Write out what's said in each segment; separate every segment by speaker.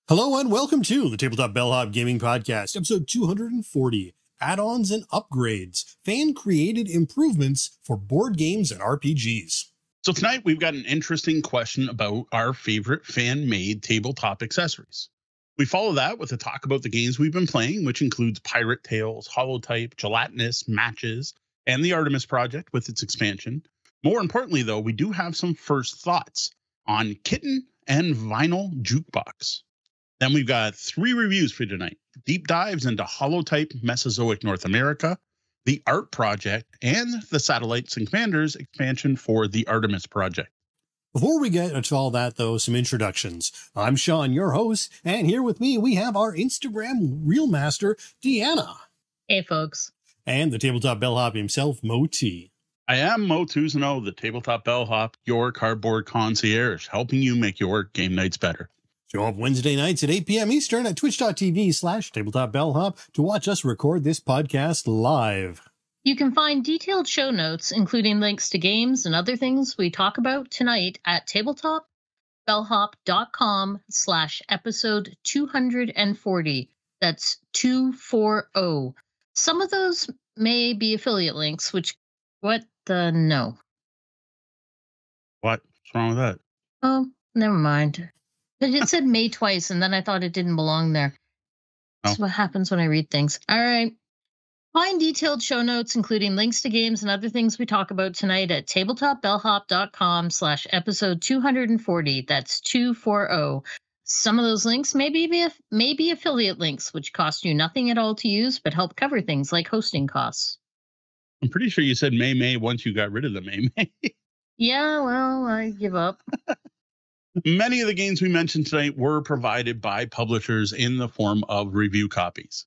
Speaker 1: Hello and welcome to the Tabletop Bellhop Gaming Podcast, episode 240, Add-Ons and Upgrades, Fan-Created Improvements for Board Games and RPGs.
Speaker 2: So tonight we've got an interesting question about our favorite fan-made tabletop accessories. We follow that with a talk about the games we've been playing, which includes Pirate Tales, Holotype, Gelatinous, Matches, and the Artemis Project with its expansion. More importantly, though, we do have some first thoughts on Kittin and Vinyl Jukebox. Then we've got 3 reviews for tonight. Deep dives into Holotype Mesozoic North America, the A.R.T Project, and the Satellites and Commanders expansion for the Artemis Project.
Speaker 1: Before we get into all that, though, some introductions. I'm Sean, your host, and here with me we have our Instagram Reel Master, Deanna.
Speaker 3: Hey, folks.
Speaker 1: And the Tabletop Bellhop himself, Mo T.
Speaker 2: I am Mo Tuzano, the Tabletop Bellhop, your cardboard concierge, helping you make your game nights better.
Speaker 1: Show up Wednesday nights at 8 p.m. Eastern at twitch.tv/tabletopbellhop to watch us record this podcast live.
Speaker 3: You can find detailed show notes, including links to games and other things we talk about tonight at tabletopbellhop.com/episode 240. That's 240. Some of those may be affiliate links, which, no.
Speaker 2: What's wrong with that?
Speaker 3: Oh, never mind. It said May twice, and then I thought it didn't belong there. That's what happens when I read things. All right. Find detailed show notes, including links to games and other things we talk about tonight at tabletopbellhop.com/episode 240. That's 240. Some of those links may be affiliate links, which cost you nothing at all to use, but help cover things like hosting costs.
Speaker 2: I'm pretty sure you said May once you got rid of the May.
Speaker 3: Yeah, well, I give up.
Speaker 2: Many of the games we mentioned tonight were provided by publishers in the form of review copies.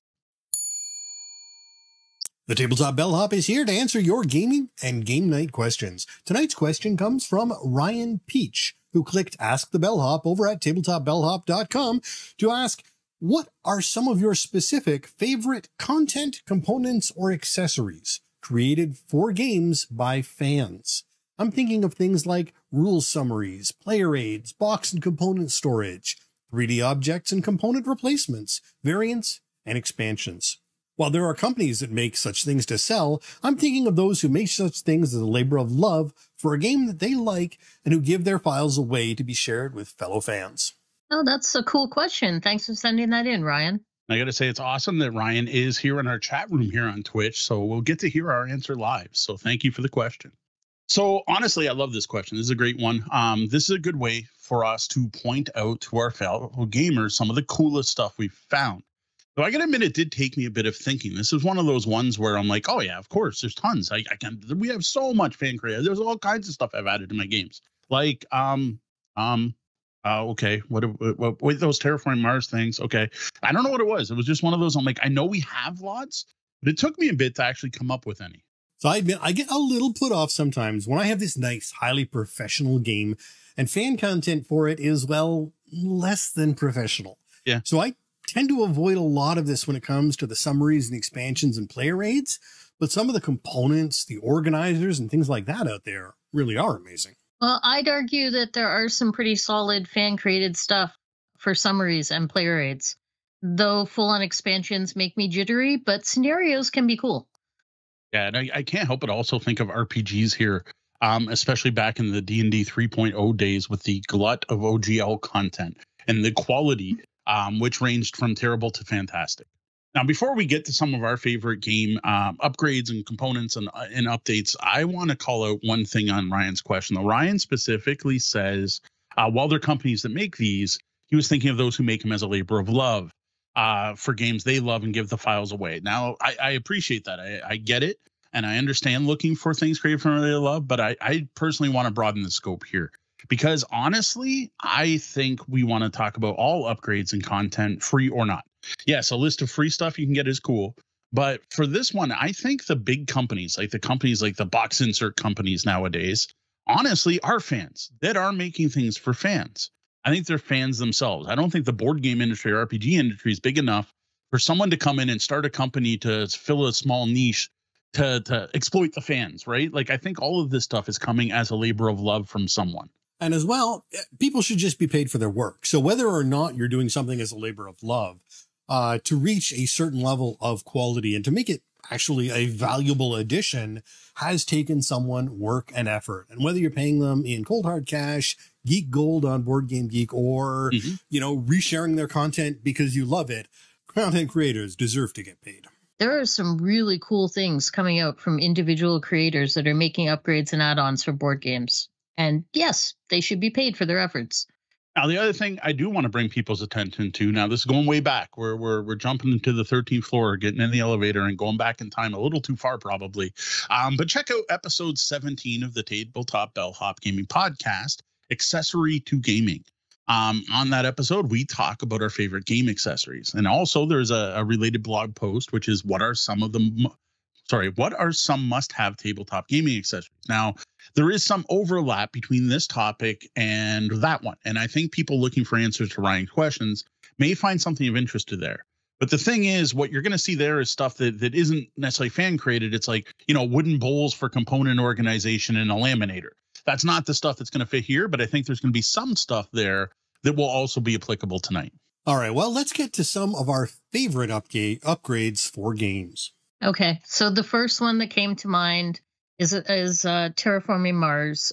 Speaker 1: The Tabletop Bellhop is here to answer your gaming and game night questions. Tonight's question comes from Ryan Peach, who clicked Ask the Bellhop over at tabletopbellhop.com to ask, what are some of your specific favorite content, components, or accessories created for games by fans? I'm thinking of things like rule summaries, player aids, box and component storage, 3D objects and component replacements, variants, and expansions. While there are companies that make such things to sell, I'm thinking of those who make such things as a labor of love for a game that they like and who give their files away to be shared with fellow fans.
Speaker 3: Oh, that's a cool question. Thanks for sending that in, Ryan.
Speaker 2: I got to say, it's awesome that Ryan is here in our chat room here on Twitch, so we'll get to hear our answer live. So thank you for the question. So honestly, I love this question. This is a great one. This is a good way for us to point out to our fellow gamers some of the coolest stuff we've found. So I gotta admit, it did take me a bit of thinking. This is one of those ones where I'm like, oh yeah, of course, there's tons. We have so much fan creative. There's all kinds of stuff I've added to my games. Like, okay, wait, those Terraforming Mars things. Okay, I don't know what it was. It was just one of those. I'm like, I know we have lots, but it took me a bit to actually come up with any.
Speaker 1: So I admit, I get a little put off sometimes when I have this nice, highly professional game and fan content for it is, well, less than professional.
Speaker 2: Yeah.
Speaker 1: So I tend to avoid a lot of this when it comes to the summaries and expansions and player aids, but some of the components, the organizers and things like that out there really are amazing.
Speaker 3: Well, I'd argue that there are some pretty solid fan-created stuff for summaries and player aids, though full-on expansions make me jittery, but scenarios can be cool.
Speaker 2: Yeah, and I can't help but also think of RPGs here, especially back in the D&D 3.0 days with the glut of OGL content and the quality, which ranged from terrible to fantastic. Now, before we get to some of our favorite game upgrades and components and updates, I want to call out one thing on Ryan's question. Though Ryan specifically says, while there are companies that make these, he was thinking of those who make them as a labor of love. For games they love and give the files away. Now, I appreciate that. I get it, and I understand looking for things created from they love, but I personally want to broaden the scope here. Because honestly, I think we want to talk about all upgrades and content, free or not. Yes, a list of free stuff you can get is cool. But for this one, I think the big companies, like the box insert companies nowadays, honestly are fans that are making things for fans. I think they're fans themselves. I don't think the board game industry or RPG industry is big enough for someone to come in and start a company to fill a small niche to exploit the fans, right? Like, I think all of this stuff is coming as a labor of love from someone.
Speaker 1: And as well, people should just be paid for their work. So whether or not you're doing something as a labor of love, to reach a certain level of quality and to make it actually a valuable addition has taken someone work and effort. And whether you're paying them in cold hard cash, geek gold on Board Game Geek, or, resharing their content because you love it, content creators deserve to get paid.
Speaker 3: There are some really cool things coming out from individual creators that are making upgrades and add-ons for board games. And yes, they should be paid for their efforts.
Speaker 2: Now, the other thing I do want to bring people's attention to, now this is going way back. We're jumping into the 13th floor, getting in the elevator and going back in time a little too far probably. But check out episode 17 of the Tabletop Bellhop Gaming Podcast, Accessory to Gaming. On that episode, we talk about our favorite game accessories. And also there's a related blog post, which is what are some must-have tabletop gaming accessories? Now, there is some overlap between this topic and that one. And I think people looking for answers to Ryan's questions may find something of interest to there. But the thing is, what you're going to see there is stuff that isn't necessarily fan created. It's like, wooden bowls for component organization and a laminator. That's not the stuff that's going to fit here, but I think there's going to be some stuff there that will also be applicable tonight.
Speaker 1: All right, well, let's get to some of our favorite upgrades for games.
Speaker 3: Okay, so the first one that came to mind is Terraforming Mars.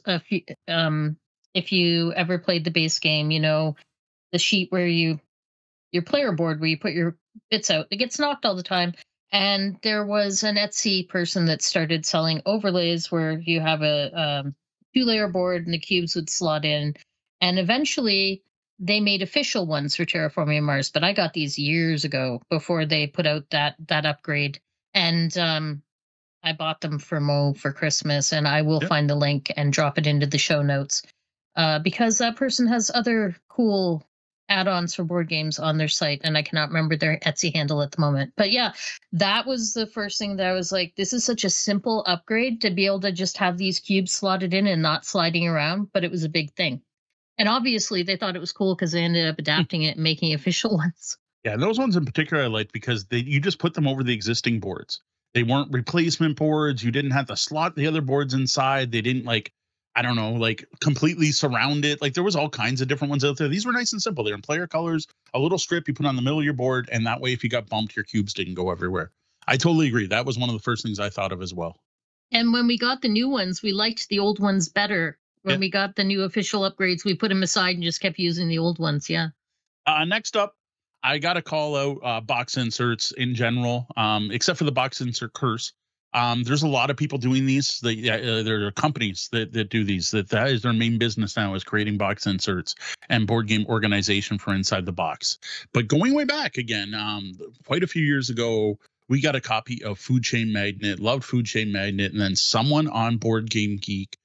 Speaker 3: If you ever played the base game, the sheet where your player board where you put your bits out, it gets knocked all the time. And there was an Etsy person that started selling overlays where you have a 2-layer board and the cubes would slot in. And eventually they made official ones for Terraforming Mars, but I got these years ago before they put out that upgrade. And I bought them for Mo for Christmas, and I will find the link and drop it into the show notes because that person has other cool add-ons for board games on their site, and I cannot remember their Etsy handle at the moment. But yeah, that was the first thing that I was like, this is such a simple upgrade to be able to just have these cubes slotted in and not sliding around, but it was a big thing. And obviously they thought it was cool because they ended up adapting it and making official ones.
Speaker 2: Yeah, those ones in particular I liked because you just put them over the existing boards. They weren't replacement boards. You didn't have to slot the other boards inside. They didn't completely surround it. Like there was all kinds of different ones out there. These were nice and simple. They're in player colors, a little strip you put on the middle of your board. And that way, if you got bumped, your cubes didn't go everywhere. I totally agree. That was one of the first things I thought of as well.
Speaker 3: And when we got the new ones, we liked the old ones better. When we got the new official upgrades, we put them aside and just kept using the old ones. Yeah.
Speaker 2: Next up, I got to call out box inserts in general, except for the box insert curse. There's a lot of people doing these. There are companies that do these. That is their main business now, is creating box inserts and board game organization for inside the box. But going way back again, quite a few years ago, we got a copy of Food Chain Magnet, loved Food Chain Magnet, and then someone on Board Game Geek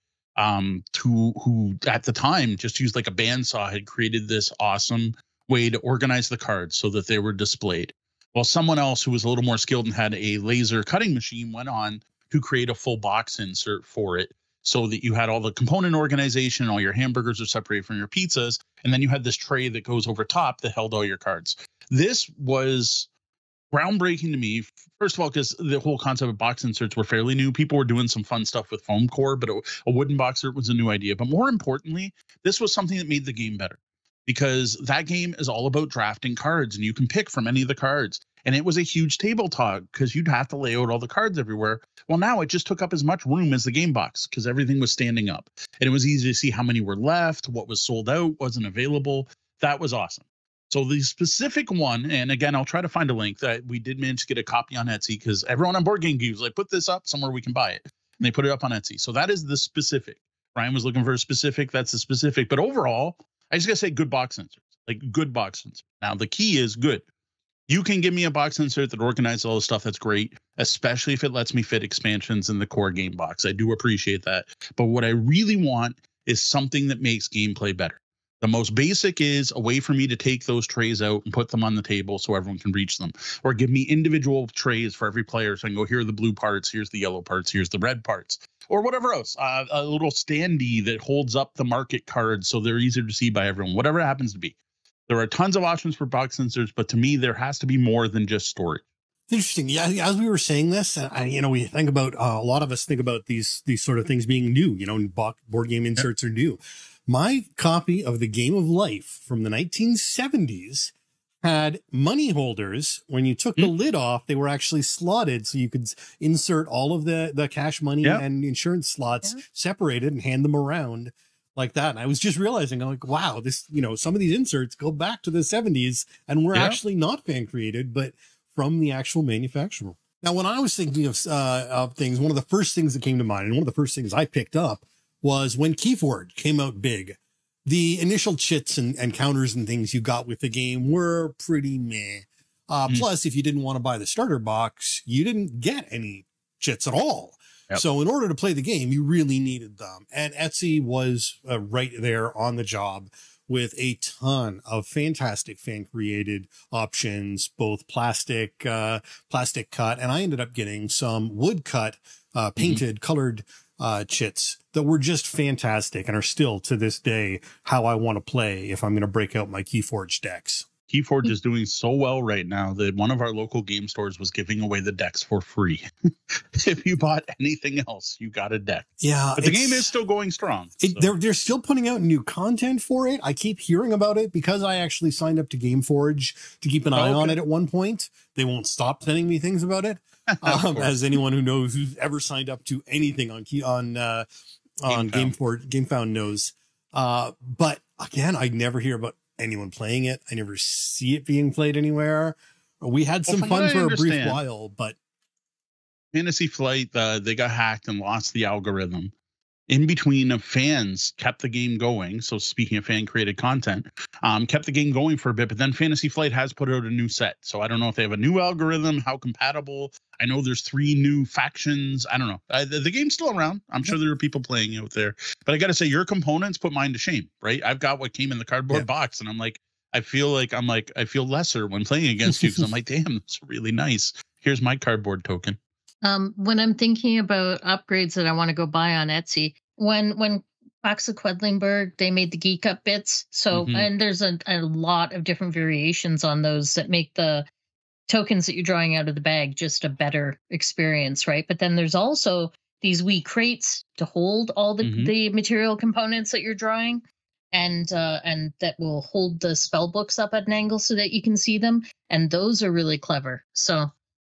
Speaker 2: who at the time just used like a bandsaw had created this awesome way to organize the cards so that they were displayed. While someone else who was a little more skilled and had a laser cutting machine went on to create a full box insert for it so that you had all the component organization, all your hamburgers are separated from your pizzas, and then you had this tray that goes over top that held all your cards. This was groundbreaking to me, first of all, because the whole concept of box inserts were fairly new. People were doing some fun stuff with foam core, but a wooden box insert was a new idea. But more importantly, this was something that made the game better, because that game is all about drafting cards and you can pick from any of the cards. And it was a huge tabletop because you'd have to lay out all the cards everywhere. Well, now it just took up as much room as the game box because everything was standing up and it was easy to see how many were left, what was sold out, wasn't available. That was awesome. So the specific one, and again, I'll try to find a link, that we did manage to get a copy on Etsy because everyone on Board Game Geek was like, put this up somewhere we can buy it. And they put it up on Etsy. So that is the specific. Ryan was looking for a specific. That's the specific. But overall, I just got to say good box inserts, like good box inserts. Now, the key is good. You can give me a box insert that organizes all the stuff. That's great, especially if it lets me fit expansions in the core game box. I do appreciate that. But what I really want is something that makes gameplay better. The most basic is a way for me to take those trays out and put them on the table so everyone can reach them, or give me individual trays for every player. So I can go, here are the blue parts, here's the yellow parts, here's the red parts, or whatever else. A little standee that holds up the market cards so they're easier to see by everyone, whatever it happens to be. There are tons of options for box inserts, but to me, there has to be more than just storage.
Speaker 1: Interesting. Yeah, as we were saying this, we think about a lot of us think about these sort of things being new. Board game inserts are new. My copy of the Game of Life from the 1970s had money holders. When you took the lid off, they were actually slotted, so you could insert all of the cash money and insurance slots separated and hand them around like that. And I was just realizing, I'm like, wow, this, some of these inserts go back to the 70s and were actually not fan created, but from the actual manufacturer. Now, when I was thinking of things, one of the first things that came to mind, and one of the first things I picked up, was when Keyforge came out big. The initial chits and counters and things you got with the game were pretty meh. Plus, if you didn't want to buy the starter box, you didn't get any chits at all. Yep. So in order to play the game, you really needed them. And Etsy was right there on the job with a ton of fantastic fan-created options, both plastic cut, and I ended up getting some wood cut, painted, colored chits that were just fantastic and are still to this day how I want to play if I'm going to break out my Keyforge decks.
Speaker 2: Keyforge is doing so well right now that one of our local game stores was giving away the decks for free. If you bought anything else, you got a deck.
Speaker 1: Yeah,
Speaker 2: but the game is still going strong.
Speaker 1: They're still putting out new content for it. I keep hearing about it because I actually signed up to GameForge to keep an eye on it at one point. They won't stop sending me things about it. As anyone who knows who's ever signed up to anything on GameFound knows. But again, I never hear about anyone playing it. I never see it being played anywhere. We had some fun for a brief while, but
Speaker 2: Fantasy Flight, they got hacked and lost the algorithm. In between, fans kept the game going. So speaking of fan created content, kept the game going for a bit, but then Fantasy Flight has put out a new set. So I don't know if they have a new algorithm, how compatible. I know there's 3 new factions. I don't know. The game's still around. I'm sure there are people playing out there, but I got to say your components put mine to shame, right? I've got what came in the cardboard box and I feel lesser when playing against you because I'm like, damn, that's really nice. Here's my cardboard token.
Speaker 3: When I'm thinking about upgrades that I want to go buy on Etsy, when Fox of Quedlinburg, they made the Geek Up bits. So, and there's a lot of different variations on those that make the tokens that you're drawing out of the bag just a better experience, right? But then there's also these wee crates to hold all the material components that you're drawing, and that will hold the spell books up at an angle so that you can see them. And those are really clever. So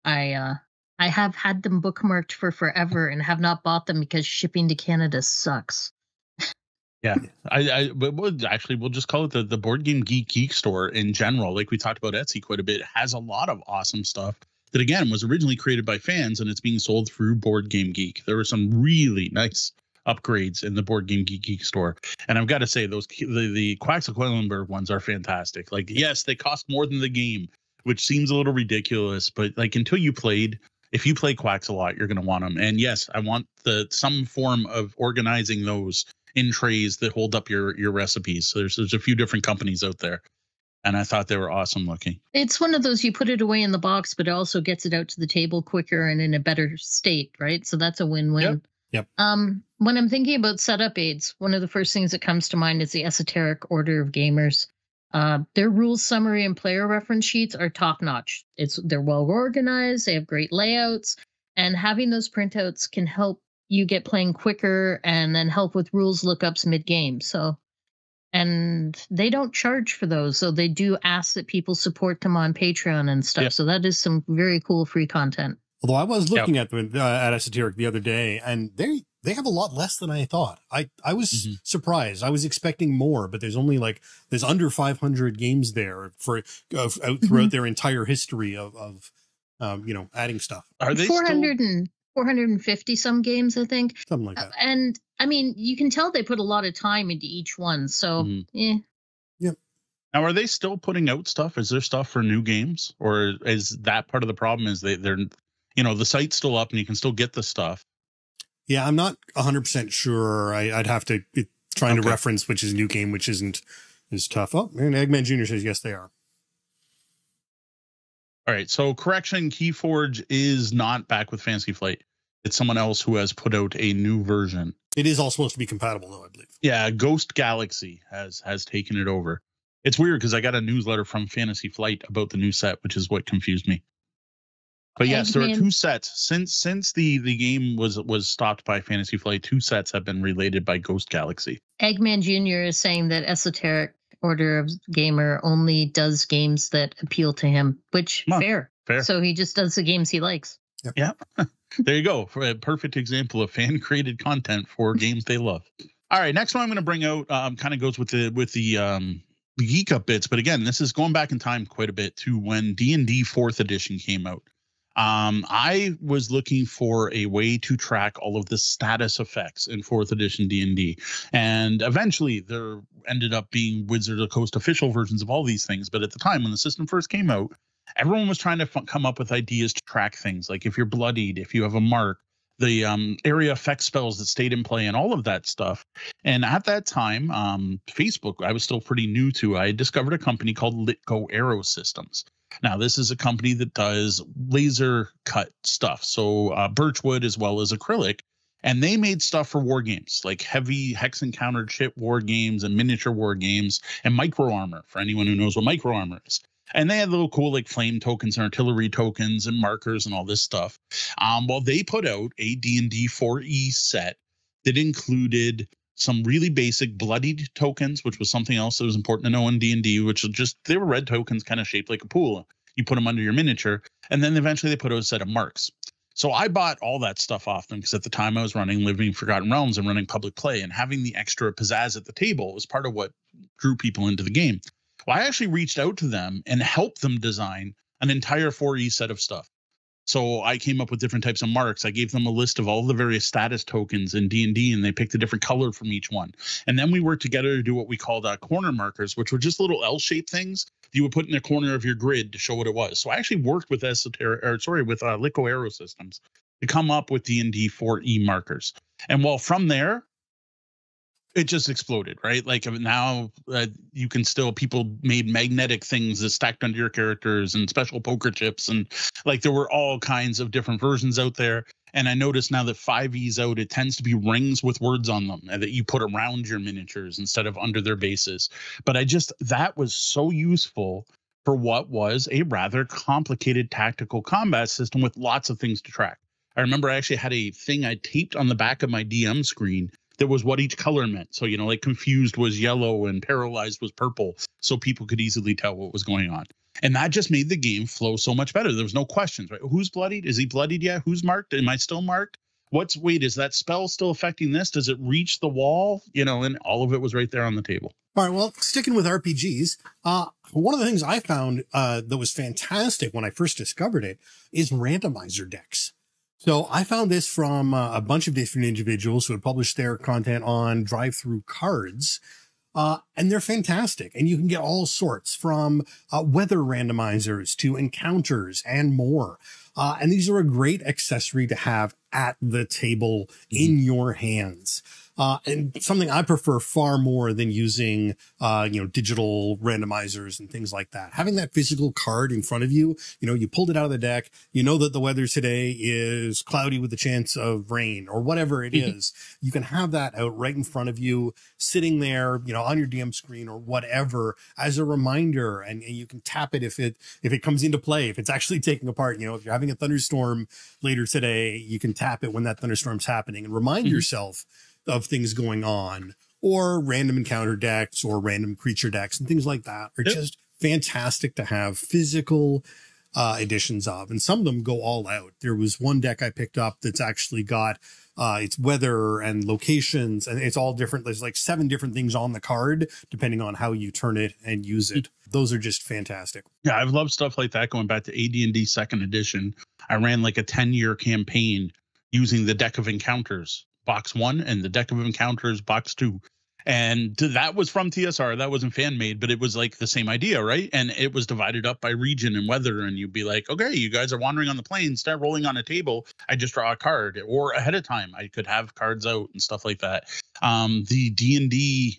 Speaker 3: I have had them bookmarked for forever and have not bought them because shipping to Canada sucks.
Speaker 2: Yeah, we'll just call it the Board Game Geek store in general. Like we talked about Etsy quite a bit, has a lot of awesome stuff that, again, was originally created by fans and it's being sold through Board Game Geek. There were some really nice upgrades in the Board Game Geek store. And I've got to say, the Quacks of Quedlinburg ones are fantastic. Like, yes, they cost more than the game, which seems a little ridiculous, but like until you played, if you play Quacks a lot, you're going to want them. And yes, I want some form of organizing those in trays that hold up your recipes. So there's a few different companies out there, and I thought they were awesome looking. It's
Speaker 3: one of those, you put it away in the box, but it also gets it out to the table quicker and in a better state, right? So that's a win-win.
Speaker 1: Yep.
Speaker 3: When I'm thinking about setup aids, one of the first things that comes to mind is the Esoteric Order of Gamers. Their rules summary and player reference sheets are top notch. They're well organized. They have great layouts, and having those printouts can help you get playing quicker and then help with rules lookups mid game. So, and they don't charge for those. So they do ask that people support them on Patreon and stuff. Yep. So that is some very cool free content.
Speaker 1: Although I was looking at Esoteric the other day, and they have a lot less than I thought. I was surprised. I was expecting more, but there's under 500 games there for out throughout their entire history of adding stuff.
Speaker 3: Are they 450 some games, I think,
Speaker 1: something like that.
Speaker 3: And I mean, you can tell they put a lot of time into each one. So
Speaker 1: yeah.
Speaker 2: Now, are they still putting out stuff? Is there stuff for new games, or is that part of the problem? Is they're the site's still up and you can still get the stuff?
Speaker 1: Yeah, I'm not 100% sure. I'd have to be trying to reference which is new game, which isn't, is tough. Oh, and Eggman Jr. says, yes, they are.
Speaker 2: All right. So correction, Keyforge is not back with Fantasy Flight. It's someone else who has put out a new version.
Speaker 1: It is all supposed to be compatible, though, I believe.
Speaker 2: Yeah, Ghost Galaxy has taken it over. It's weird because I got a newsletter from Fantasy Flight about the new set, which is what confused me. But yes, there are 2 sets since the game was stopped by Fantasy Flight. 2 sets have been related by Ghost Galaxy.
Speaker 3: Eggman Jr. is saying that Esoteric Order of Gamer only does games that appeal to him, which fair. So he just does the games he likes.
Speaker 1: Yep.
Speaker 2: Yeah. There you go. For a perfect example of fan created content for games they love. All right, next one I'm going to bring out kind of goes with the Geek Up bits, but again, this is going back in time quite a bit to when D&D 4th edition came out. I was looking for a way to track all of the status effects in 4th edition D&D, and eventually there ended up being Wizard of the Coast official versions of all these things. But at the time when the system first came out, everyone was trying to come up with ideas to track things, like if you're bloodied, if you have a mark, the area effect spells that stayed in play, and all of that stuff. And at that time, Facebook, I was still pretty new to. I discovered a company called Litco Aero Systems. Now, this is a company that does laser cut stuff, so birchwood as well as acrylic. And they made stuff for war games, like heavy hex encountered ship war games and miniature war games and micro armor, for anyone who knows what micro armor is. And they had little cool like flame tokens and artillery tokens and markers and all this stuff. Well, they put out a D&D 4E set that included some really basic bloodied tokens, which was something else that was important to know in D&D, which was just, they were red tokens kind of shaped like a pool. You put them under your miniature, and then eventually they put out a set of marks. So I bought all that stuff off them because at the time I was running Living Forgotten Realms and running public play, and having the extra pizzazz at the table was part of what drew people into the game. Well, I actually reached out to them and helped them design an entire 4E set of stuff. So I came up with different types of marks. I gave them a list of all the various status tokens in D&D, and they picked a different color from each one. And then we worked together to do what we called corner markers, which were just little L-shaped things you would put in the corner of your grid to show what it was. So I actually worked with Litco Aero Systems to come up with D&D 4E markers. And well, from there, it just exploded, right? Like now you can still, people made magnetic things that stacked under your characters and special poker chips. And like, there were all kinds of different versions out there. And I noticed now that 5E's out, it tends to be rings with words on them that you put around your miniatures instead of under their bases. But that was so useful for what was a rather complicated tactical combat system with lots of things to track. I remember I actually had a thing I taped on the back of my DM screen that was what each color meant. So, like confused was yellow and paralyzed was purple. So people could easily tell what was going on. And that just made the game flow so much better. There was no questions, right? Who's bloodied? Is he bloodied yet? Who's marked? Am I still marked? Is that spell still affecting this? Does it reach the wall? And all of it was right there on the table.
Speaker 1: All right. Well, sticking with RPGs, one of the things I found that was fantastic when I first discovered it is randomizer decks. So I found this from a bunch of different individuals who had published their content on Drive-Thru Cards, and they're fantastic. And you can get all sorts from weather randomizers to encounters and more. And these are a great accessory to have at the table in your hands. And something I prefer far more than using, digital randomizers and things like that. Having that physical card in front of you, you pulled it out of the deck, that the weather today is cloudy with a chance of rain or whatever it is. You can have that out right in front of you, sitting there, on your DM screen or whatever as a reminder. And you can tap it if it comes into play, if it's actually taking apart, if you're having a thunderstorm later today, you can tap it when that thunderstorm's happening and remind yourself of things going on. Or random encounter decks or random creature decks and things like that are just fantastic to have physical editions of. And some of them go all out. There was one deck I picked up that's actually got its weather and locations, and it's all different. There's like 7 different things on the card, depending on how you turn it and use it. Those are just fantastic.
Speaker 2: Yeah, I've loved stuff like that going back to AD&D 2nd edition. I ran like a 10-year campaign using the deck of encounters box 1 and the deck of encounters box 2. And that was from TSR. That wasn't fan made, but it was like the same idea, right? And it was divided up by region and weather. And you'd be like, okay, you guys are wandering on the plains, start rolling on a table. I just draw a card, or ahead of time, I could have cards out and stuff like that. The D&D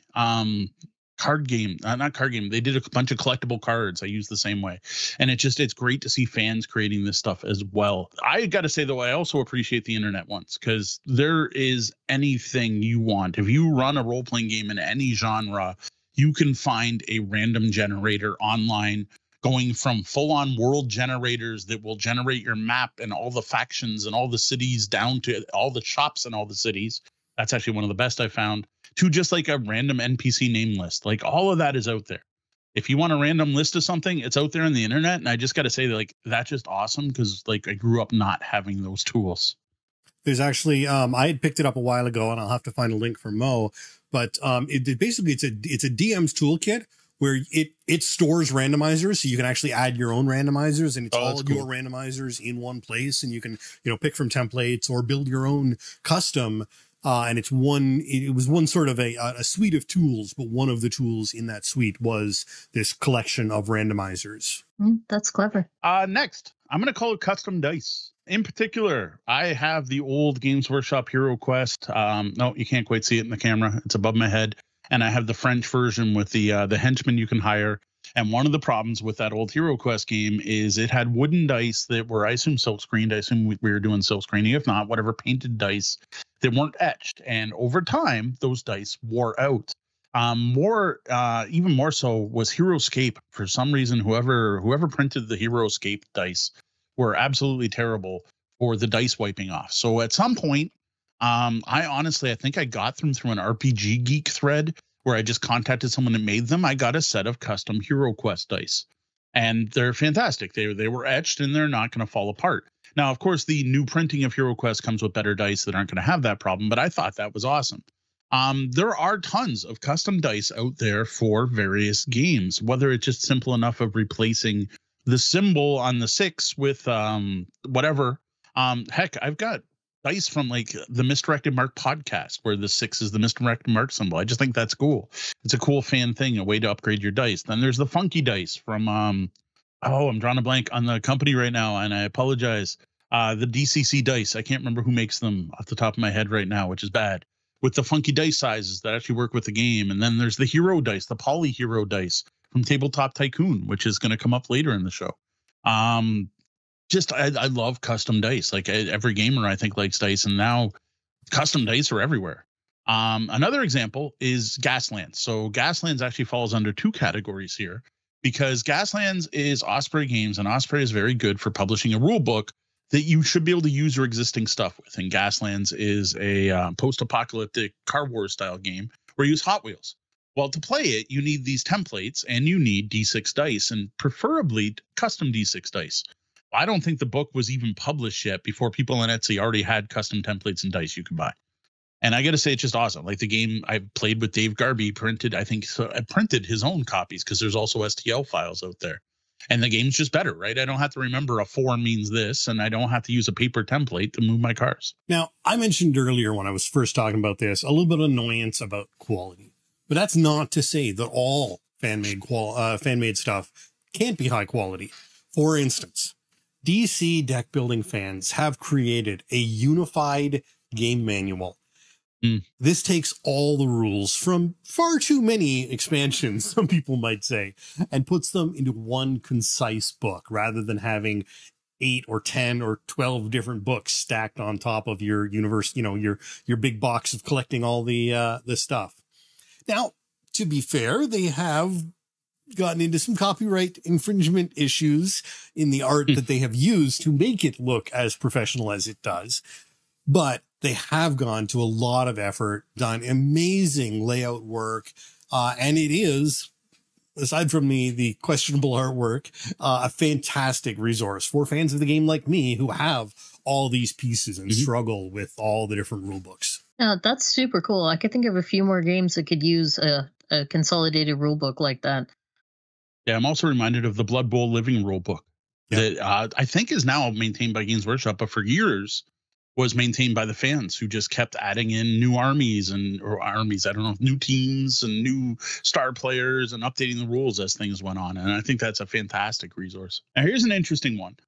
Speaker 2: card game, not card game. They did a bunch of collectible cards. I use the same way. And it's great to see fans creating this stuff as well. I got to say, though, I also appreciate the internet ones, because there is anything you want. If you run a role-playing game in any genre, you can find a random generator online. going from full-on world generators that will generate your map and all the factions and all the cities down to all the shops and all the cities. That's actually one of the best I found, to just like a random NPC name list. Like all of that is out there. If you want a random list of something, it's out there on the internet. And I just got to say that, like, that's just awesome, because like I grew up not having those tools.
Speaker 1: There's actually, I had picked it up a while ago, and I'll have to find a link for Mo, but basically it's a DM's toolkit where it stores randomizers, so you can actually add your own randomizers, and it's all cool. Your randomizers in one place, and you can, pick from templates or build your own custom. And it was one sort of a suite of tools, but one of the tools in that suite was this collection of randomizers.
Speaker 3: That's clever.
Speaker 2: Next, I'm going to call it custom dice. In particular, I have the old Games Workshop Hero Quest. No, you can't quite see it in the camera. It's above my head. And I have the French version with the henchmen you can hire. And one of the problems with that old Hero Quest game is it had wooden dice that were, I assume, silk screened. I assume we were doing silk screening. If not, whatever, painted dice that weren't etched. And over time, those dice wore out. Even more so was Heroscape. For some reason, whoever printed the Heroscape dice were absolutely terrible for the dice wiping off. So at some point, I think I got them through an RPG Geek thread where I just contacted someone that made them. I got a set of custom Hero Quest dice, and they're fantastic. They were etched, and they're not going to fall apart. Now, of course, the new printing of Hero Quest comes with better dice that aren't going to have that problem, but I thought that was awesome. There are tons of custom dice out there for various games, whether it's just simple enough of replacing the symbol on the 6 with whatever. Heck, I've got dice from like the Misdirected Mark podcast where the 6 is the Misdirected Mark symbol. I just think that's cool. It's a cool fan thing, a way to upgrade your dice. Then there's the funky dice from I'm drawing a blank on the company right now, and I apologize. The DCC dice. I can't remember who makes them off the top of my head right now, which is bad. With the funky dice sizes that actually work with the game. And then there's the hero dice, the poly hero dice from Tabletop Tycoon, which is going to come up later in the show. I love custom dice. Like every gamer, I think, likes dice, and now custom dice are everywhere. Another example is Gaslands. So Gaslands actually falls under 2 categories here, because Gaslands is Osprey Games, and Osprey is very good for publishing a rule book that you should be able to use your existing stuff with. And Gaslands is a post-apocalyptic Car Wars style game where you use Hot Wheels. Well, to play it, you need these templates, and you need D6 dice, and preferably custom D6 dice. I don't think the book was even published yet before people on Etsy already had custom templates and dice you can buy. And I got to say, it's just awesome. Like the game I played with Dave Garby printed his own copies, because there's also STL files out there. And the game's just better, right? I don't have to remember a 4 means this, and I don't have to use a paper template to move my cars.
Speaker 1: Now, I mentioned earlier when I was first talking about this, a little bit of annoyance about quality. But that's not to say that all fan-made stuff can't be high quality. For instance, DC deck building fans have created a unified game manual. This takes all the rules from far too many expansions, some people might say, and puts them into one concise book, rather than having 8 or 10 or 12 different books stacked on top of your universe, your big box of collecting all the stuff. Now, to be fair, they have gotten into some copyright infringement issues in the art that they have used to make it look as professional as it does. But they have gone to a lot of effort, done amazing layout work. And it is, aside from the questionable artwork, a fantastic resource for fans of the game like me, who have all these pieces and struggle with all the different rule books.
Speaker 3: That's super cool. I could think of a few more games that could use a consolidated rule book like that.
Speaker 2: Yeah, I'm also reminded of the Blood Bowl Living rule book that I think is now maintained by Games Workshop, but for years was maintained by the fans, who just kept adding in new new teams and new star players, and updating the rules as things went on. And I think that's a fantastic resource. Now, here's an interesting one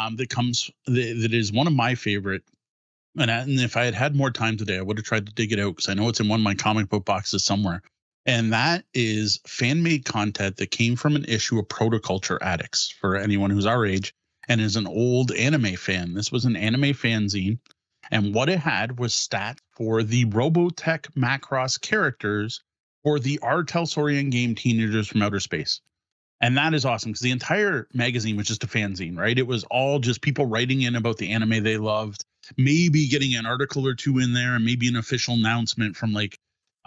Speaker 2: that is one of my favorite. And if I had more time today, I would have tried to dig it out, because I know it's in one of my comic book boxes somewhere. And that is fan-made content that came from an issue of Protoculture Addicts, for anyone who's our age and is an old anime fan. This was an anime fanzine. And what it had was stats for the Robotech Macross characters for the R. Telsorian game Teenagers from Outer Space. And that is awesome because the entire magazine was just a fanzine, right? It was all just people writing in about the anime they loved, maybe getting an article or two in there, and maybe an official announcement from like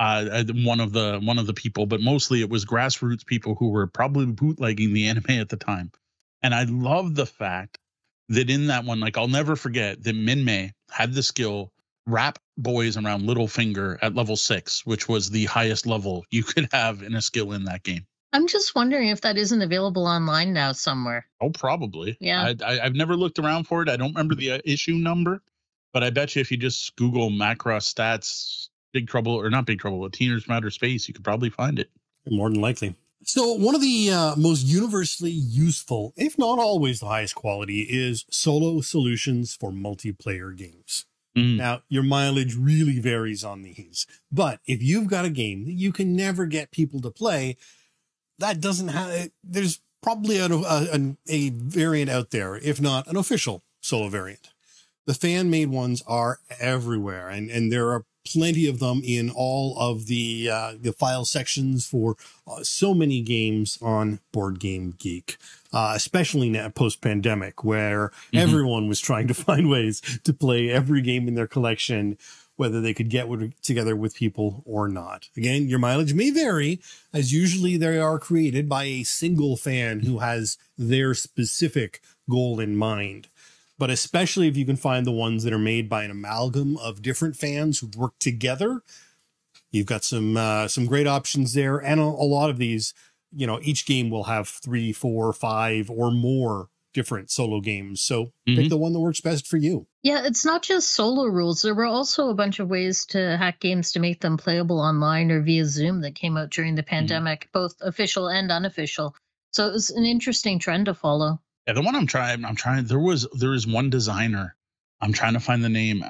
Speaker 2: one of the people, but mostly it was grassroots people who were probably bootlegging the anime at the time. And I love the fact that in that one, like I'll never forget that Minmay had the skill wrap boys around Littlefinger at level 6, which was the highest level you could have in a skill in that game.
Speaker 3: I'm just wondering if that isn't available online now somewhere.
Speaker 2: Oh, probably.
Speaker 3: Yeah.
Speaker 2: I've never looked around for it. I don't remember the issue number, but I bet you if you just Google Macross stats, Big Trouble, or not Big Trouble, but Teenagers from Outer Space, you could probably find it.
Speaker 1: More than likely. So one of the most universally useful, if not always the highest quality, is solo solutions for multiplayer games. Now, your mileage really varies on these, but if you've got a game that you can never get people to play, that doesn't have, there's probably a variant out there, if not an official solo variant. The fan-made ones are everywhere, and there are plenty of them in all of the file sections for so many games on Board Game Geek, especially now post-pandemic, where everyone was trying to find ways to play every game in their collection, whether they could get together with people or not. Again, your mileage may vary, as usually they are created by a single fan who has their specific goal in mind. But especially if you can find the ones that are made by an amalgam of different fans who work together, you've got some great options there. And a lot of these, you know, each game will have 3, 4, 5 or more different solo games. So pick the one that works best for you.
Speaker 3: Yeah, it's not just solo rules. There were also a bunch of ways to hack games to make them playable online or via Zoom that came out during the pandemic, both official and unofficial. So it was an interesting trend to follow.
Speaker 2: Yeah, the one I'm trying, there is one designer. I'm trying to find the name.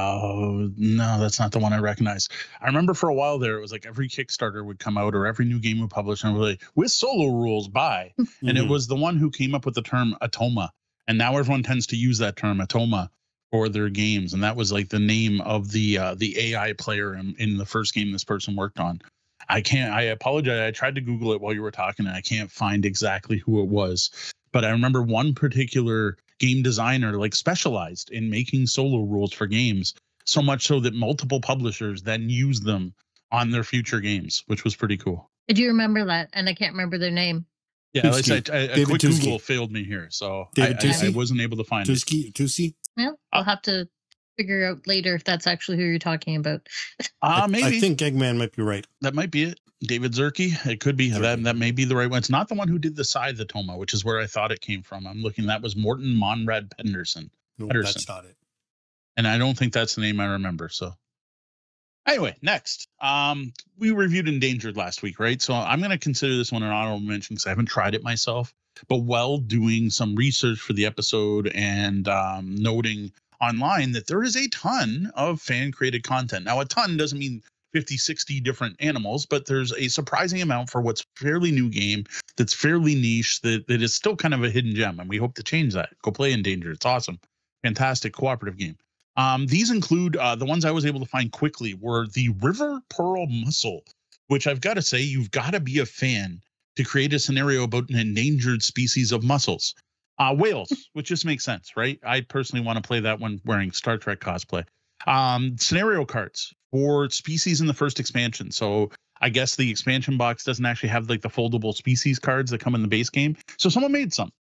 Speaker 2: No, that's not the one I recognize. I remember for a while there, it was like every Kickstarter would come out or every new game would publish and really with solo rules by, and it was the one who came up with the term Atoma. And now everyone tends to use that term Atoma for their games. And that was like the name of the AI player in the first game this person worked on. I apologize. I tried to Google it while you were talking and I can't find exactly who it was. But I remember one particular game designer like specialized in making solo rules for games, so much so that multiple publishers then used them on their future games, which was pretty cool.
Speaker 3: I do remember that, and I can't remember their name.
Speaker 2: Yeah, at least a quick Google failed me here, so I wasn't able to find it.
Speaker 1: Tusi?
Speaker 3: Well, I'll have to figure out later if that's actually who you're talking about.
Speaker 2: Maybe.
Speaker 1: I think Eggman might be right.
Speaker 2: That might be it. David Zerke. It could be. That may be the right one. It's not the one who did the Scythe Atoma, which is where I thought it came from. I'm looking. That was Morton Monrad Pedersen.
Speaker 1: No, that's not it.
Speaker 2: And I don't think that's the name I remember. So anyway, next. We reviewed Endangered last week, right? So I'm going to consider this one an honorable mention because I haven't tried it myself. But while doing some research for the episode and noting online that there is a ton of fan-created content. Now, a ton doesn't mean 50, 60 different animals, but there's a surprising amount for what's fairly new game that's fairly niche that is still kind of a hidden gem, and we hope to change that. Go play Endangered. It's awesome. Fantastic cooperative game. These include the ones I was able to find quickly were the River Pearl Mussel, which I've got to say, you've got to be a fan to create a scenario about an endangered species of mussels. Whales, which just makes sense, right? I personally want to play that one wearing Star Trek cosplay. Scenario cards for species in the first expansion. So I guess the expansion box doesn't actually have like the foldable species cards that come in the base game. So someone made some.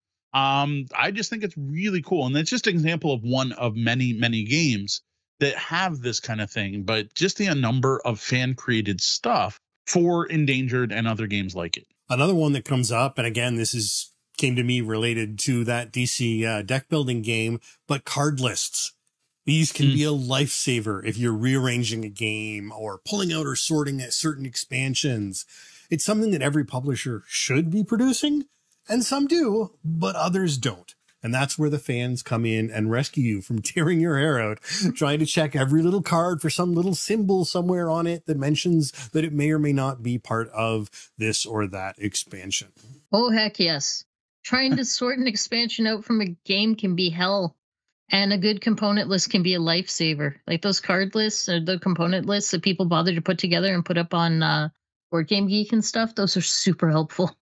Speaker 2: I just think it's really cool. And it's just an example of one of many, many games that have this kind of thing, but just the number of fan created stuff for Endangered and other games like it.
Speaker 1: Another one that comes up, and again, this came to me related to that DC deck building game, but card lists. These can be a lifesaver if you're rearranging a game or pulling out or sorting at certain expansions. It's something that every publisher should be producing, and some do, but others don't. And that's where the fans come in and rescue you from tearing your hair out, trying to check every little card for some little symbol somewhere on it that mentions that it may or may not be part of this or that expansion.
Speaker 3: Oh, heck yes. Trying to sort an expansion out from a game can be hell. And a good component list can be a lifesaver. Like those card lists or the component lists that people bother to put together and put up on Board Game Geek and stuff. Those are super helpful.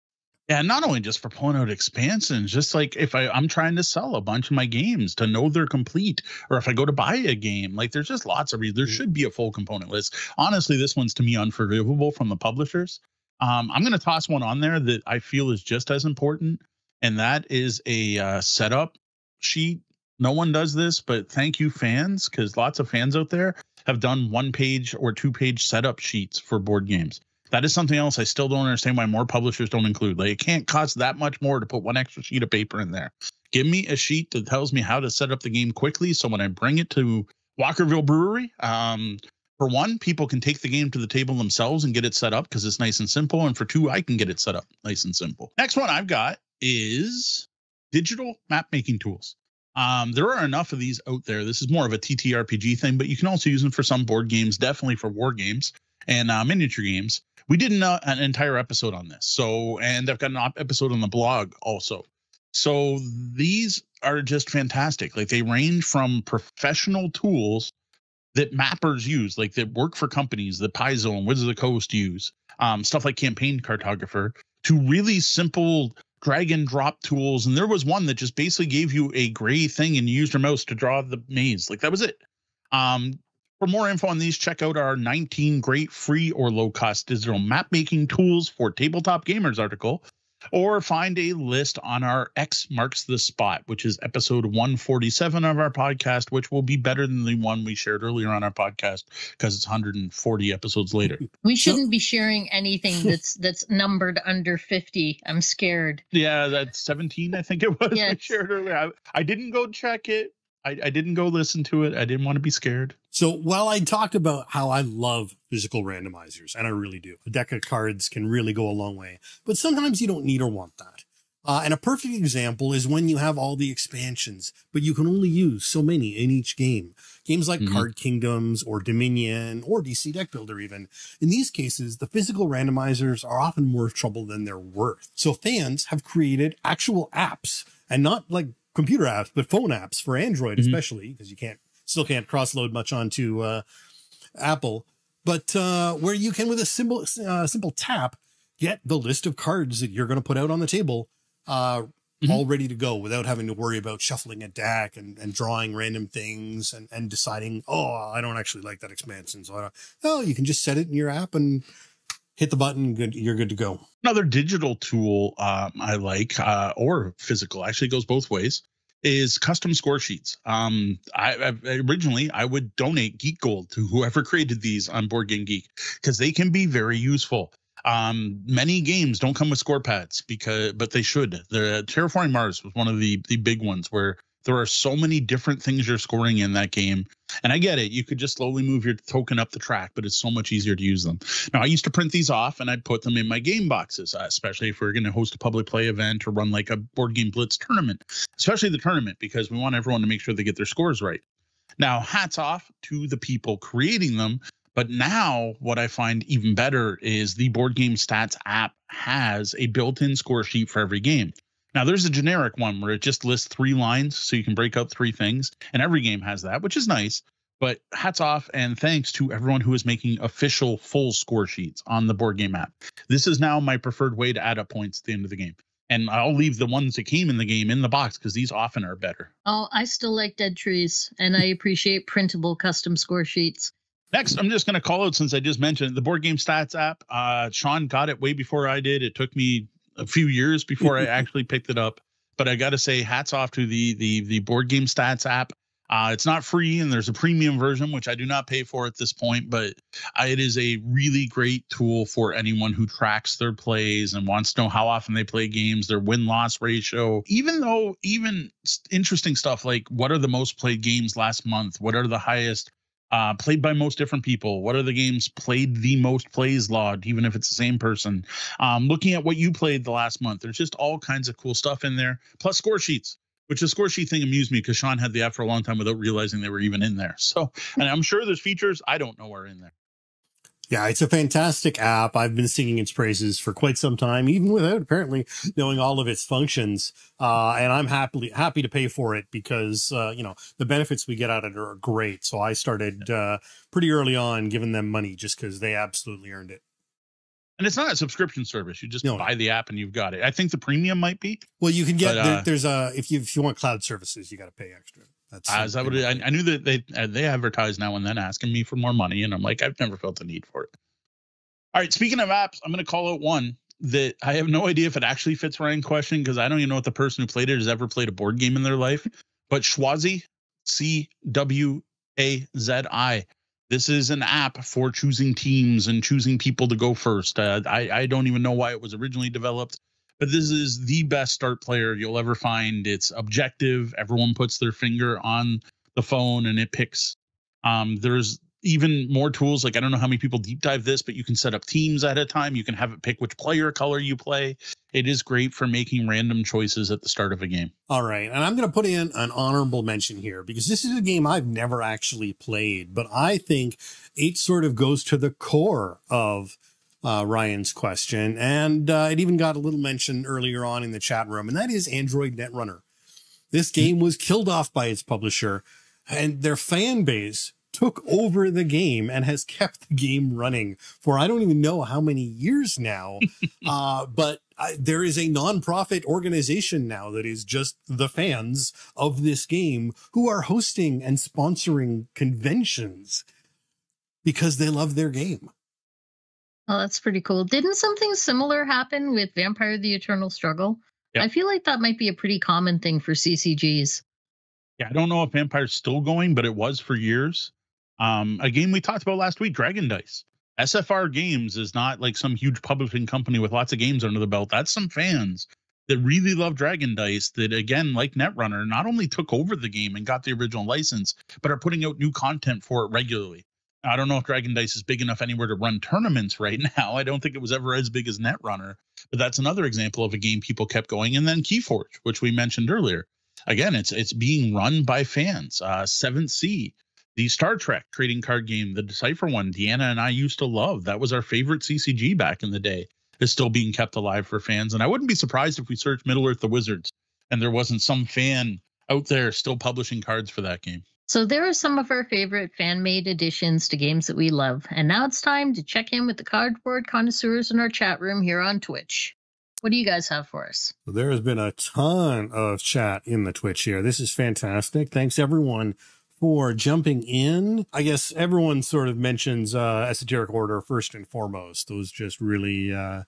Speaker 2: Yeah, not only just for pulling out expansions, just like if I'm trying to sell a bunch of my games to know they're complete, or if I go to buy a game, like there's just lots of reasons. There should be a full component list. Honestly, this one's to me unforgivable from the publishers. I'm going to toss one on there that I feel is just as important, and that is a setup sheet. No one does this, but thank you, fans, because lots of fans out there have done 1-page or 2-page setup sheets for board games. That is something else I still don't understand why more publishers don't include. Like, it can't cost that much more to put one extra sheet of paper in there. Give me a sheet that tells me how to set up the game quickly, so when I bring it to Walkerville Brewery, for one, people can take the game to the table themselves and get it set up because it's nice and simple. And for two, I can get it set up nice and simple. Next one I've got is digital map making tools. There are enough of these out there. This is more of a TTRPG thing, but you can also use them for some board games, definitely for war games and miniature games. We did an entire episode on this. And I've got an episode on the blog also. So these are just fantastic. Like, they range from professional tools that mappers use, like that work for companies that Paizo and Wizards of the Coast use, stuff like Campaign Cartographer, to really simple drag and drop tools. And there was one that just basically gave you a gray thing and you used your mouse to draw the maze. Like, that was it. For more info on these, check out our 19 great free or low-cost digital map-making tools for tabletop gamers article, or find a list on our X Marks the Spot, which is episode 147 of our podcast, which will be better than the one we shared earlier on our podcast because it's 140 episodes later.
Speaker 3: We shouldn't be sharing anything that's numbered under 50. I'm scared.
Speaker 2: Yeah, that's 17, I think it was. Yes. We shared earlier. I didn't go check it. I didn't go listen to it. I didn't want to be scared.
Speaker 1: So while I talked about how I love physical randomizers, and I really do, a deck of cards can really go a long way, but sometimes you don't need or want that. And a perfect example is when you have all the expansions, but you can only use so many in each game. Games like Card Kingdoms or Dominion or DC Deck Builder even. In these cases, the physical randomizers are often more trouble than they're worth. So fans have created actual apps, and not like computer apps, but phone apps for Android, especially because you still can't cross-load much onto Apple, but where you can, with a simple tap, get the list of cards that you're going to put out on the table all ready to go without having to worry about shuffling a deck and drawing random things and deciding, oh, I don't actually like that expansion. So you can just set it in your app and hit the button. You're good to go.
Speaker 2: Another digital tool I like, or physical, actually goes both ways, is custom score sheets. Originally, I would donate Geek Gold to whoever created these on Board Game Geek because they can be very useful. Many games don't come with score pads but they should. The Terraforming Mars was one of the big ones where there are so many different things you're scoring in that game. And I get it. You could just slowly move your token up the track, but it's so much easier to use them. Now, I used to print these off and I'd put them in my game boxes, especially if we're going to host a public play event or run like a Board Game Blitz tournament, especially the tournament, because we want everyone to make sure they get their scores right. Now, hats off to the people creating them. But now what I find even better is the Board Game Stats app has a built-in score sheet for every game. Now, there's a generic one where it just lists 3 lines so you can break out 3 things. And every game has that, which is nice. But hats off and thanks to everyone who is making official full score sheets on the Board Game app. This is now my preferred way to add up points at the end of the game. And I'll leave the ones that came in the game in the box because these often are better.
Speaker 3: Oh, I still like Dead Trees, and I appreciate printable custom score sheets.
Speaker 2: Next, I'm just going to call out, since I just mentioned, the Board Game Stats app. Sean got it way before I did. It took me a few years before I actually picked it up, but I got to say hats off to the Board Game Stats app. It's not free, and there's a premium version, which I do not pay for at this point, but it is a really great tool for anyone who tracks their plays and wants to know how often they play games, their win-loss ratio, even interesting stuff like what are the most played games last month? What are the highest played by most different people? What are the games played the most plays logged, even if it's the same person? Looking at what you played the last month. There's just all kinds of cool stuff in there. Plus score sheets, which the score sheet thing amused me because Sean had the app for a long time without realizing they were even in there. So, and I'm sure there's features I don't know are in there.
Speaker 1: Yeah, it's a fantastic app. I've been singing its praises for quite some time, even without apparently knowing all of its functions. And I'm happy to pay for it because, the benefits we get out of it are great. So I started pretty early on giving them money just because they absolutely earned it.
Speaker 2: And it's not a subscription service. You just
Speaker 1: No.
Speaker 2: buy the app and you've got it. I think the premium might be.
Speaker 1: Well, you can get
Speaker 2: But,
Speaker 1: there's a if you want cloud services, you got to pay extra. That's
Speaker 2: is that what I knew that they advertise now and then asking me for more money, and I'm like, I've never felt the need for it. All right, speaking of apps, I'm going to call out one that I have no idea if it actually fits Ryan's question, because I don't even know if the person who played it has ever played a board game in their life. But Schwazi, Cwazi. This is an app for choosing teams and choosing people to go first. I don't even know why it was originally developed, but this is the best start player you'll ever find. It's objective. Everyone puts their finger on the phone and it picks. There's even more tools. Like, I don't know how many people deep dive this, but you can set up teams at a time. You can have it pick which player color you play. It is great for making random choices at the start of a game. All
Speaker 1: right. And I'm going to put in an honorable mention here, because this is a game I've never actually played, but I think it sort of goes to the core of Ryan's question. And it even got a little mention earlier on in the chat room, and that is Android Netrunner. This game was killed off by its publisher, and their fan base took over the game and has kept the game running for I don't even know how many years now. But there is a nonprofit organization now that is just the fans of this game who are hosting and sponsoring conventions because they love their game.
Speaker 3: Oh, that's pretty cool. Didn't something similar happen with Vampire: The Eternal Struggle?
Speaker 2: Yep.
Speaker 3: I feel like that might be a pretty common thing for CCGs.
Speaker 2: Yeah, I don't know if Vampire's still going, but it was for years. A game we talked about last week, Dragon Dice. SFR Games is not like some huge publishing company with lots of games under the belt. That's some fans that really love Dragon Dice that, again, like Netrunner, not only took over the game and got the original license, but are putting out new content for it regularly. I don't know if Dragon Dice is big enough anywhere to run tournaments right now. I don't think it was ever as big as Netrunner, but that's another example of a game people kept going. And then Keyforge, which we mentioned earlier. Again, it's being run by fans. 7th Sea. The Star Trek trading card game, the Decipher one, Deanna and I used to love. That was our favorite CCG back in the day. Is still being kept alive for fans. And I wouldn't be surprised if we searched Middle-earth: The Wizards and there wasn't some fan out there still publishing cards for that game.
Speaker 3: So there are some of our favorite fan-made additions to games that we love. And now it's time to check in with the cardboard connoisseurs in our chat room here on Twitch. What do you guys have for us?
Speaker 1: There has been a ton of chat in the Twitch here. This is fantastic. Thanks, everyone, for jumping in. I guess everyone sort of mentions Esoteric Order first and foremost. Those just really,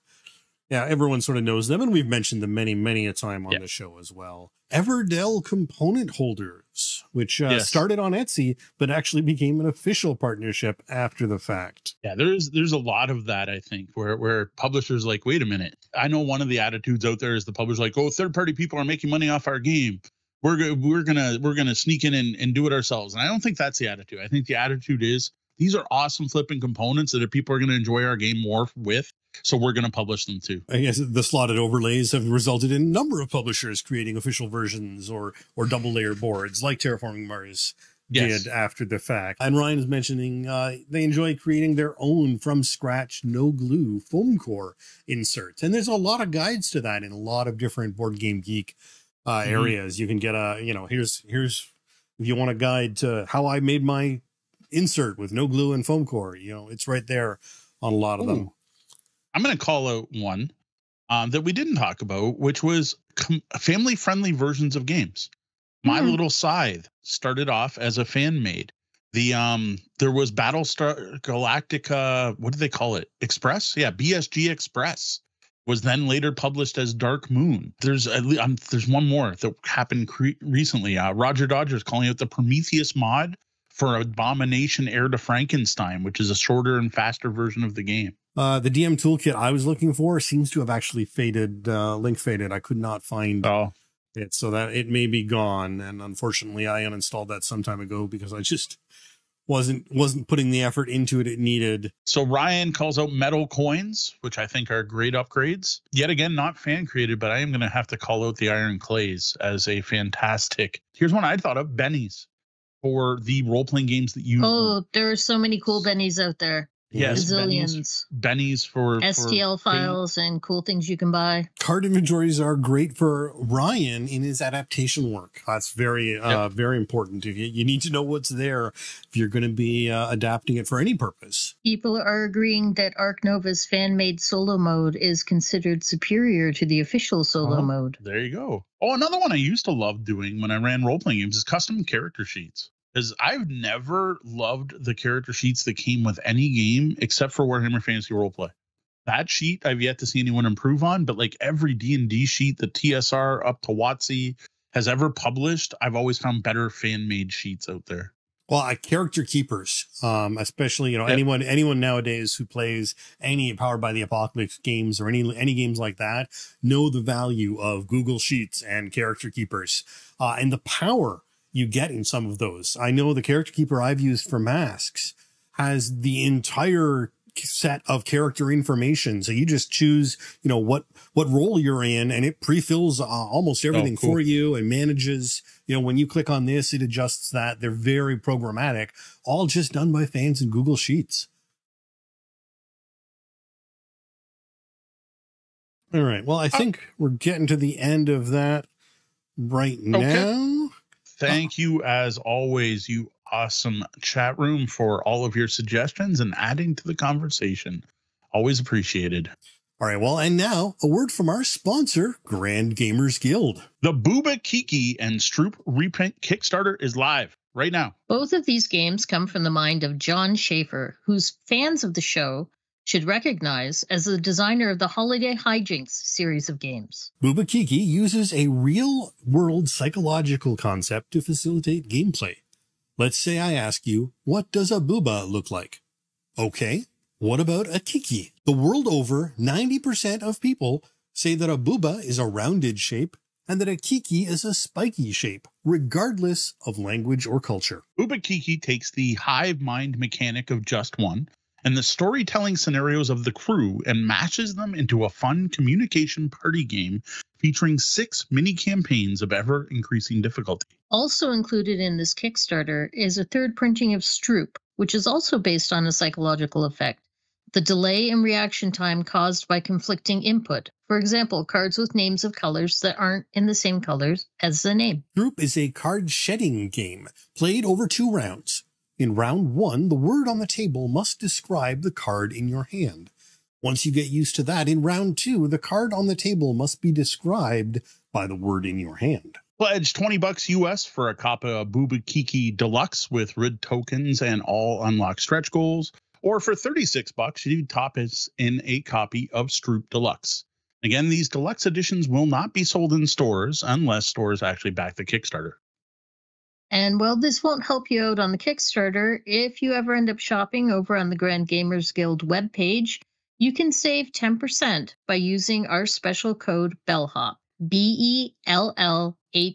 Speaker 1: everyone sort of knows them, and we've mentioned them many a time on the show as well. Everdell Component Holders, which started on Etsy, but actually became an official partnership after the fact.
Speaker 2: Yeah, there's a lot of that, I think, where publishers like, wait a minute. I know one of the attitudes out there is the publisher's like, oh, third-party people are making money off our game. We're gonna sneak in and do it ourselves. And I don't think that's the attitude. I think the attitude is these are awesome flipping components that people are going to enjoy our game more with. So we're going to publish them too.
Speaker 1: I guess the slotted overlays have resulted in a number of publishers creating official versions or double layer boards like Terraforming Mars did after the fact. And Ryan is mentioning they enjoy creating their own from scratch, no glue foam core inserts. And there's a lot of guides to that in a lot of different Board Game Geek areas. You can get here's if you want a guide to how I made my insert with no glue and foam core, it's right there on a lot of them.
Speaker 2: I'm going to call out one that we didn't talk about, which was family friendly versions of games. My Little Scythe started off as a fan made. There was Battlestar Galactica, what do they call it? Express? Yeah, BSG Express. Was then later published as Dark Moon. There's one more that happened recently. Roger Dodger's calling out the Prometheus mod for Abomination Heir to Frankenstein, which is a shorter and faster version of the game.
Speaker 1: The DM toolkit I was looking for seems to have actually faded, link faded. I could not find it, so that it may be gone. And unfortunately, I uninstalled that some time ago because I just wasn't putting the effort into it needed.
Speaker 2: So Ryan calls out metal coins, which I think are great upgrades. Yet again, not fan created, but I am going to have to call out the Iron Clays as a fantastic. Here's one I thought of: Bennies for the role playing games that you.
Speaker 3: Oh, there are so many cool Bennies out there.
Speaker 2: Yes,
Speaker 3: Zillions.
Speaker 2: Benny's for
Speaker 3: STL files and cool things you can buy.
Speaker 1: Card inventories are great for Ryan in his adaptation work. That's very, very important. You need to know what's there if you're going to be adapting it for any purpose.
Speaker 3: People are agreeing that Ark Nova's fan-made solo mode is considered superior to the official solo mode.
Speaker 2: There you go. Oh, another one I used to love doing when I ran role-playing games is custom character sheets. Because I've never loved the character sheets that came with any game except for Warhammer Fantasy Roleplay. That sheet I've yet to see anyone improve on, but like every D&D sheet that TSR up to WotC has ever published, I've always found better fan-made sheets out there.
Speaker 1: Well, character keepers, especially, anyone nowadays who plays any Powered by the Apocalypse games or any games like that know the value of Google Sheets and character keepers, and the power you get in some of those. I know the character keeper I've used for masks has the entire set of character information. So you just choose, what role you're in, and it pre-fills almost everything for you and manages, when you click on this, it adjusts that. They're very programmatic, all just done by fans in Google Sheets. All right. Well, I think we're getting to the end of that right now.
Speaker 2: Thank you, as always, you awesome chat room, for all of your suggestions and adding to the conversation. Always appreciated.
Speaker 1: All right. Well, and now a word from our sponsor, Grand Gamers Guild.
Speaker 2: The Bouba, Kiki, and Stroop Reprint Kickstarter is live right now.
Speaker 3: Both of these games come from the mind of John Schaefer, whose fans of the show should recognize as the designer of the Holiday Hijinks series of games.
Speaker 1: Bouba Kiki uses a real-world psychological concept to facilitate gameplay. Let's say I ask you, what does a Bouba look like? Okay, what about a Kiki? The world over, 90% of people say that a Bouba is a rounded shape and that a Kiki is a spiky shape, regardless of language or culture.
Speaker 2: Bouba Kiki takes the hive mind mechanic of just one and the storytelling scenarios of the crew and mashes them into a fun communication party game featuring 6 mini campaigns of ever-increasing difficulty.
Speaker 3: Also included in this Kickstarter is a third printing of Stroop, which is also based on a psychological effect, the delay in reaction time caused by conflicting input. For example, cards with names of colors that aren't in the same colors as the name.
Speaker 1: Stroop is a card shedding game played over 2 rounds. In round 1, the word on the table must describe the card in your hand. Once you get used to that, in round 2, the card on the table must be described by the word in your hand.
Speaker 2: Pledge $20 US for a copy of Bouba Kiki Deluxe with RID tokens and all unlocked stretch goals, or for $36, you top us in a copy of Stroop Deluxe. Again, these deluxe editions will not be sold in stores unless stores actually back the Kickstarter.
Speaker 3: And while this won't help you out on the Kickstarter, if you ever end up shopping over on the Grand Gamers Guild webpage, you can save 10% by using our special code BELLHOP, BELLHOP.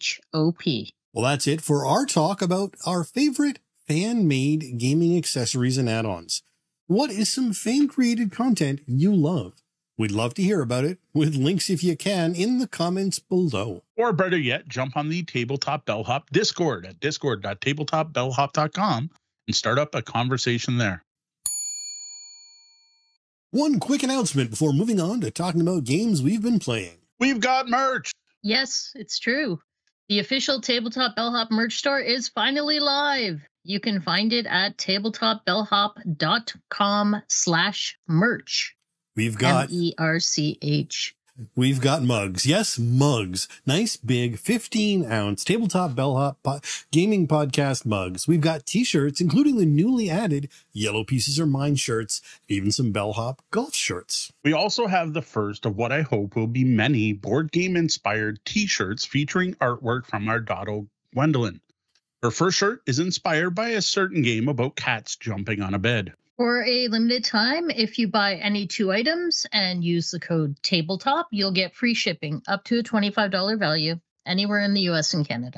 Speaker 1: Well, that's it for our talk about our favorite fan-made gaming accessories and add-ons. What is some fan-created content you love? We'd love to hear about it, with links if you can in the comments below.
Speaker 2: Or better yet, jump on the Tabletop Bellhop Discord at discord.tabletopbellhop.com and start up a conversation there.
Speaker 1: One quick announcement before moving on to talking about games we've been playing.
Speaker 2: We've got merch!
Speaker 3: Yes, it's true. The official Tabletop Bellhop merch store is finally live. You can find it at tabletopbellhop.com/merch.
Speaker 1: We've got
Speaker 3: MERCH.
Speaker 1: We've got mugs. Yes, mugs. Nice big 15-ounce Tabletop Bellhop gaming podcast mugs. We've got t-shirts, including the newly added Yellow Pieces Are Mine shirts, even some Bellhop golf shirts.
Speaker 2: We also have the first of what I hope will be many board game inspired t-shirts featuring artwork from our Dotto Gwendolyn. Her first shirt is inspired by a certain game about cats jumping on a bed.
Speaker 3: For a limited time, if you buy any 2 items and use the code TABLETOP, you'll get free shipping up to a $25 value anywhere in the US and Canada.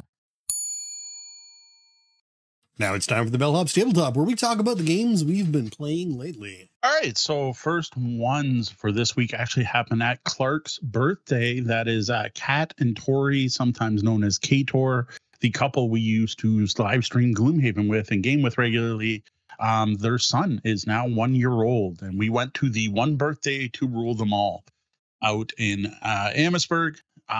Speaker 1: Now it's time for the Bellhop's Tabletop, where we talk about the games we've been playing lately.
Speaker 2: All right, so first ones for this week actually happened at Clark's birthday. That is Kat and Tori, sometimes known as Kator, the couple we used to live stream Gloomhaven with and game with regularly. Their son is now 1 year old, and we went to the One Birthday to Rule Them All out in Amherstburg.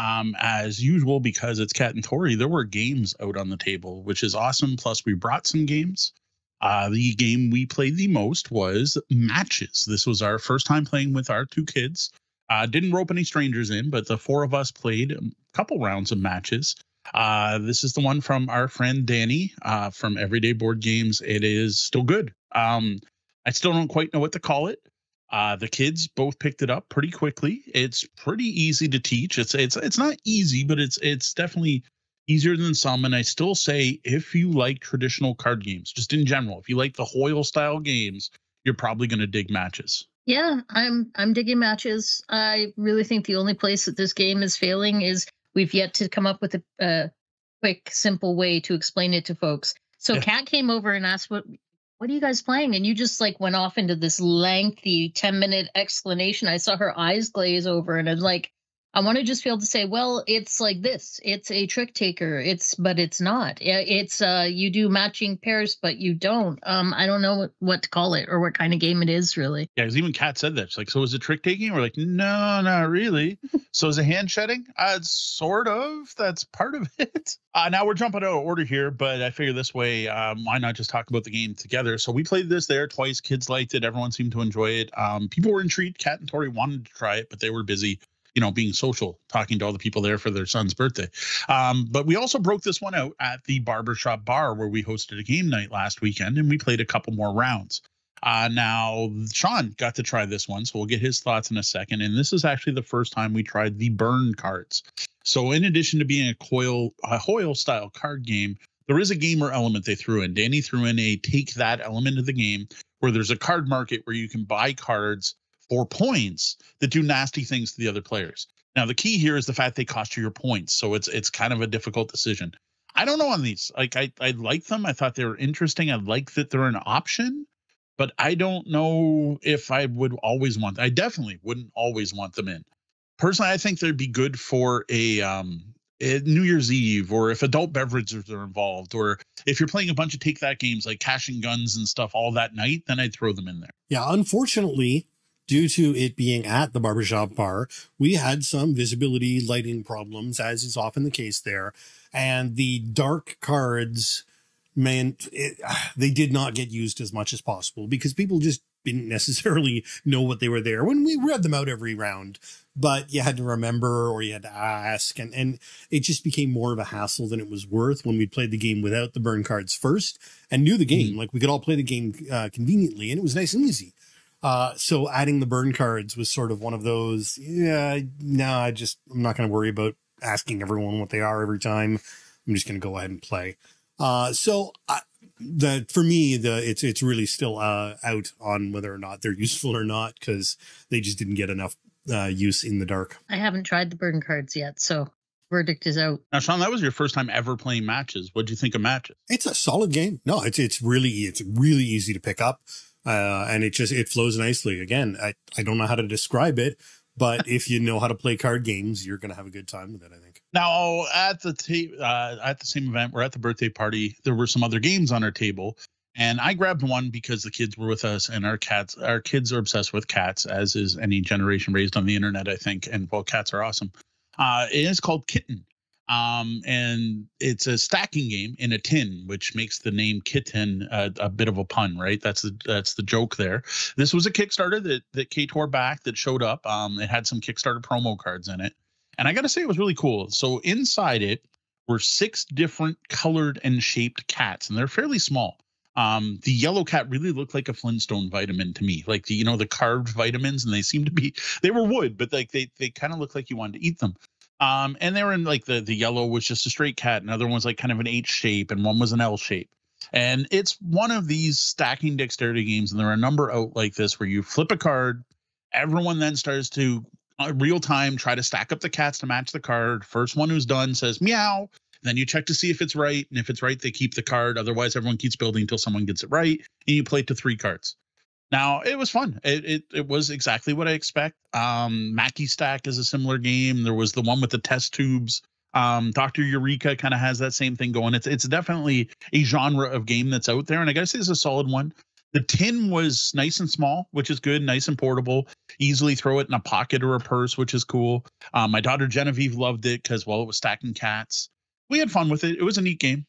Speaker 2: As usual, because it's Cat and Tori, there were games out on the table, which is awesome. Plus, we brought some games. The game we played the most was Matches. This was our first time playing with our two kids. Didn't rope any strangers in, but the four of us played a couple rounds of Matches. This is the one from our friend Danny from Everyday Board Games. It is still good. I still don't quite know what to call it. The kids both picked it up pretty quickly. It's pretty easy to teach. It's not easy, but it's definitely easier than some. And I still say, if you like traditional card games, just in general, if you like the Hoyle style games, you're probably going to dig Matches.
Speaker 3: Yeah, I'm digging Matches. I really think the only place that this game is failing is we've yet to come up with a quick, simple way to explain it to folks. So Kat came over and asked, what are you guys playing? And you just like went off into this lengthy 10-minute explanation. I saw her eyes glaze over, and I'm like, I want to just be able to say, well, it's like this. It's a trick taker. But it's not. It's you do matching pairs, but you don't. I don't know what to call it or what kind of game it is, really.
Speaker 2: Yeah, because even Kat said that. She's like, so is it trick taking? We're like, no, not really. So is it hand shedding? Sort of. That's part of it. Now we're jumping out of order here, but I figure this way, why not just talk about the game together? So we played this there twice. Kids liked it. Everyone seemed to enjoy it. People were intrigued. Kat and Tori wanted to try it, but they were busy, being social, talking to all the people there for their son's birthday. But we also broke this one out at the Barbershop Bar where we hosted a game night last weekend, and we played a couple more rounds. Now, Sean got to try this one, so we'll get his thoughts in a second. And this is actually the first time we tried the burn cards. So in addition to being a Hoyle-style card game, there is a gamer element they threw in. Danny threw in a take that element of the game where there's a card market where you can buy cards for points that do nasty things to the other players. Now, the key here is the fact they cost you your points, so it's kind of a difficult decision. I don't know on these. Like, I like them. I thought they were interesting. I like that they're an option, but I don't know if I would always want. I definitely wouldn't always want them in. Personally, I think they'd be good for a New Year's Eve, or if adult beverages are involved, or if you're playing a bunch of take that games like Cash and Guns and stuff all that night, then I'd throw them in there.
Speaker 1: Yeah, unfortunately, due to it being at the Barbershop Bar, we had some visibility lighting problems, as is often the case there. And the dark cards meant they did not get used as much as possible because people just didn't necessarily know what they were there when we read them out every round. But you had to remember, or you had to ask, and it just became more of a hassle than it was worth when we played the game without the burn cards first and knew the game. Like, we could all play the game conveniently, and it was nice and easy. So adding the burn cards was sort of one of those, I'm not going to worry about asking everyone what they are every time. I'm just going to go ahead and play. For me, it's really still out on whether or not they're useful or not, because they just didn't get enough use in the dark.
Speaker 3: I haven't tried the burn cards yet, so verdict is out.
Speaker 2: Now, Sean, that was your first time ever playing Matches. What'd you think of Matches?
Speaker 1: It's a solid game. No, it's really easy to pick up. And it flows nicely. Again, I don't know how to describe it, but if you know how to play card games, you're going to have a good time with it, I think.
Speaker 2: Now, at the same event, we're at the birthday party, there were some other games on our table, and I grabbed one because the kids were with us, and our kids are obsessed with cats, as is any generation raised on the internet, I think. And well, cats are awesome. It is called Kittin. And it's a stacking game in a tin, which makes the name Kittin a bit of a pun, right? That's the joke there. This was a Kickstarter that KTOR backed that showed up. It had some Kickstarter promo cards in it, and I got to say it was really cool. So inside it were 6 different colored and shaped cats, and they're fairly small. The yellow cat really looked like a Flintstone vitamin to me, like the carved vitamins, and they were wood, but like they kind of looked like you wanted to eat them. And they were in like the yellow was just a straight cat. Another one was like kind of an H shape, and one was an L shape. And it's one of these stacking dexterity games. And there are a number out like this where you flip a card. Everyone then starts to real time try to stack up the cats to match the card. First one who's done says meow. Then you check to see if it's right. And if it's right, they keep the card. Otherwise, everyone keeps building until someone gets it right. And you play to 3 cards. Now, it was fun. It was exactly what I expect. Mackie Stack is a similar game. There was the one with the test tubes Dr. Eureka kind of has that same thing going. It's definitely a genre of game that's out there, and I gotta say it's a solid one. The tin was nice and small, which is good, nice and portable. Easily throw it in a pocket or a purse, which is cool. My daughter Genevieve loved it because, well, it was stacking cats. We had fun with it. It was a neat game.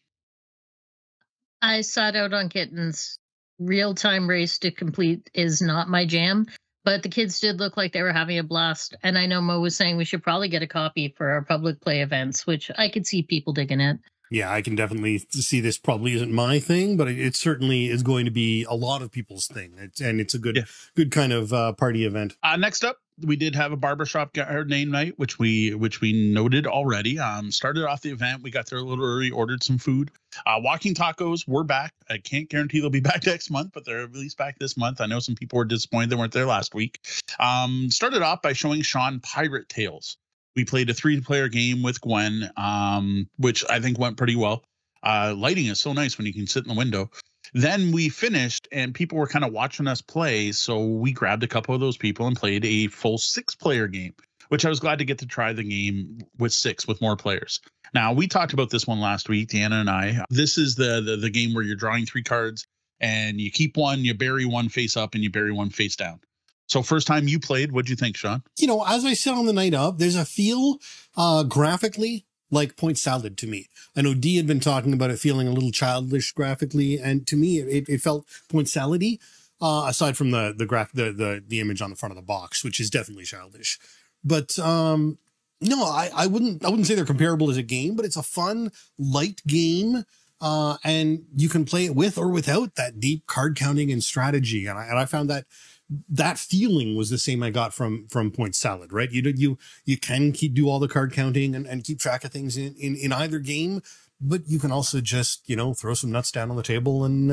Speaker 3: I sat out on Kittens. Real-time race to complete is not my jam, but the kids did look like they were having a blast. And I know Mo was saying we should probably get a copy for our public play events, which I could see people digging it.
Speaker 1: Yeah, I can definitely see this probably isn't my thing, but it certainly is going to be a lot of people's thing. It's a good kind of party event.
Speaker 2: Next up, we did have a barbershop name night, which we noted already. Started off the event. We got there a little early, ordered some food. Walking Tacos, we're back. I can't guarantee they'll be back next month, but they're at least back this month. I know some people were disappointed they weren't there last week. Started off by showing Sean Pirate Tales. We played a 3-player game with Gwen, which I think went pretty well. Lighting is so nice when you can sit in the window. Then we finished and people were kind of watching us play. So we grabbed a couple of those people and played a full 6-player game, which I was glad to get to try the game with more players. Now, we talked about this one last week, Deanna and I. This is the game where you're drawing 3 cards and you keep one, you bury one face up, and you bury one face down. So first time you played, what'd you think, Sean?
Speaker 1: You know, as I said on the night of, there's a feel graphically like Point Salad to me. I know Dee had been talking about it feeling a little childish graphically, and to me, it felt Point Salad-y, aside from the image on the front of the box, which is definitely childish. But no, I wouldn't say they're comparable as a game, but it's a fun, light game. And you can play it with or without that deep card counting and strategy. And I found that feeling was the same I got from Point Salad, right? You can do all the card counting and keep track of things in either game, but you can also just, throw some nuts down on the table and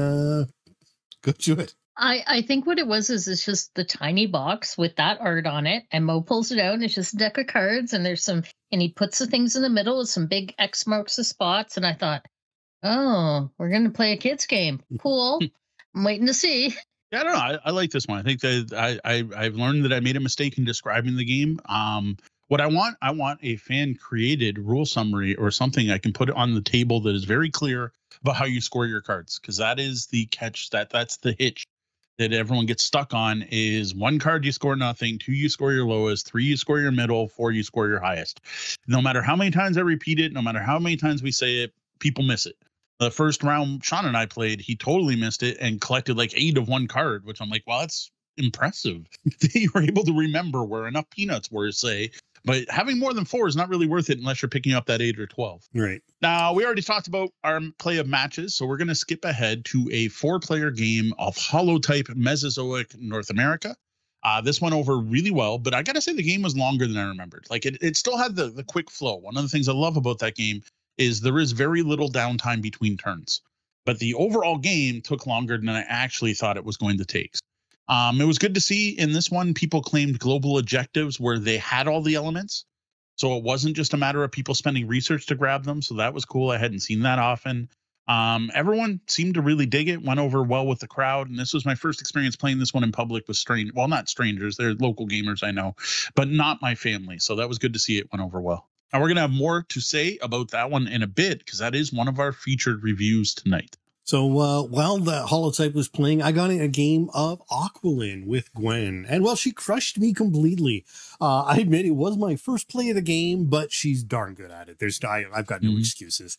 Speaker 1: go to it.
Speaker 3: I think what it was is it's just the tiny box with that art on it, and Mo pulls it out and it's just a deck of cards, and and he puts the things in the middle with some big X marks the spots, and I thought, oh, we're going to play a kid's game. Cool. I'm waiting to see.
Speaker 2: Yeah, I don't know. I like this one. I think that I've learned that I made a mistake in describing the game. What I want a fan created rule summary or something I can put on the table that is very clear about how you score your cards. Cause that is the catch, that's the hitch that everyone gets stuck on. Is 1 card you score nothing, 2 you score your lowest, 3 you score your middle, 4 you score your highest. No matter how many times I repeat it, no matter how many times we say it, people miss it. The first round Sean and I played, he totally missed it and collected like 8 of 1 card, which I'm like, well, that's impressive that you were able to remember where enough peanuts were, say. But having more than 4 is not really worth it unless you're picking up that 8 or 12.
Speaker 1: Right.
Speaker 2: Now, we already talked about our play of matches, so we're going to skip ahead to a 4-player game of Holotype Mesozoic North America. This went over really well, but I got to say the game was longer than I remembered. Like it still had the quick flow. One of the things I love about that game is there is very little downtime between turns, but the overall game took longer than I actually thought it was going to take. It was good to see in this one, people claimed global objectives where they had all the elements. So it wasn't just a matter of people spending research to grab them. So that was cool. I hadn't seen that often. Everyone seemed to really dig it, went over well with the crowd. And this was my first experience playing this one in public with not strangers. They're local gamers, I know, but not my family. So that was good to see it went over well. Now, we're going to have more to say about that one in a bit because that is one of our featured reviews tonight.
Speaker 1: So while the Holotype was playing, I got in a game of Aqualin with Gwen. And, well, she crushed me completely. I admit it was my first play of the game, but she's darn good at it. I've got no excuses.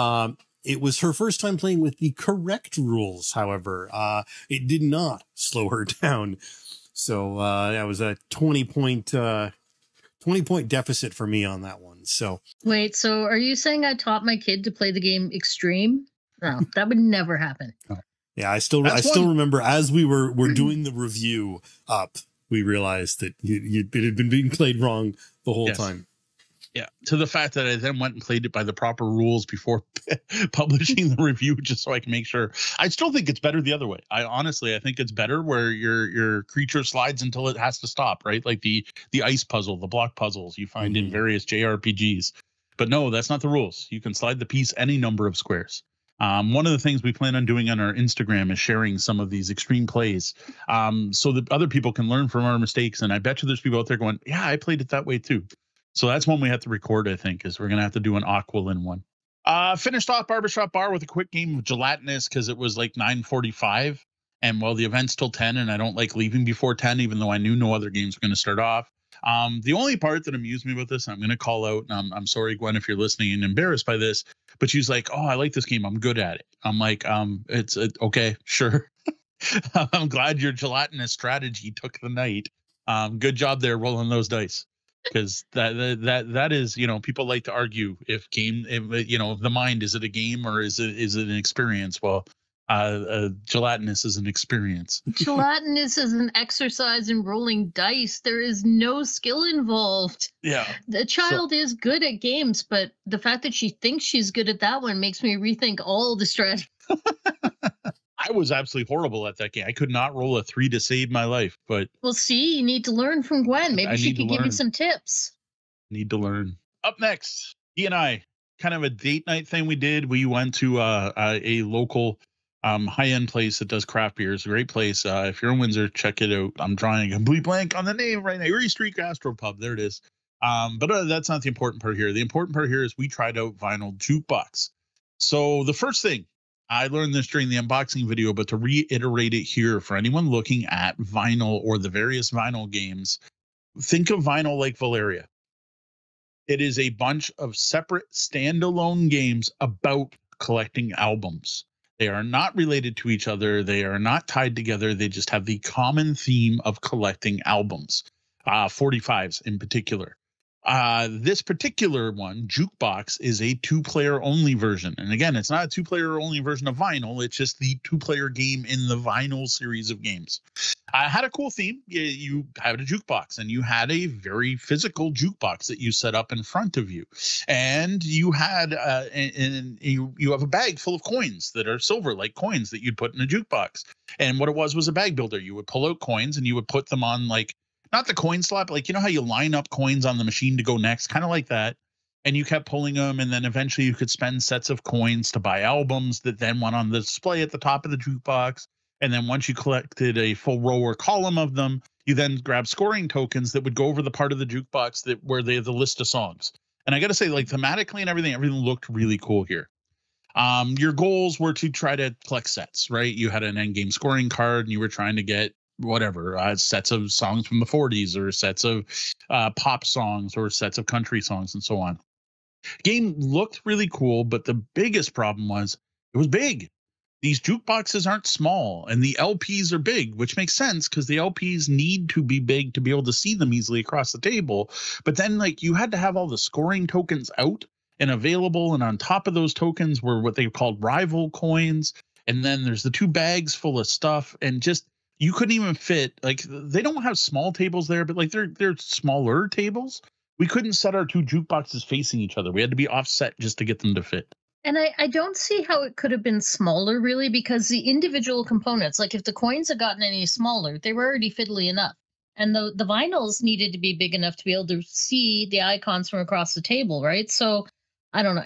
Speaker 1: It was her first time playing with the correct rules, however. It did not slow her down. So that was a 20-point deficit for me on that one. So
Speaker 3: wait, so are you saying I taught my kid to play the game Extreme? No, that would never happen.
Speaker 1: Yeah, I still remember as we were doing the review up, we realized that it had been being played wrong the whole time.
Speaker 2: Yeah, to the fact that I then went and played it by the proper rules before publishing the review, just so I can make sure. I still think it's better the other way. I think it's better where your creature slides until it has to stop, right? Like the ice puzzle, the block puzzles you find in various JRPGs. But no, that's not the rules. You can slide the piece any number of squares. One of the things we plan on doing on our Instagram is sharing some of these extreme plays so that other people can learn from our mistakes. And I bet you there's people out there going, yeah, I played it that way too. So that's one we have to record, I think, is we're going to have to do an Aqualin one. Finished off Barbershop Bar with a quick game of Gelatinous because it was like 9:45. And well, the event's till 10, and I don't like leaving before 10, even though I knew no other games were going to start off. The only part that amused me with this, I'm going to call out, and I'm sorry, Gwen, if you're listening and embarrassed by this, but she's like, oh, I like this game. I'm good at it. I'm like, it's okay, sure. I'm glad your Gelatinous strategy took the night. Good job there rolling those dice. Because that is, you know, people like to argue if the mind, is it a game or is it an experience? Well, Gelatinous is an experience.
Speaker 3: Gelatinous is an exercise in rolling dice. There is no skill involved.
Speaker 2: Yeah.
Speaker 3: The child is good at games, but the fact that she thinks she's good at that one makes me rethink all the strategy.
Speaker 2: I was absolutely horrible at that game. I could not roll a 3 to save my life, but
Speaker 3: well, see, you need to learn from Gwen. Maybe she could give you some tips.
Speaker 2: Need to learn. Up next, he and I, kind of a date night thing we did. We went to a local high-end place that does craft beers. A great place. If you're in Windsor, check it out. I'm drawing a complete blank on the name right now. Erie Street Gastropub. There it is. But that's not the important part here. The important part here is we tried out Vinyl Jukebox. So the first thing, I learned this during the unboxing video, but to reiterate it here for anyone looking at vinyl or the various vinyl games, think of vinyl like Valeria. It is a bunch of separate standalone games about collecting albums. They are not related to each other. They are not tied together. They just have the common theme of collecting albums, 45s in particular. This particular one, Jukebox, is a 2-player only version. And again, it's not a 2-player only version of vinyl. It's just the 2-player game in the vinyl series of games. Had a cool theme. You had a jukebox, and you had a very physical jukebox that you set up in front of you. And you had you have a bag full of coins that are silver, like coins that you'd put in a jukebox. And what it was a bag builder. You would pull out coins and you would put them on, like, not the coin slot, like, you know how you line up coins on the machine to go next, kind of like that. And you kept pulling them, and then eventually you could spend sets of coins to buy albums that then went on the display at the top of the jukebox. And then once you collected a full row or column of them, you then grab scoring tokens that would go over the part of the jukebox where they have the list of songs. And I got to say, like, thematically and everything looked really cool here. Your goals were to try to collect sets, right? You had an end game scoring card, and you were trying to get whatever, sets of songs from the 40s, or sets of pop songs, or sets of country songs, and so on. Game looked really cool, but the biggest problem was it was big. These jukeboxes aren't small, and the LPs are big, which makes sense because the LPs need to be big to be able to see them easily across the table. But then, like, you had to have all the scoring tokens out and available, and on top of those tokens were what they called rival coins, and then there's the 2 bags full of stuff, and just you couldn't even fit, like, they don't have small tables there, but like they're smaller tables. We couldn't set our 2 jukeboxes facing each other. We had to be offset just to get them to fit.
Speaker 3: And I don't see how it could have been smaller, really, because the individual components, like if the coins had gotten any smaller, they were already fiddly enough. And the vinyls needed to be big enough to be able to see the icons from across the table, right? So I don't know.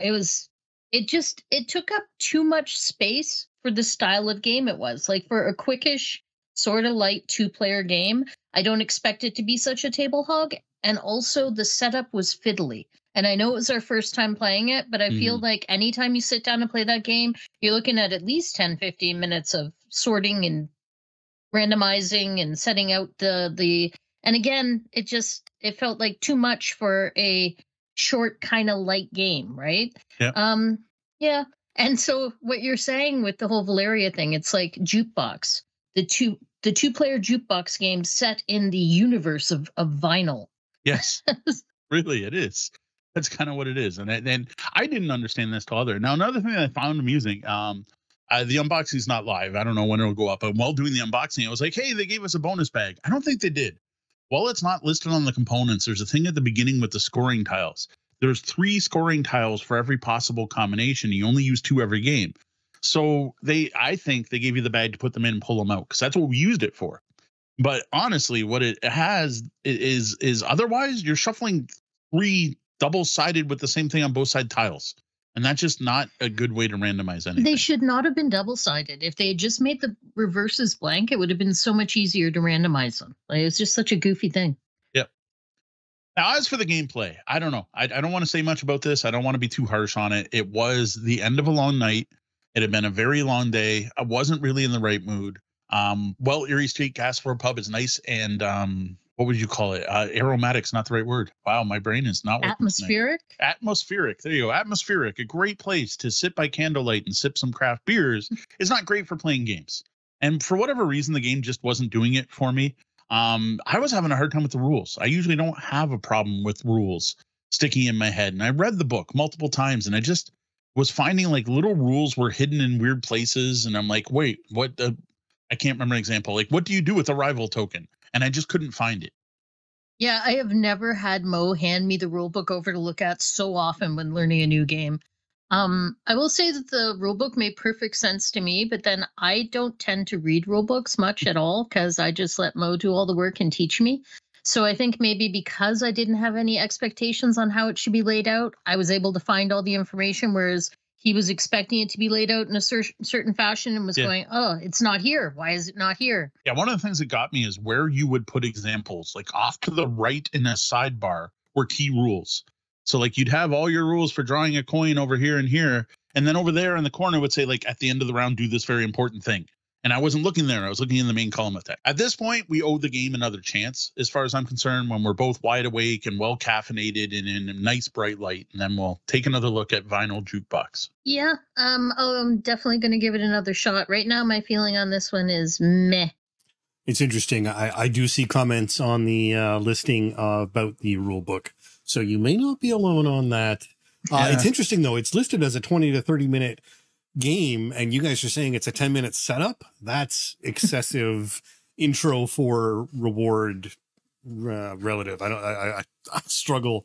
Speaker 3: It took up too much space for the style of game it was. Like for a quickish, sort of light 2-player game, I don't expect it to be such a table hog. And also the setup was fiddly. And I know it was our first time playing it, but I feel like anytime you sit down and play that game, you're looking at least 10, 15 minutes of sorting and randomizing and setting out the and again, it felt like too much for a short kind of light game, right?
Speaker 2: Yeah.
Speaker 3: Yeah. And so what you're saying with the whole Valeria thing, it's like Jukebox. The 2-player jukebox game set in the universe of vinyl.
Speaker 2: Yes, really, it is. That's kind of what it is. And I didn't understand this till other. Now, another thing that I found amusing, the unboxing is not live. I don't know when it'll go up. But while doing the unboxing, I was like, hey, they gave us a bonus bag. I don't think they did. While it's not listed on the components, there's a thing at the beginning with the scoring tiles. There's 3 scoring tiles for every possible combination. You only use 2 every game. So I think they gave you the bag to put them in and pull them out, because that's what we used it for. But honestly, what it has is otherwise you're shuffling 3 double-sided with the same thing on both side tiles. And that's just not a good way to randomize anything.
Speaker 3: They should not have been double-sided. If they had just made the reverses blank, it would have been so much easier to randomize them. Like, it's just such a goofy thing.
Speaker 2: Yep. Now, as for the gameplay, I don't know. I don't want to say much about this. I don't want to be too harsh on it. It was the end of a long night. It had been a very long day. I wasn't really in the right mood. Well, Erie Street Gas for a Pub is nice, and what would you call it? Aromatic's not the right word. Wow, my brain is not working.
Speaker 3: Atmospheric?
Speaker 2: Tonight. Atmospheric. There you go. Atmospheric. A great place to sit by candlelight and sip some craft beers. It's not great for playing games. And for whatever reason, the game just wasn't doing it for me. I was having a hard time with the rules. I usually don't have a problem with rules sticking in my head. And I read the book multiple times, and I just was finding like little rules were hidden in weird places. And I'm like, wait, what? I can't remember an example. Like, what do you do with a rival token? And I just couldn't find it.
Speaker 3: Yeah, I have never had Mo hand me the rule book over to look at so often when learning a new game. I will say that the rulebook made perfect sense to me, but then I don't tend to read rulebooks much at all because I just let Mo do all the work and teach me. So I think maybe because I didn't have any expectations on how it should be laid out, I was able to find all the information, whereas he was expecting it to be laid out in a certain fashion and was going, oh, it's not here. Why is it not here?
Speaker 2: Yeah, one of the things that got me is where you would put examples, like off to the right in a sidebar were key rules. So like you'd have all your rules for drawing a coin over here and here. And then over there in the corner would say like at the end of the round, do this very important thing. And I wasn't looking there. I was looking in the main column of text. At this point, we owe the game another chance, as far as I'm concerned, when we're both wide awake and well caffeinated and in a nice bright light. And then we'll take another look at Vinyl Jukebox.
Speaker 3: Yeah, I'm definitely going to give it another shot. Right now, my feeling on this one is meh.
Speaker 1: It's interesting. I do see comments on the listing about the rule book. So you may not be alone on that. It's interesting, though. It's listed as a 20 to 30 minute game, and you guys are saying it's a 10-minute setup. That's excessive intro for reward relative. I struggle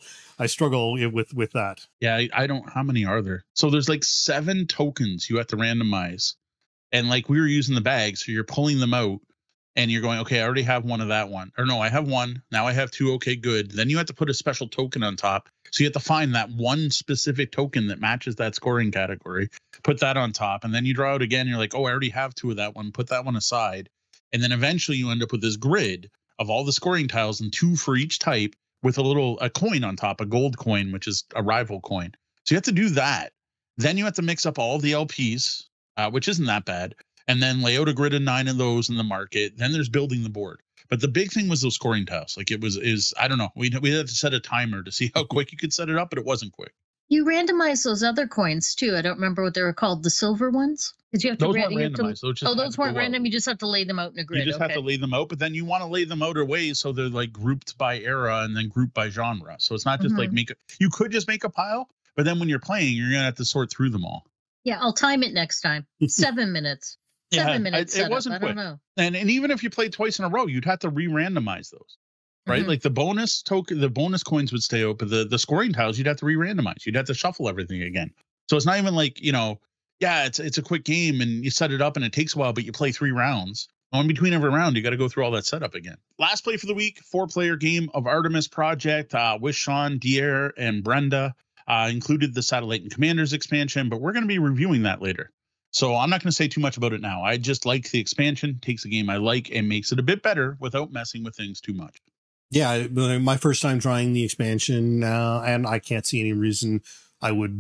Speaker 1: with that.
Speaker 2: Yeah, I don't. How many are there? So there's like 7 tokens you have to randomize, and like we were using the bag, so you're pulling them out. And you're going, okay, I already have one of that one. Or no, I have one. Now I have 2. Okay, good. Then you have to put a special token on top. So you have to find that one specific token that matches that scoring category. Put that on top. And then you draw it again. You're like, oh, I already have 2 of that one. Put that one aside. And then eventually you end up with this grid of all the scoring tiles and 2 for each type with a coin on top, a gold coin, which is a rival coin. So you have to do that. Then you have to mix up all the LPs, which isn't that bad. And then lay out a grid of 9 of those in the market. Then there's building the board. But the big thing was those scoring tiles. Like I don't know. We had to set a timer to see how quick you could set it up, but it wasn't quick.
Speaker 3: You randomized those other coins too. I don't remember what they were called. The silver ones? Because you have to
Speaker 2: those weren't randomized.
Speaker 3: Those weren't random. You just have to lay them out in a grid.
Speaker 2: You just have to lay them out, but then you want to lay them out away so they're like grouped by era and then grouped by genre. So it's not just like you could just make a pile, but then when you're playing, you're gonna have to sort through them all.
Speaker 3: Yeah, I'll time it next time. 7 minutes. 7 minutes.
Speaker 2: It wasn't quick. I don't know. And even if you played twice in a row, you'd have to re-randomize those, right? Like the bonus token, the bonus coins would stay open. The scoring tiles, you'd have to re-randomize. You'd have to shuffle everything again. So it's not even like, it's a quick game and you set it up and it takes a while, but you play 3 rounds. In between every round, you got to go through all that setup again. Last play for the week, 4-player game of Artemis Project with Sean, Dier, and Brenda. Included the Satellite and Commanders expansion, but we're going to be reviewing that later. So I'm not going to say too much about it now. I just like the expansion, takes a game I like and makes it a bit better without messing with things too much.
Speaker 1: Yeah, my first time trying the expansion, and I can't see any reason I would,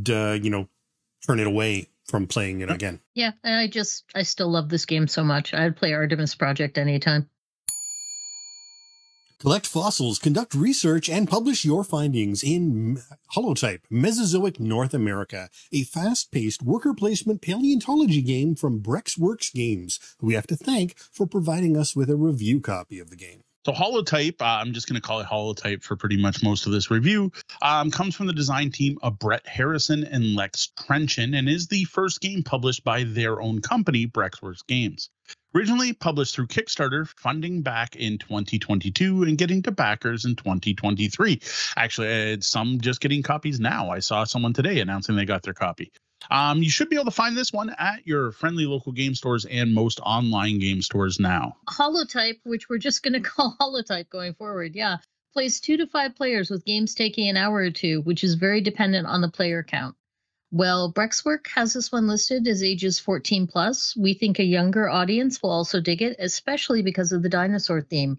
Speaker 1: turn it away from playing it again.
Speaker 3: Yeah, and I still love this game so much. I'd play Artemis Project anytime.
Speaker 1: Collect fossils, conduct research, and publish your findings in Holotype, Mesozoic North America, a fast-paced worker placement paleontology game from Brexworks Games, who we have to thank for providing us with a review copy of the game.
Speaker 2: So Holotype, I'm just going to call it Holotype for pretty much most of this review, comes from the design team of Brett Harrison and Lex Trenchen and is the first game published by their own company, Brexworks Games. Originally published through Kickstarter, funding back in 2022 and getting to backers in 2023. Actually, some just getting copies now. I saw someone today announcing they got their copy. You should be able to find this one at your friendly local game stores and most online game stores now.
Speaker 3: Holotype, which we're just going to call Holotype going forward, plays 2 to 5 players with games taking an hour or 2, which is very dependent on the player count. Well, Brexwork has this one listed as ages 14 plus. We think a younger audience will also dig it, especially because of the dinosaur theme.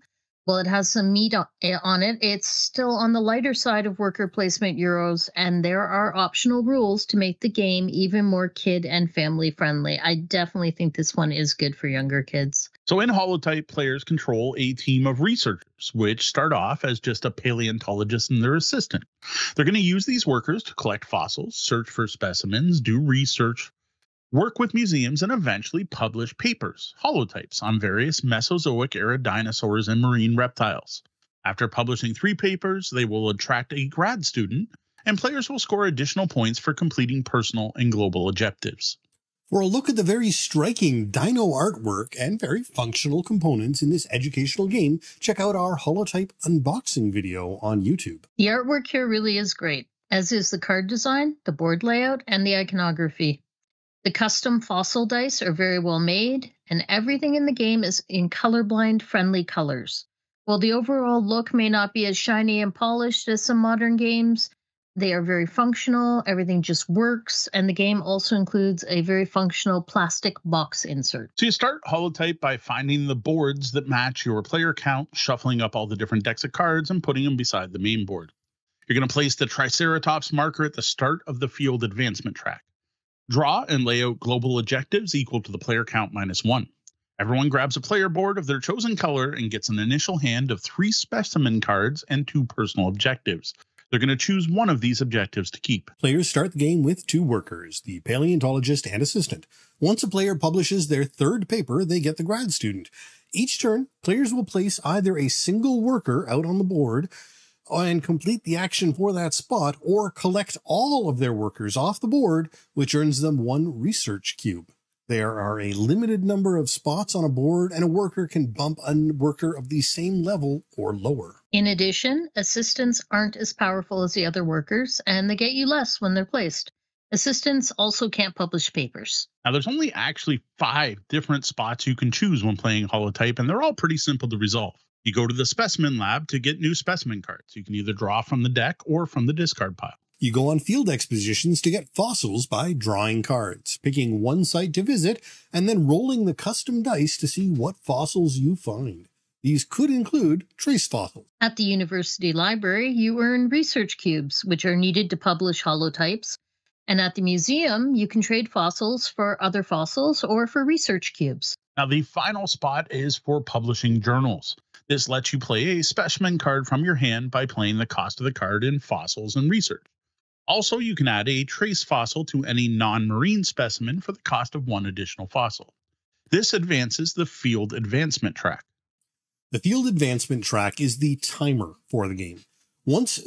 Speaker 3: Well, it has some meat on it. It's still on the lighter side of worker placement euros, and there are optional rules to make the game even more kid and family friendly. I definitely think this one is good for younger kids.
Speaker 2: So in Holotype, players control a team of researchers, which start off as just a paleontologist and their assistant. They're going to use these workers to collect fossils, search for specimens, do research, work with museums, and eventually publish papers, holotypes, on various Mesozoic era dinosaurs and marine reptiles. After publishing 3 papers, they will attract a grad student, and players will score additional points for completing personal and global objectives.
Speaker 1: For a look at the very striking dino artwork and very functional components in this educational game, check out our Holotype unboxing video on YouTube.
Speaker 3: The artwork here really is great, as is the card design, the board layout, and the iconography. The custom fossil dice are very well made, and everything in the game is in colorblind friendly colors. While the overall look may not be as shiny and polished as some modern games, they are very functional, everything just works, and the game also includes a very functional plastic box insert.
Speaker 2: So you start Holotype by finding the boards that match your player count, shuffling up all the different decks of cards and putting them beside the main board. You're going to place the Triceratops marker at the start of the field advancement track. Draw and lay out global objectives equal to the player count -1. Everyone grabs a player board of their chosen color and gets an initial hand of 3 specimen cards and 2 personal objectives. They're going to choose one of these objectives to keep.
Speaker 1: Players start the game with 2 workers, the paleontologist and assistant. Once a player publishes their 3rd paper, they get the grad student. Each turn, players will place either a single worker out on the board and complete the action for that spot, or collect all of their workers off the board, which earns them 1 research cube. There are a limited number of spots on a board, and a worker can bump a worker of the same level or lower.
Speaker 3: In addition, assistants aren't as powerful as the other workers, and they get you less when they're placed. Assistants also can't publish papers.
Speaker 2: Now, there's only actually 5 different spots you can choose when playing Holotype, and they're all pretty simple to resolve. You go to the specimen lab to get new specimen cards. You can either draw from the deck or from the discard pile.
Speaker 1: You go on field expeditions to get fossils by drawing cards, picking one site to visit, and then rolling the custom dice to see what fossils you find. These could include trace fossils.
Speaker 3: At the university library, you earn research cubes, which are needed to publish holotypes. And at the museum, you can trade fossils for other fossils or for research cubes.
Speaker 2: Now, the final spot is for publishing journals. This lets you play a specimen card from your hand by playing the cost of the card in fossils and research. Also, you can add a trace fossil to any non-marine specimen for the cost of 1 additional fossil. This advances the field advancement track.
Speaker 1: The field advancement track is the timer for the game. Once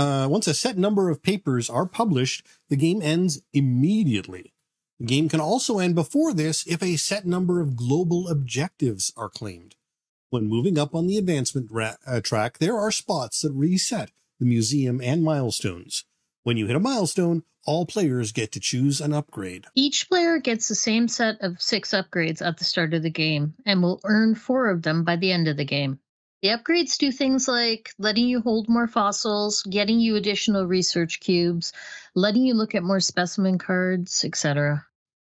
Speaker 1: a set number of papers are published, the game ends immediately. The game can also end before this if a set number of global objectives are claimed. When moving up on the advancement track, there are spots that reset the museum and milestones. When you hit a milestone, all players get to choose an upgrade.
Speaker 3: Each player gets the same set of 6 upgrades at the start of the game, and will earn 4 of them by the end of the game. The upgrades do things like letting you hold more fossils, getting you additional research cubes, letting you look at more specimen cards, etc.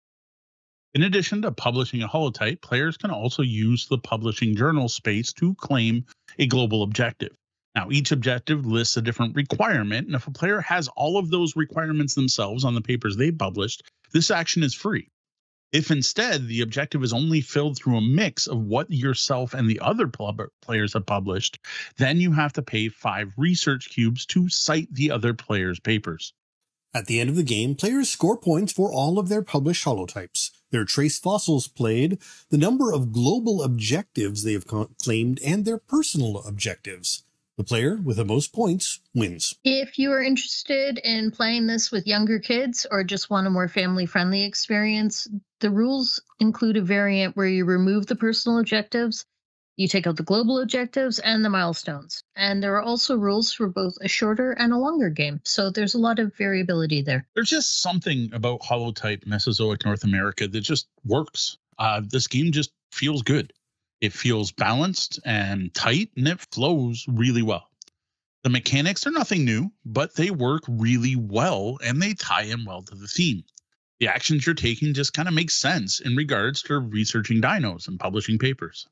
Speaker 2: In addition to publishing a holotype, players can also use the publishing journal space to claim a global objective. Now, each objective lists a different requirement, and if a player has all of those requirements themselves on the papers they published, this action is free. If instead the objective is only filled through a mix of what yourself and the other players have published, then you have to pay 5 research cubes to cite the other player's papers.
Speaker 1: At the end of the game, players score points for all of their published holotypes, their trace fossils played, the number of global objectives they have claimed, and their personal objectives. The player with the most points wins.
Speaker 3: If you are interested in playing this with younger kids or just want a more family-friendly experience, the rules include a variant where you remove the personal objectives, you take out the global objectives, and the milestones. And there are also rules for both a shorter and a longer game, so there's a lot of variability there.
Speaker 2: There's just something about Holotype Mesozoic North America that just works. This game just feels good. It feels balanced and tight, and it flows really well. The mechanics are nothing new, but they work really well, and they tie in well to the theme. The actions you're taking just kind of make sense in regards to researching dinos and publishing papers.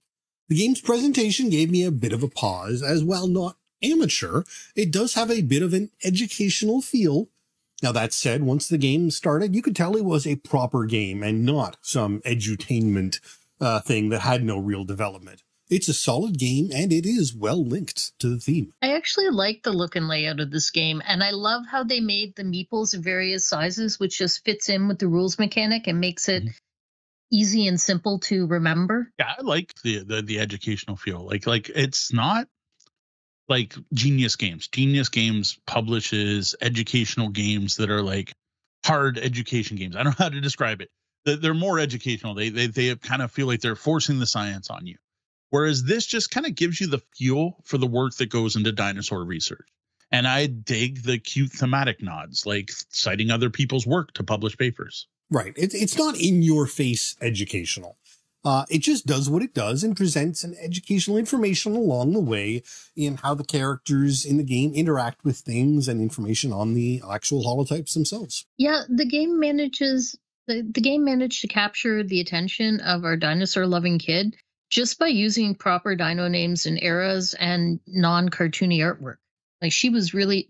Speaker 1: The game's presentation gave me a bit of a pause, as while not amateur, it does have a bit of an educational feel. Now, that said, once the game started, you could tell it was a proper game and not some edutainment thing that had no real development. It's a solid game, and it is well linked to the theme.
Speaker 3: I actually like the look and layout of this game, and I love how they made the meeples of various sizes, which just fits in with the rules mechanic and makes it easy and simple to remember.
Speaker 2: Yeah, I like the educational feel. Like it's not like Genius Games. Genius Games publishes educational games that are like hard education games. I don't know how to describe it. They're more educational. They kind of feel like they're forcing the science on you. Whereas this just kind of gives you the feel for the work that goes into dinosaur research. And I dig the cute thematic nods, like citing other people's work to publish papers.
Speaker 1: Right. It's not in your face educational. It just does what it does and presents an educational information along the way in how the characters in the game interact with things and information on the actual holotypes themselves.
Speaker 3: Yeah, the game managed to capture the attention of our dinosaur loving kid just by using proper dino names and eras and non-cartoony artwork. Like, she was really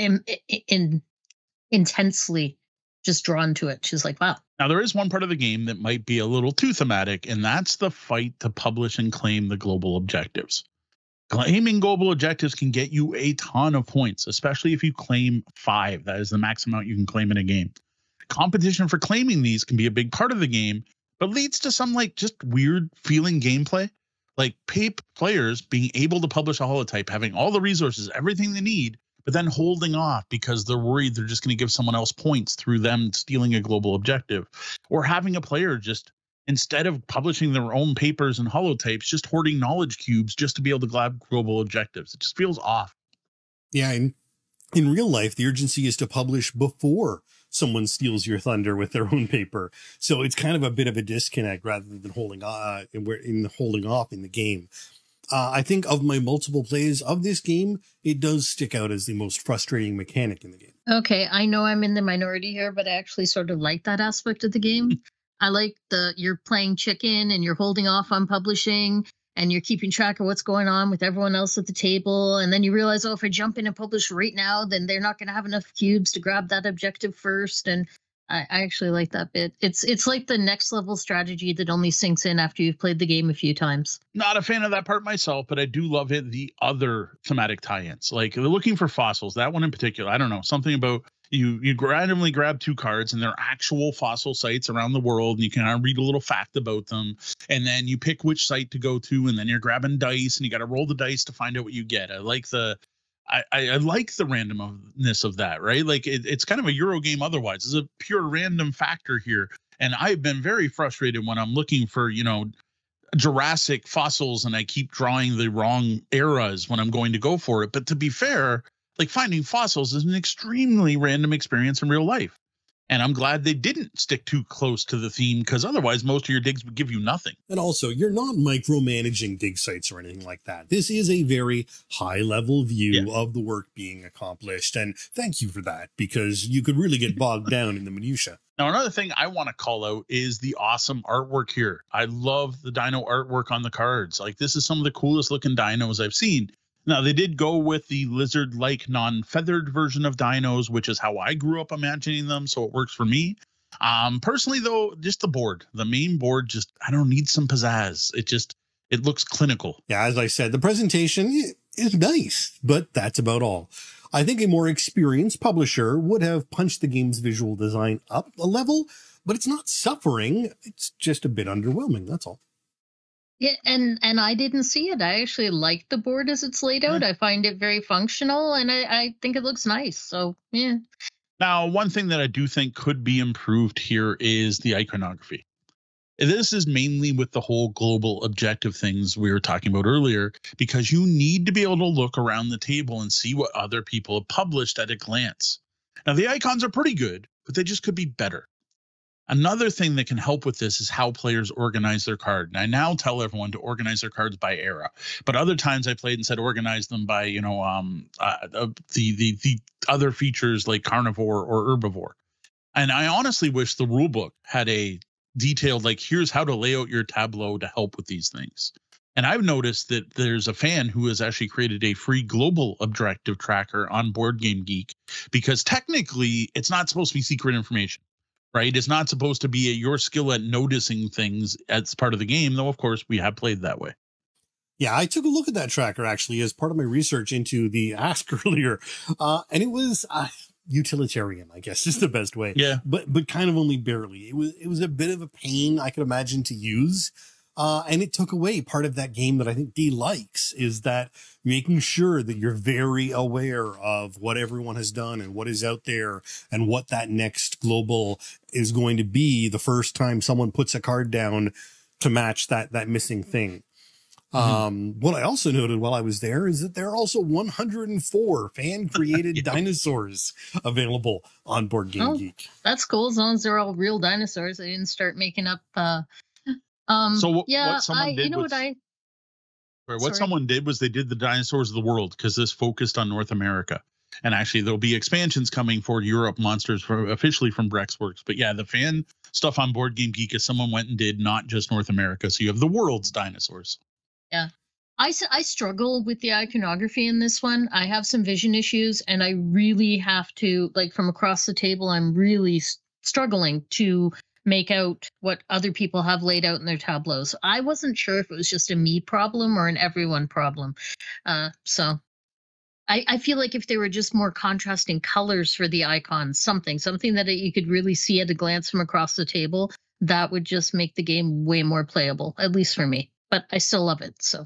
Speaker 3: intensely just drawn to it. She's like, wow.
Speaker 2: Now, there is one part of the game that might be a little too thematic, and that's the fight to publish and claim the global objectives. Claiming global objectives can get you a ton of points, especially if you claim 5. That is the max amount you can claim in a game. Competition for claiming these can be a big part of the game, but leads to some like just weird feeling gameplay, like players being able to publish a holotype, having all the resources, everything they need, but then holding off because they're worried they're just going to give someone else points through them stealing a global objective, or having a player just, instead of publishing their own papers and holotypes, just hoarding knowledge cubes just to be able to grab global objectives. It just feels off.
Speaker 1: Yeah, in real life, the urgency is to publish before someone steals your thunder with their own paper. So it's kind of a bit of a disconnect rather than holding off in the game. I think of my multiple plays of this game, it does stick out as the most frustrating mechanic in the game.
Speaker 3: Okay, I know I'm in the minority here, but I actually sort of like that aspect of the game. I like you're playing chicken and you're holding off on publishing and you're keeping track of what's going on with everyone else at the table. And then you realize, oh, if I jump in and publish right now, then they're not going to have enough cubes to grab that objective first. And I actually like that bit. It's like the next level strategy that only sinks in after you've played the game a few times.
Speaker 2: Not a fan of that part myself, but I do love it. The other thematic tie-ins, like looking for fossils, that one in particular, I don't know, something about you randomly grab 2 cards and they're actual fossil sites around the world, and you can read a little fact about them, and then you pick which site to go to, and then you're grabbing dice and you got to roll the dice to find out what you get. I like the randomness of that, right? Like it's kind of a Euro game otherwise. It's a pure random factor here. And I've been very frustrated when I'm looking for, Jurassic fossils and I keep drawing the wrong eras when I'm going to go for it. But to be fair, like finding fossils is an extremely random experience in real life. And I'm glad they didn't stick too close to the theme, because otherwise most of your digs would give you nothing.
Speaker 1: And also, you're not micromanaging dig sites or anything like that. This is a very high-level view of the work being accomplished. And thank you for that, because you could really get bogged down in the minutia.
Speaker 2: Now, another thing I want to call out is the awesome artwork here. I love the dino artwork on the cards. Like, this is some of the coolest looking dinos I've seen. Now, they did go with the lizard-like non-feathered version of dinos, which is how I grew up imagining them, so it works for me. Personally, though, just the main board, just, I don't need some pizzazz. It looks clinical.
Speaker 1: Yeah, as I said, the presentation is nice, but that's about all. I think a more experienced publisher would have punched the game's visual design up a level, but it's not suffering. It's just a bit underwhelming, that's all.
Speaker 3: Yeah, and I didn't see it. I actually like the board as it's laid out. I find it very functional, and I think it looks nice. So, yeah.
Speaker 2: Now, one thing that I do think could be improved here is the iconography. This is mainly with the whole global objective things we were talking about earlier, because you need to be able to look around the table and see what other people have published at a glance. Now, the icons are pretty good, but they just could be better. Another thing that can help with this is how players organize their card. And I now tell everyone to organize their cards by era, but other times I played and said organize them by, the other features like carnivore or herbivore. And I honestly wish the rule book had a detailed, like, here's how to lay out your tableau to help with these things. And I've noticed that there's a fan who has actually created a free global objective tracker on Board Game Geek, because technically it's not supposed to be secret information, right? It's not supposed to be your skill at noticing things as part of the game, though, of course, we have played that way.
Speaker 1: Yeah, I took a look at that tracker actually as part of my research into the ask earlier. And it was utilitarian, I guess is the best way.
Speaker 2: Yeah.
Speaker 1: But kind of only barely. It was a bit of a pain, I could imagine, to use. And it took away part of that game that I think Dee likes, is that making sure that you're very aware of what everyone has done and what is out there and what that next global is going to be the first time someone puts a card down to match that missing thing. What I also noted while I was there is that there are also 104 fan created dinosaurs available on Board Game Geek.
Speaker 3: That's cool. As long as they're all real dinosaurs, they didn't start making up,
Speaker 2: what someone did was they did the dinosaurs of the world, because this focused on North America. And actually, there'll be expansions coming for Europe monsters officially from Brexworks. But yeah, the fan stuff on Board Game Geek is someone went and did not just North America. So you have the world's dinosaurs.
Speaker 3: Yeah. I struggle with the iconography in this one. I have some vision issues, and I really have to, like, from across the table, I'm really struggling to make out what other people have laid out in their tableaus. I wasn't sure if it was just a me problem or an everyone problem. So I feel like if there were just more contrasting colors for the icons, something that you could really see at a glance from across the table, that would just make the game way more playable, at least for me. But I still love it. So,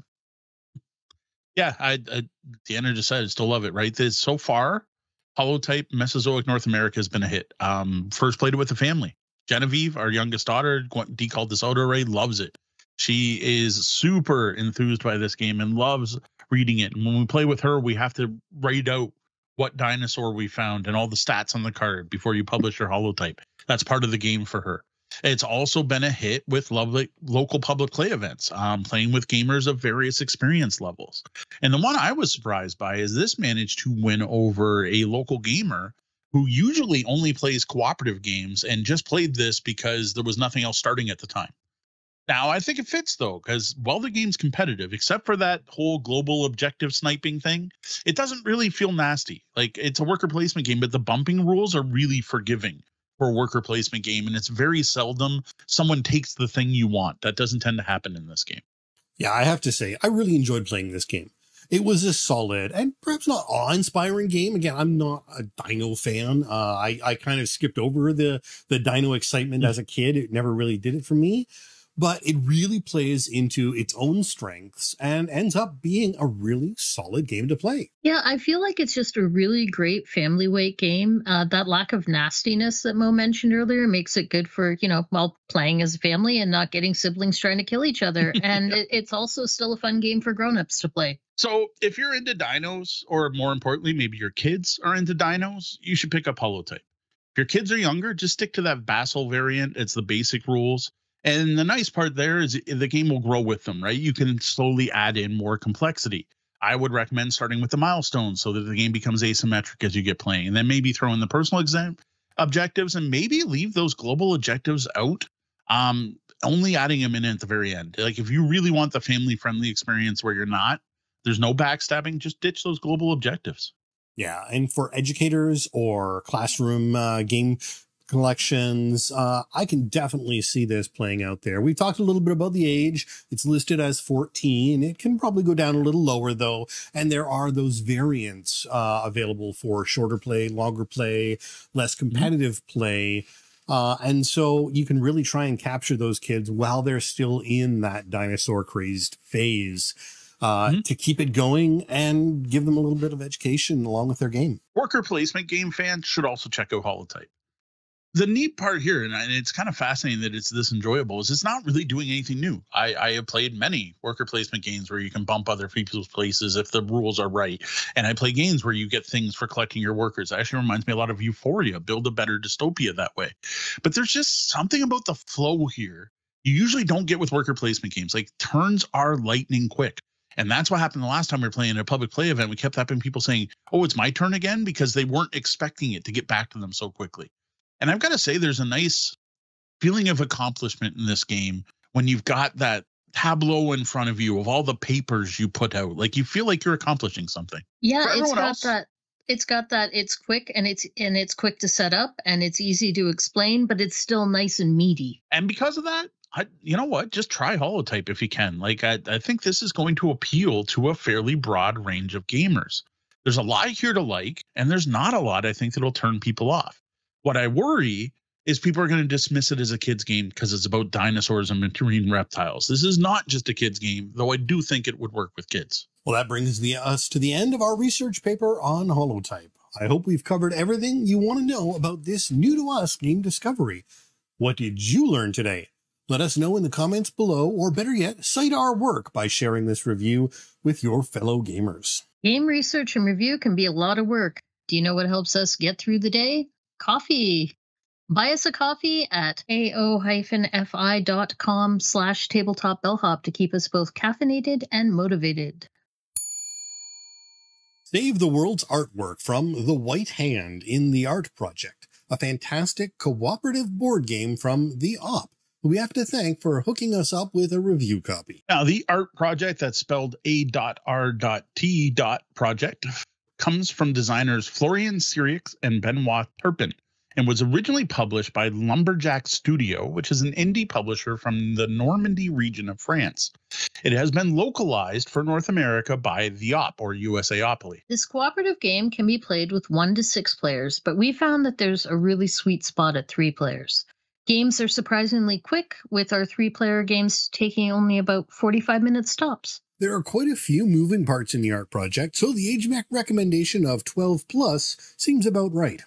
Speaker 2: yeah, Deanna just said I still love it. Right? So far, Holotype Mesozoic North America has been a hit. First played it with the family. Genevieve, our youngest daughter, Dee called this out already, loves it. She is super enthused by this game and loves reading it. And when we play with her, we have to write out what dinosaur we found and all the stats on the card before you publish your Holotype. That's part of the game for her. It's also been a hit with lovely local public play events, playing with gamers of various experience levels. And the one I was surprised by is this managed to win over a local gamer who usually only plays cooperative games and just played this because there was nothing else starting at the time. Now, I think it fits, though, because while the game's competitive, except for that whole global objective sniping thing, it doesn't really feel nasty. Like, it's a worker placement game, but the bumping rules are really forgiving for a worker placement game, and it's very seldom someone takes the thing you want. That doesn't tend to happen in this game.
Speaker 1: Yeah, I have to say, I really enjoyed playing this game. It was a solid and perhaps not awe-inspiring game. Again, I'm not a dino fan. I kind of skipped over the dino excitement as a kid. It never really did it for me. But it really plays into its own strengths and ends up being a really solid game to play.
Speaker 3: Yeah, I feel like it's just a really great family weight game. That lack of nastiness that Mo mentioned earlier makes it good for, while playing as a family and not getting siblings trying to kill each other. And it's also still a fun game for grown-ups to play.
Speaker 2: So if you're into dinos, or more importantly, maybe your kids are into dinos, you should pick up Holotype. If your kids are younger, just stick to that Vassal variant. It's the basic rules. And the nice part there is the game will grow with them, right? You can slowly add in more complexity. I would recommend starting with the milestones so that the game becomes asymmetric as you get playing. And then maybe throw in the personal objectives and maybe leave those global objectives out, only adding them in at the very end. Like, if you really want the family-friendly experience where there's no backstabbing, just ditch those global objectives.
Speaker 1: Yeah, and for educators or classroom game collections, I can definitely see this playing out there. We talked a little bit about the age. It's listed as 14. It can probably go down a little lower, though. And there are those variants available for shorter play, longer play, less competitive play. And so you can really try and capture those kids while they're still in that dinosaur crazed phase. To keep it going and give them a little bit of education along with their game.
Speaker 2: Worker placement game fans should also check out Holotype. The neat part here, and it's kind of fascinating that it's this enjoyable, is it's not really doing anything new. I have played many worker placement games where you can bump other people's places if the rules are right. And I play games where you get things for collecting your workers. It actually reminds me a lot of Euphoria, build a better dystopia that way. But there's just something about the flow here you usually don't get with worker placement games. Like, turns are lightning quick. And that's what happened the last time we were playing a public play event. We kept having people saying, oh, it's my turn again, because they weren't expecting it to get back to them so quickly. And I've got to say, there's a nice feeling of accomplishment in this game when you've got that tableau in front of you of all the papers you put out. Like, you feel like you're accomplishing something.
Speaker 3: Yeah, it's got that. It's got that. It's quick and it's quick to set up and it's easy to explain, but it's still nice and meaty.
Speaker 2: And because of that, you know what? Just try Holotype if you can. Like, I think this is going to appeal to a fairly broad range of gamers. There's a lot here to like, and there's not a lot, I think, that'll turn people off. What I worry is people are going to dismiss it as a kid's game because it's about dinosaurs and marine reptiles. This is not just a kid's game, though I do think it would work with kids.
Speaker 1: Well, that brings us to the end of our research paper on Holotype. I hope we've covered everything you want to know about this new-to-us game discovery. What did you learn today? Let us know in the comments below, or better yet, cite our work by sharing this review with your fellow gamers.
Speaker 3: Game research and review can be a lot of work. Do you know what helps us get through the day? Coffee. Buy us a coffee at ao-fi.com/tabletopbellhop to keep us both caffeinated and motivated.
Speaker 1: Save the world's artwork from The White Hand in the A.R.T Project, a fantastic cooperative board game from the A.R.T, who we have to thank for hooking us up with a review copy.
Speaker 2: Now, the A.R.T Project, that's spelled A.R.T. Project, comes from designers Florian Sirix and Benoit Turpin, and was originally published by Lumberjack Studio, which is an indie publisher from the Normandy region of France. It has been localized for North America by the OP, or USAopoly.
Speaker 3: This cooperative game can be played with 1 to 6 players, but we found that there's a really sweet spot at 3 players. Games are surprisingly quick, with our 3-player games taking only about 45-minute stops.
Speaker 1: There are quite a few moving parts in the A.R.T Project, so the age recommendation of 12 plus seems about right.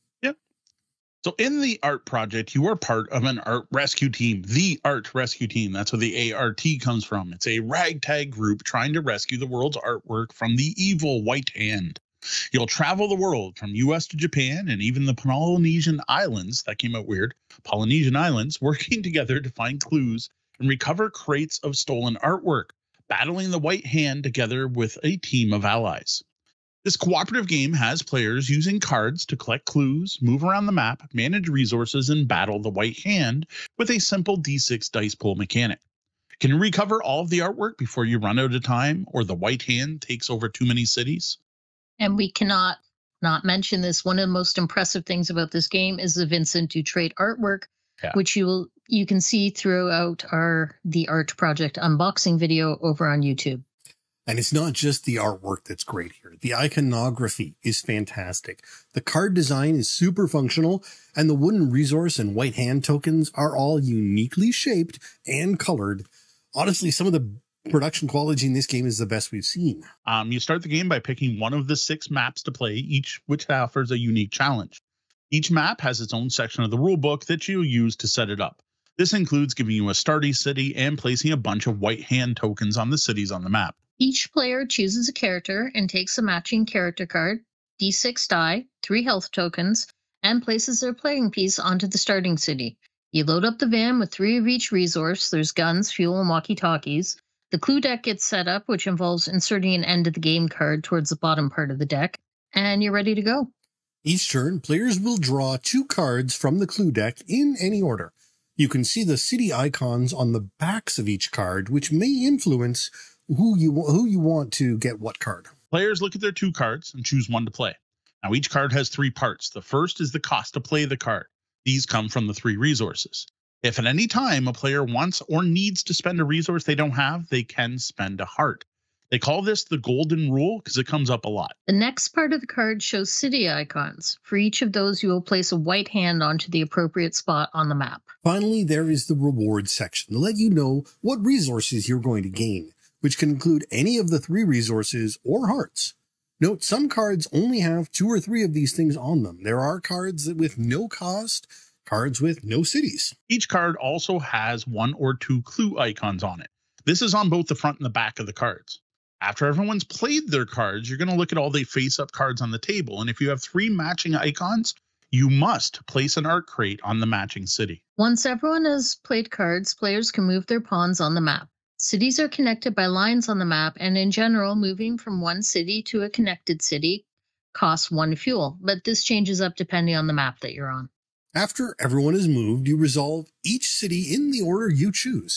Speaker 2: So in the A.R.T Project, you are part of an art rescue team, the A.R.T rescue team. That's where the A.R.T comes from. It's a ragtag group trying to rescue the world's artwork from the evil White Hand. You'll travel the world from US to Japan and even the Polynesian Islands, that came out weird, Polynesian Islands, working together to find clues and recover crates of stolen artwork, battling the White Hand together with a team of allies. This cooperative game has players using cards to collect clues, move around the map, manage resources, and battle the White Hand with a simple D6 dice pool mechanic. Can you recover all of the artwork before you run out of time or the White Hand takes over too many cities?
Speaker 3: And we cannot not mention this. One of the most impressive things about this game is the Vincent Dutrait artwork, which you can see throughout the A.R.T Project unboxing video over on YouTube.
Speaker 1: And it's not just the artwork that's great here. The iconography is fantastic. The card design is super functional, and the wooden resource and White Hand tokens are all uniquely shaped and colored. Honestly, some of the production quality in this game is the best we've seen.
Speaker 2: You start the game by picking one of the 6 maps to play, each which offers a unique challenge. Each map has its own section of the rulebook that you'll use to set it up. This includes giving you a starting city and placing a bunch of White Hand tokens on the cities on the map.
Speaker 3: Each player chooses a character and takes a matching character card, D6 die, 3 health tokens, and places their playing piece onto the starting city. You load up the van with 3 of each resource. There's guns, fuel, and walkie-talkies. The clue deck gets set up, which involves inserting an end of the game card towards the bottom part of the deck, and you're ready to go.
Speaker 1: Each turn, players will draw 2 cards from the clue deck in any order. You can see the city icons on the backs of each card, which may influence who you want to get what card.
Speaker 2: Players look at their 2 cards and choose one to play. Now, each card has 3 parts. The first is the cost to play the card. These come from the 3 resources. If at any time a player wants or needs to spend a resource they don't have, they can spend a heart. They call this the golden rule because it comes up a lot.
Speaker 3: The next part of the card shows city icons. For each of those, you will place a White Hand onto the appropriate spot on the map.
Speaker 1: Finally, there is the rewards section to let you know what resources you're going to gain, which can include any of the 3 resources or hearts. Note, some cards only have 2 or 3 of these things on them. There are cards with no cost, cards with no cities.
Speaker 2: Each card also has 1 or 2 clue icons on it. This is on both the front and the back of the cards. After everyone's played their cards, you're going to look at all the face-up cards on the table, and if you have 3 matching icons, you must place an art crate on the matching city.
Speaker 3: Once everyone has played cards, players can move their pawns on the map. Cities are connected by lines on the map, and in general, moving from one city to a connected city costs 1 fuel, but this changes up depending on the map that you're on.
Speaker 1: After everyone is moved, you resolve each city in the order you choose.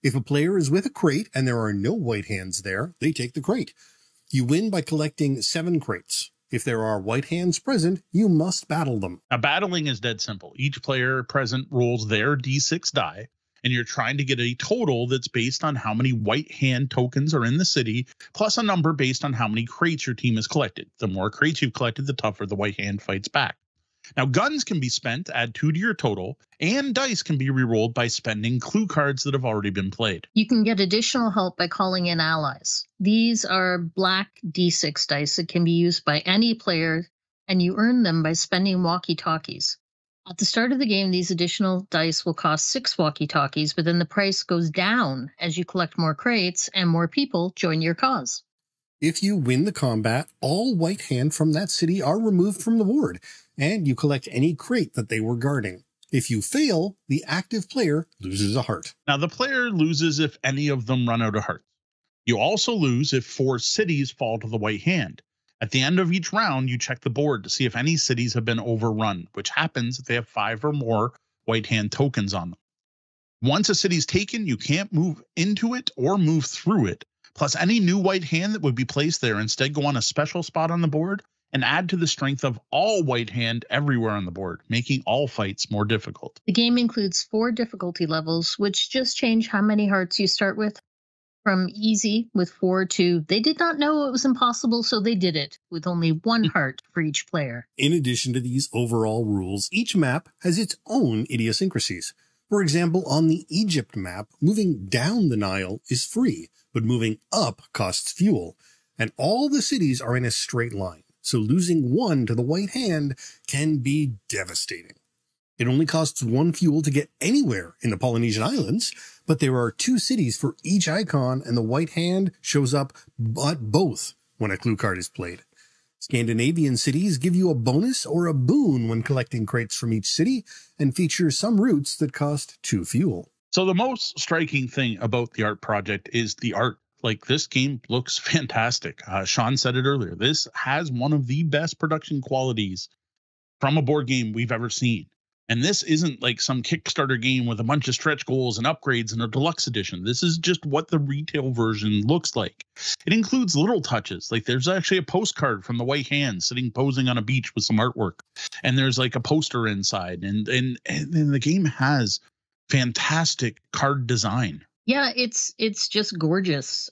Speaker 1: If a player is with a crate and there are no white hands there, they take the crate. You win by collecting 7 crates. If there are white hands present, you must battle them.
Speaker 2: Now, battling is dead simple. Each player present rolls their d6 die, and you're trying to get a total that's based on how many white hand tokens are in the city, plus a number based on how many crates your team has collected. The more crates you've collected, the tougher the white hand fights back. Now, guns can be spent, add 2 to your total, and dice can be rerolled by spending clue cards that have already been played.
Speaker 3: You can get additional help by calling in allies. These are black d6 dice that can be used by any player, and you earn them by spending walkie-talkies. At the start of the game, these additional dice will cost 6 walkie-talkies, but then the price goes down as you collect more crates and more people join your cause.
Speaker 1: If you win the combat, all white hand from that city are removed from the board, and you collect any crate that they were guarding. If you fail, the active player loses a heart.
Speaker 2: Now, the player loses if any of them run out of hearts. You also lose if 4 cities fall to the white hand. At the end of each round, you check the board to see if any cities have been overrun, which happens if they have 5 or more white hand tokens on them. Once a city's taken, you can't move into it or move through it. Plus, any new white hand that would be placed there instead go on a special spot on the board and add to the strength of all white hand everywhere on the board, making all fights more difficult.
Speaker 3: The game includes 4 difficulty levels, which just change how many hearts you start with. From easy with 4 to they did not know it was impossible, so they did it, with only 1 heart for each player.
Speaker 1: In addition to these overall rules, each map has its own idiosyncrasies. For example, on the Egypt map, moving down the Nile is free, but moving up costs fuel, and all the cities are in a straight line, so losing 1 to the white hand can be devastating. It only costs 1 fuel to get anywhere in the Polynesian Islands, but there are 2 cities for each icon, and the white hand shows up at both when a clue card is played. Scandinavian cities give you a bonus or a boon when collecting crates from each city, and feature some routes that cost 2 fuel.
Speaker 2: So the most striking thing about the art project is the art. Like, this game looks fantastic. Sean said it earlier. This has one of the best production qualities from a board game we've ever seen. And this isn't like some Kickstarter game with a bunch of stretch goals and upgrades and a deluxe edition. This is just what the retail version looks like. It includes little touches. Like, there's actually a postcard from the white hand sitting posing on a beach with some artwork. And there's like a poster inside. And the game has fantastic card design.
Speaker 3: Yeah, it's just gorgeous.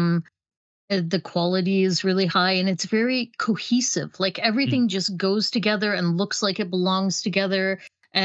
Speaker 3: The quality is really high and it's very cohesive. Like, everything just goes together and looks like it belongs together.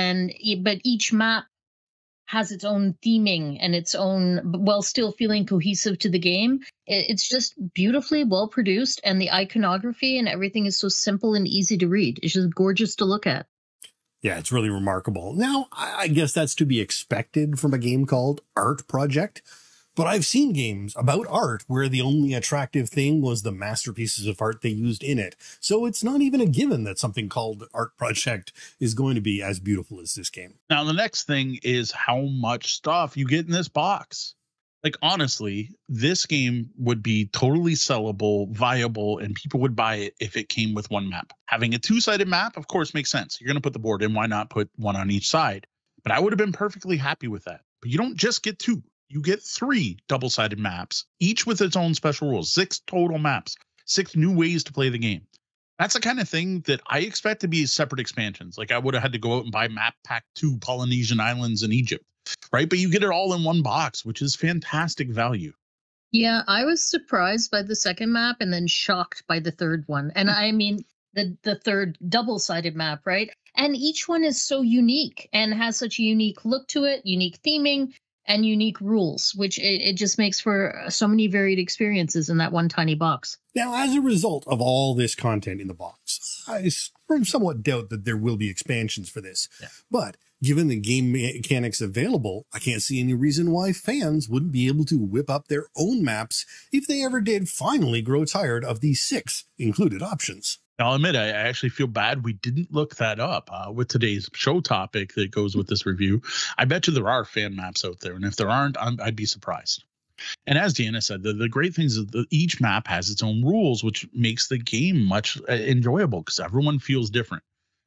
Speaker 3: But each map has its own theming and its own, while still feeling cohesive to the game. It's just beautifully well produced, and the iconography and everything is so simple and easy to read. It's just gorgeous to look at.
Speaker 1: Yeah, it's really remarkable. Now, I guess that's to be expected from a game called A.R.T. Project. But I've seen games about art where the only attractive thing was the masterpieces of art they used in it. So it's not even a given that something called A.R.T. Project is going to be as beautiful as this game.
Speaker 2: Now, the next thing is how much stuff you get in this box. Like, honestly, this game would be totally sellable, viable, and people would buy it if it came with 1 map. Having a 2-sided map, of course, makes sense. You're going to put the board in. Why not put 1 on each side? But I would have been perfectly happy with that. But you don't just get 2. You get 3 double-sided maps, each with its own special rules. 6 total maps, 6 new ways to play the game. That's the kind of thing that I expect to be separate expansions. Like, I would have had to go out and buy Map Pack 2 Polynesian Islands in Egypt, right? But you get it all in 1 box, which is fantastic value.
Speaker 3: Yeah, I was surprised by the second map and then shocked by the third one. And I mean, the third double-sided map, right? And each one is so unique and has such a unique look to it, unique theming, and unique rules, which it just makes for so many varied experiences in that one tiny box.
Speaker 1: Now, as a result of all this content in the box, I somewhat doubt that there will be expansions for this. Yeah. But given the game mechanics available, I can't see any reason why fans wouldn't be able to whip up their own maps if they ever did finally grow tired of the 6 included options.
Speaker 2: I'll admit, I actually feel bad we didn't look that up with today's show topic that goes with this review. I bet you there are fan maps out there, and if there aren't, I'd be surprised. And as Deanna said, the great thing is that each map has its own rules, which makes the game much enjoyable because everyone feels different.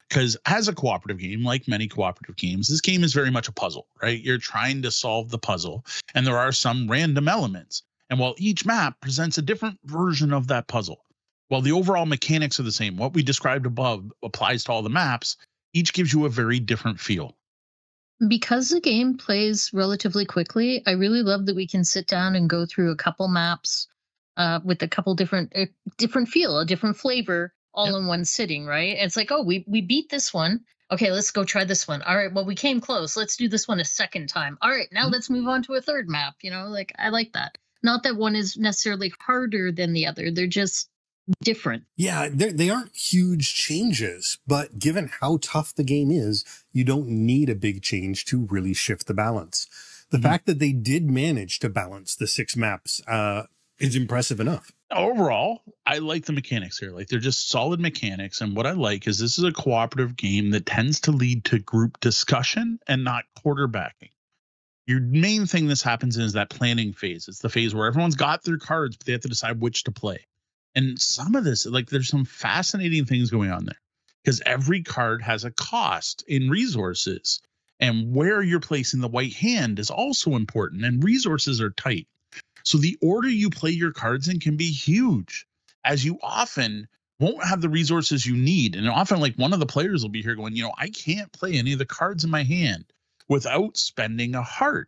Speaker 2: Because as a cooperative game, like many cooperative games, this game is very much a puzzle, right? You're trying to solve the puzzle, and there are some random elements. And while each map presents a different version of that puzzle, while the overall mechanics are the same, what we described above applies to all the maps, each gives you a very different feel.
Speaker 3: Because the game plays relatively quickly, I really love that we can sit down and go through a couple maps with a couple different feel, a different flavor, all in one sitting, right? It's like, oh, we beat this one. Okay, let's go try this one. All right, well, we came close. Let's do this one a second time. All right, now let's move on to a third map. You know, like, I like that. Not that one is necessarily harder than the other. They're just different.
Speaker 1: Yeah, they aren't huge changes, but given how tough the game is, you don't need a big change to really shift the balance. The fact that they did manage to balance the 6 maps is impressive enough.
Speaker 2: Overall, I like the mechanics here. Like, they're just solid mechanics. And what I like is this is a cooperative game that tends to lead to group discussion and not quarterbacking. Your main thing this happens in is that planning phase. It's the phase where everyone's got their cards, but they have to decide which to play. And some of this, like, there's some fascinating things going on there because every card has a cost in resources, and where you're placing the white hand is also important, and resources are tight. So the order you play your cards in can be huge, as you often won't have the resources you need. And often, like, one of the players will be here going, you know, I can't play any of the cards in my hand without spending a heart.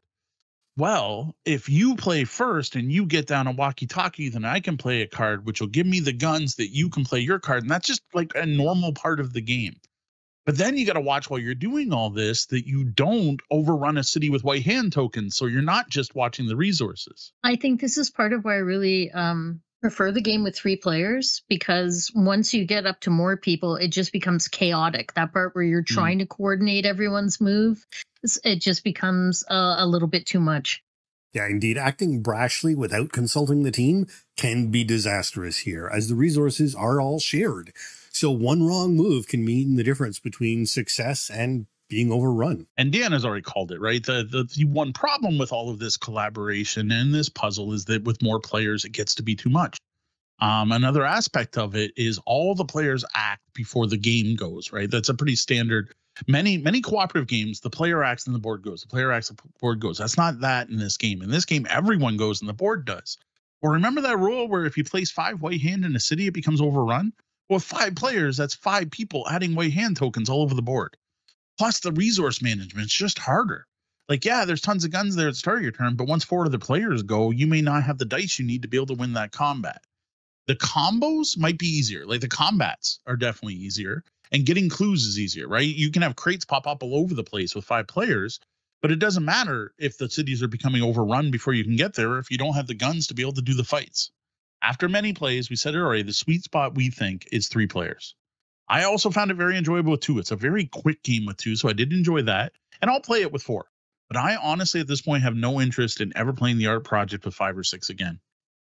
Speaker 2: Well, if you play first and you get down a walkie-talkie, then I can play a card, which will give me the guns that you can play your card. And that's just like a normal part of the game. But then you got to watch while you're doing all this that you don't overrun a city with white hand tokens. So you're not just watching the resources.
Speaker 3: I think this is part of why I really prefer the game with 3 players, because once you get up to more people, it just becomes chaotic. That part where you're trying to coordinate everyone's move, it just becomes a little bit too much.
Speaker 1: Yeah, indeed. Acting brashly without consulting the team can be disastrous here, as the resources are all shared. So one wrong move can mean the difference between success and being overrun.
Speaker 2: And Dan has already called it, right? The one problem with all of this collaboration and this puzzle is that with more players, it gets to be too much. Another aspect of it is all the players act before the game goes, right? That's a pretty standard. Many cooperative games, the player acts and the board goes. The player acts, the board goes. That's not that in this game. In this game, everyone goes and the board does. Or remember that rule where if you place 5 white hand in a city, it becomes overrun? Well, with 5 players, that's 5 people adding white hand tokens all over the board. Plus, the resource management is just harder. Like, yeah, there's tons of guns there at the start of your turn, but once 4 of the players go, you may not have the dice you need to be able to win that combat. The combos might be easier. Like, the combats are definitely easier, and getting clues is easier, right? You can have crates pop up all over the place with 5 players, but it doesn't matter if the cities are becoming overrun before you can get there if you don't have the guns to be able to do the fights. After many plays, we said it already, the sweet spot we think is 3 players. I also found it very enjoyable with 2. It's a very quick game with 2, so I did enjoy that. And I'll play it with 4. But I honestly, at this point, have no interest in ever playing the Art Project with 5 or 6 again.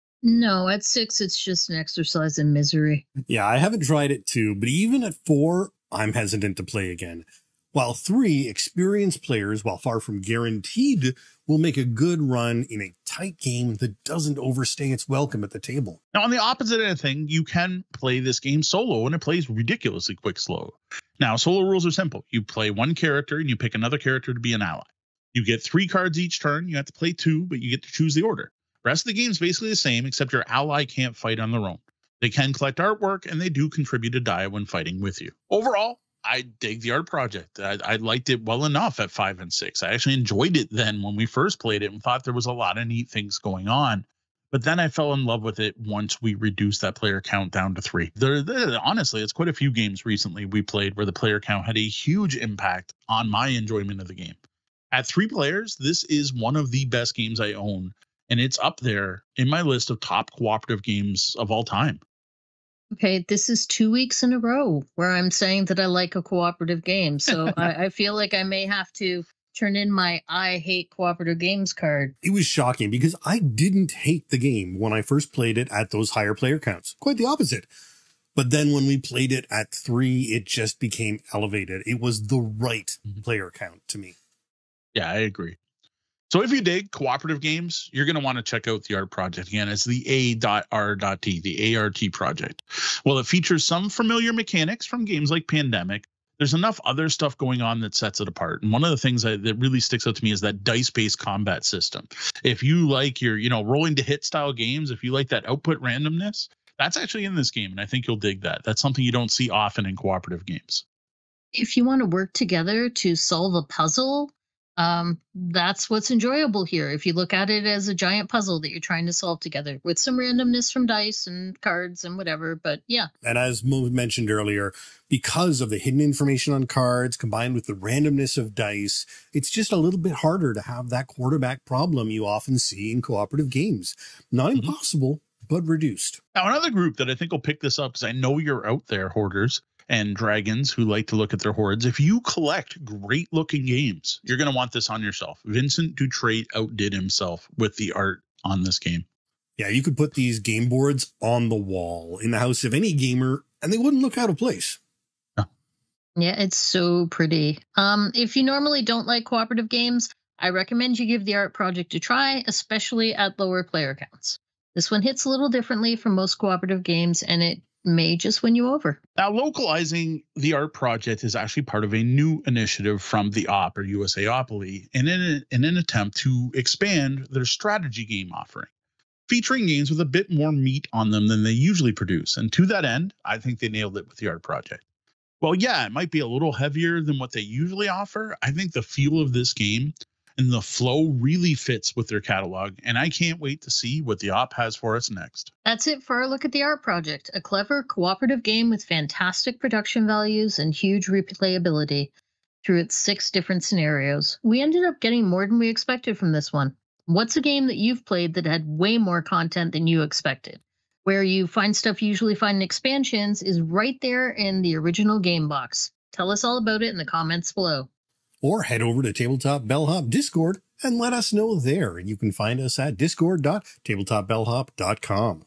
Speaker 3: No, at 6, it's just an exercise in misery.
Speaker 1: Yeah, I haven't tried it too, but even at 4, I'm hesitant to play again. While 3, experienced players, while far from guaranteed, will make a good run in a tight game that doesn't overstay its welcome at the table.
Speaker 2: Now, on the opposite end of the thing, you can play this game solo, and it plays ridiculously quick slow. Now, solo rules are simple. You play 1 character, and you pick another character to be an ally. You get 3 cards each turn. You have to play 2, but you get to choose the order. The rest of the game is basically the same, except your ally can't fight on their own. They can collect artwork, and they do contribute a die when fighting with you. Overall, I dig the Art Project. I liked it well enough at 5 and 6. I actually enjoyed it then when we first played it and thought there was a lot of neat things going on. But then I fell in love with it once we reduced that player count down to 3. Honestly, it's quite a few games recently we played where the player count had a huge impact on my enjoyment of the game. At 3 players, this is one of the best games I own, and it's up there in my list of top cooperative games of all time.
Speaker 3: Okay, this is 2 weeks in a row where I'm saying that I like a cooperative game. So I feel like I may have to turn in my I hate cooperative games card.
Speaker 1: It was shocking because I didn't hate the game when I first played it at those higher player counts. Quite the opposite. But then when we played it at 3, it just became elevated. It was the right player count to me.
Speaker 2: Yeah, I agree. So if you dig cooperative games, you're going to want to check out the Art Project. Again, it's the A.R.T, the A.R.T project. Well, it features some familiar mechanics from games like Pandemic. there's enough other stuff going on that sets it apart. And one of the things that really sticks out to me is that dice-based combat system. If you like your, rolling to hit style games, if you like that output randomness, that's actually in this game. And I think you'll dig that. That's something you don't see often in cooperative games.
Speaker 3: If you want to work together to solve a puzzle, that's what's enjoyable here. If you look at it as a giant puzzle that you're trying to solve together with some randomness from dice and cards and whatever, but yeah.
Speaker 1: And as Mo mentioned earlier, because of the hidden information on cards combined with the randomness of dice, it's just a little bit harder to have that quarterback problem you often see in cooperative games. Not impossible, but reduced.
Speaker 2: Now, another group that I think will pick this up, because I know you're out there, hoarders and dragons who like to look at their hoards. If you collect great looking games, you're going to want this on your shelf. Vincent Dutrait outdid himself with the art on this game.
Speaker 1: Yeah, you could put these game boards on the wall in the house of any gamer and they wouldn't look out of place.
Speaker 3: Yeah, it's so pretty. If you normally don't like cooperative games, I recommend you give the Art Project a try, especially at lower player counts. This one hits a little differently from most cooperative games, and it may just win you over.
Speaker 2: Now, localizing the Art Project is actually part of a new initiative from the OP, or USAopoly, in an attempt to expand their strategy game offering, featuring games with a bit more meat on them than they usually produce. And to that end, I think they nailed it with the Art Project. Well, yeah, it might be a little heavier than what they usually offer. I think the feel of this game and the flow really fits with their catalog, and I can't wait to see what the OP has for us next.
Speaker 3: That's it for our look at the Art Project, a clever cooperative game with fantastic production values and huge replayability through its 6 different scenarios. We ended up getting more than we expected from this one. What's a game that you've played that had way more content than you expected? Where you find stuff you usually find in expansions is right there in the original game box. Tell us all about it in the comments below.
Speaker 1: Or head over to Tabletop Bellhop Discord and let us know there. And you can find us at discord.tabletopbellhop.com.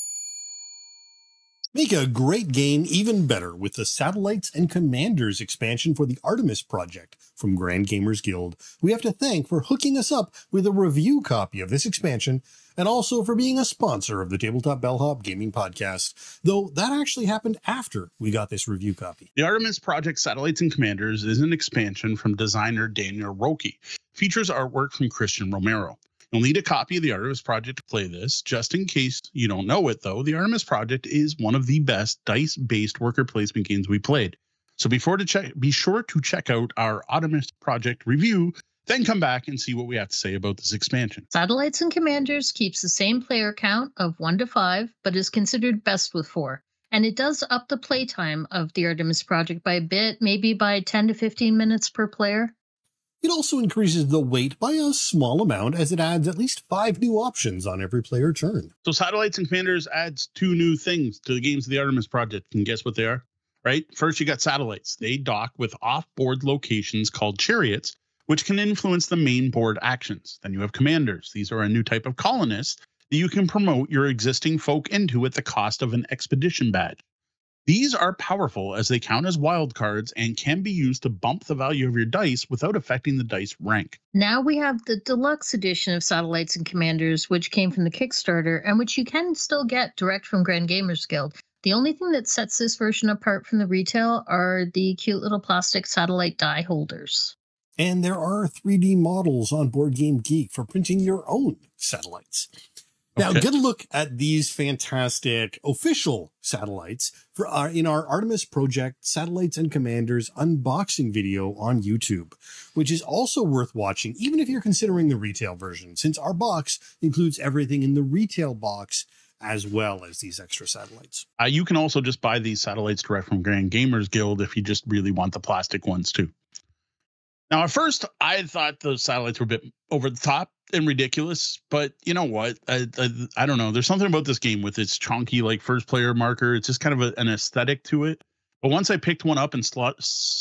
Speaker 1: Make a great game even better with the Satellites and Commanders expansion for the Artemis Project from Grand Gamers Guild. We have to thank for hooking us up with a review copy of this expansion and also for being a sponsor of the Tabletop Bellhop Gaming Podcast, though that actually happened after we got this review copy.
Speaker 2: The Artemis Project Satellites and Commanders is an expansion from designer Daniel Roque. Features artwork from Christian Romero. You'll need a copy of the Artemis Project to play this. Just in case you don't know it, though, the Artemis Project is one of the best dice-based worker placement games we played. So be sure to check out our Artemis Project review, then come back and see what we have to say about this expansion.
Speaker 3: Satellites and Commanders keeps the same player count of 1 to 5, but is considered best with 4. And it does up the playtime of the Artemis Project by a bit, maybe by 10 to 15 minutes per player.
Speaker 1: It also increases the weight by a small amount as it adds at least 5 new options on every player turn.
Speaker 2: So Satellites and Commanders adds 2 new things to the games of the Artemis Project. Can you guess what they are? Right? First, you got satellites. They dock with off-board locations called chariots, which can influence the main board actions. Then you have commanders. These are a new type of colonists that you can promote your existing folk into at the cost of an expedition badge. These are powerful as they count as wild cards and can be used to bump the value of your dice without affecting the dice rank.
Speaker 3: Now we have the deluxe edition of Satellites and Commanders, which came from the Kickstarter and which you can still get direct from Grand Gamers Guild. The only thing that sets this version apart from the retail are the cute little plastic satellite die holders.
Speaker 1: And there are 3D models on Board Game Geek for printing your own satellites. Now, get a look at these fantastic official satellites in our Artemis Project Satellites and Commanders unboxing video on YouTube, which is also worth watching, even if you're considering the retail version, since our box includes everything in the retail box as well as these extra satellites.
Speaker 2: You can also just buy these satellites direct from Grand Gamers Guild if you just really want the plastic ones too. Now, at first, I thought those satellites were a bit over the top and ridiculous, but you know what? I don't know. There's something about this game with its chunky, like first player marker. It's just kind of an aesthetic to it. But once I picked one up and put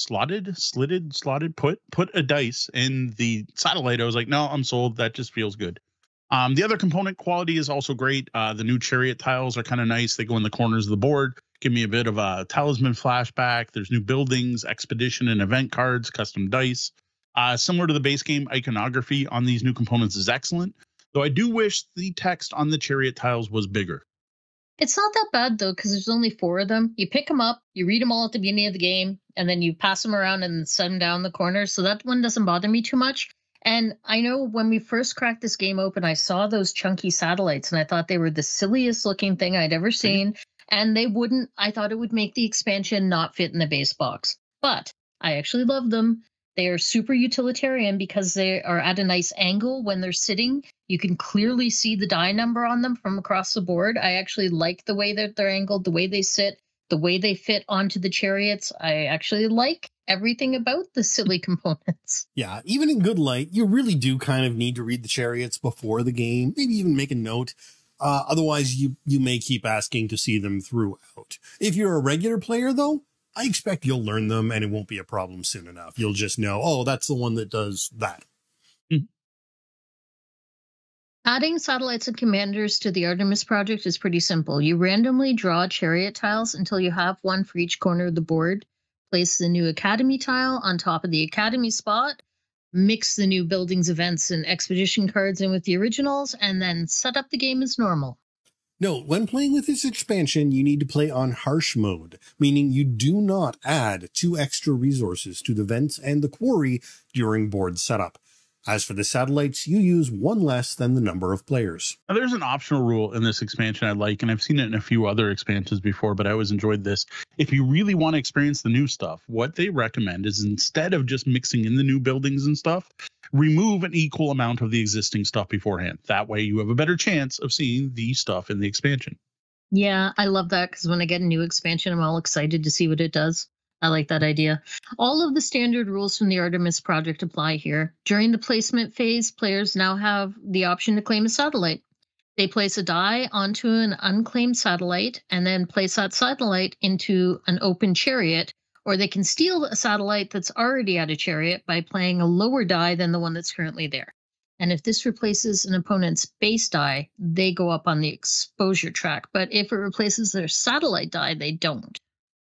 Speaker 2: a dice in the satellite, I was like, no, I'm sold. That just feels good. The other component quality is also great. The new chariot tiles are kind of nice. They go in the corners of the board, give me a bit of a talisman flashback. There's new buildings, expedition and event cards, custom dice. Similar to the base game, iconography on these new components is excellent, though I do wish the text on the chariot tiles was bigger.
Speaker 3: It's not that bad, though, because there's only 4 of them. You pick them up, you read them all at the beginning of the game, and then you pass them around and set them down the corner. So that one doesn't bother me too much. And I know when we first cracked this game open, I saw those chunky satellites, and I thought they were the silliest looking thing I'd ever seen. And I thought it would make the expansion not fit in the base box. But I actually love them. They are super utilitarian because they are at a nice angle when they're sitting. You can clearly see the die number on them from across the board. I actually like the way that they're angled, the way they sit, the way they fit onto the chariots. I actually like everything about the silly components.
Speaker 1: Yeah, even in good light, you really do kind of need to read the chariots before the game, maybe even make a note. Otherwise, you may keep asking to see them throughout. If you're a regular player, though, I expect you'll learn them and it won't be a problem soon enough. You'll just know, oh, that's the one that does that.
Speaker 3: Adding satellites and commanders to the Artemis Project is pretty simple. You randomly draw chariot tiles until you have one for each corner of the board. Place the new Academy tile on top of the Academy spot. Mix the new buildings, events, and expedition cards in with the originals, and then set up the game as normal.
Speaker 1: Note, when playing with this expansion, you need to play on harsh mode, meaning you do not add 2 extra resources to the vents and the quarry during board setup. As for the satellites, you use 1 less than the number of players.
Speaker 2: Now, there's an optional rule in this expansion I like, and I've seen it in a few other expansions before, but I always enjoyed this. If you really want to experience the new stuff, what they recommend is instead of just mixing in the new buildings and stuff, remove an equal amount of the existing stuff beforehand. That way you have a better chance of seeing the stuff in the expansion.
Speaker 3: Yeah, I love that because when I get a new expansion, I'm all excited to see what it does. I like that idea. All of the standard rules from the Artemis Project apply here. During the placement phase, players now have the option to claim a satellite. They place a die onto an unclaimed satellite and then place that satellite into an open chariot, or they can steal a satellite that's already at a chariot by playing a lower die than the one that's currently there. And if this replaces an opponent's base die, they go up on the exposure track. But if it replaces their satellite die, they don't.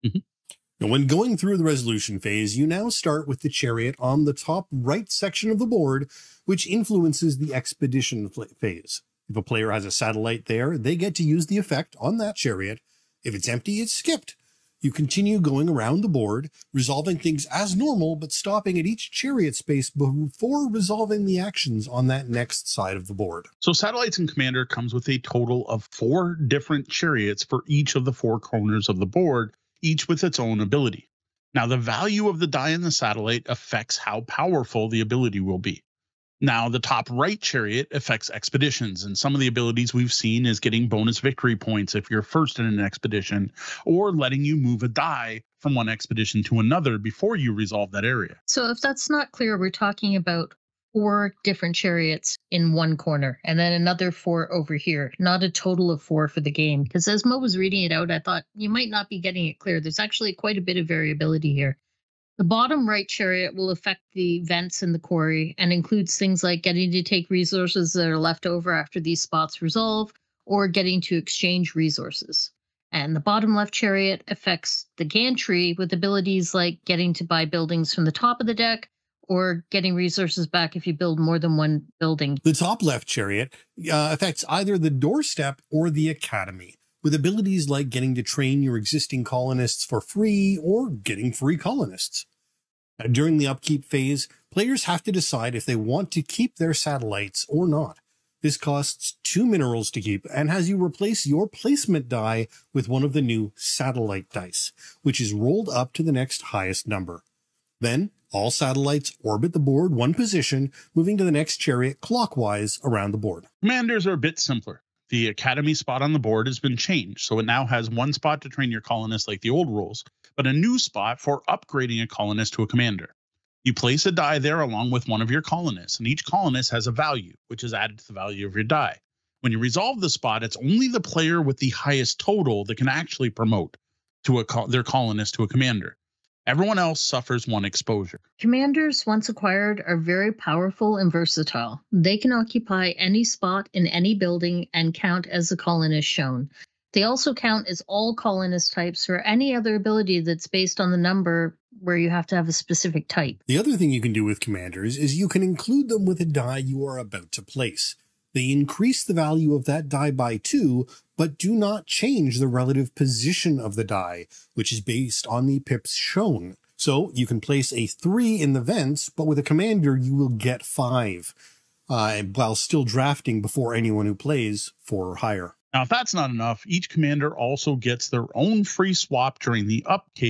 Speaker 1: Now, when going through the resolution phase, you now start with the chariot on the top right section of the board, which influences the expedition phase. If a player has a satellite there, they get to use the effect on that chariot. If it's empty, it's skipped. You continue going around the board, resolving things as normal, but stopping at each chariot space before resolving the actions on that next side of the board.
Speaker 2: So Satellites and Commander comes with a total of 4 different chariots for each of the 4 corners of the board, each with its own ability. Now, the value of the die in the satellite affects how powerful the ability will be. Now, the top right chariot affects expeditions, and some of the abilities we've seen is getting bonus victory points if you're first in an expedition, or letting you move a die from one expedition to another before you resolve that area.
Speaker 3: So if that's not clear, we're talking about 4 different chariots in one corner, and then another 4 over here, not a total of 4 for the game. Because as Mo was reading it out, I thought you might not be getting it clear. There's actually quite a bit of variability here. The bottom right chariot will affect the vents in the quarry and includes things like getting to take resources that are left over after these spots resolve, or getting to exchange resources. And the bottom left chariot affects the gantry with abilities like getting to buy buildings from the top of the deck, or getting resources back if you build more than one building.
Speaker 1: The top left chariot affects either the doorstep or the academy, with abilities like getting to train your existing colonists for free or getting free colonists. During the upkeep phase, players have to decide if they want to keep their satellites or not. This costs 2 minerals to keep and has you replace your placement die with one of the new satellite dice, which is rolled up to the next highest number. Then, all satellites orbit the board one position, moving to the next chariot clockwise around the board.
Speaker 2: Commanders are a bit simpler. The Academy spot on the board has been changed, so it now has 1 spot to train your colonists like the old rules, but a new spot for upgrading a colonist to a commander. You place a die there along with one of your colonists, and each colonist has a value, which is added to the value of your die. When you resolve the spot, it's only the player with the highest total that can actually promote to their colonist to a commander. Everyone else suffers 1 exposure.
Speaker 3: Commanders, once acquired, are very powerful and versatile. They can occupy any spot in any building and count as a colonist shown. They also count as all colonist types or any other ability that's based on the number where you have to have a specific type.
Speaker 1: The other thing you can do with commanders is you can include them with a die you are about to place. They increase the value of that die by 2, but do not change the relative position of the die, which is based on the pips shown. So you can place a 3 in the vents, but with a commander, you will get 5, while still drafting before anyone who plays 4 or higher.
Speaker 2: Now, if that's not enough, each commander also gets their own free swap during the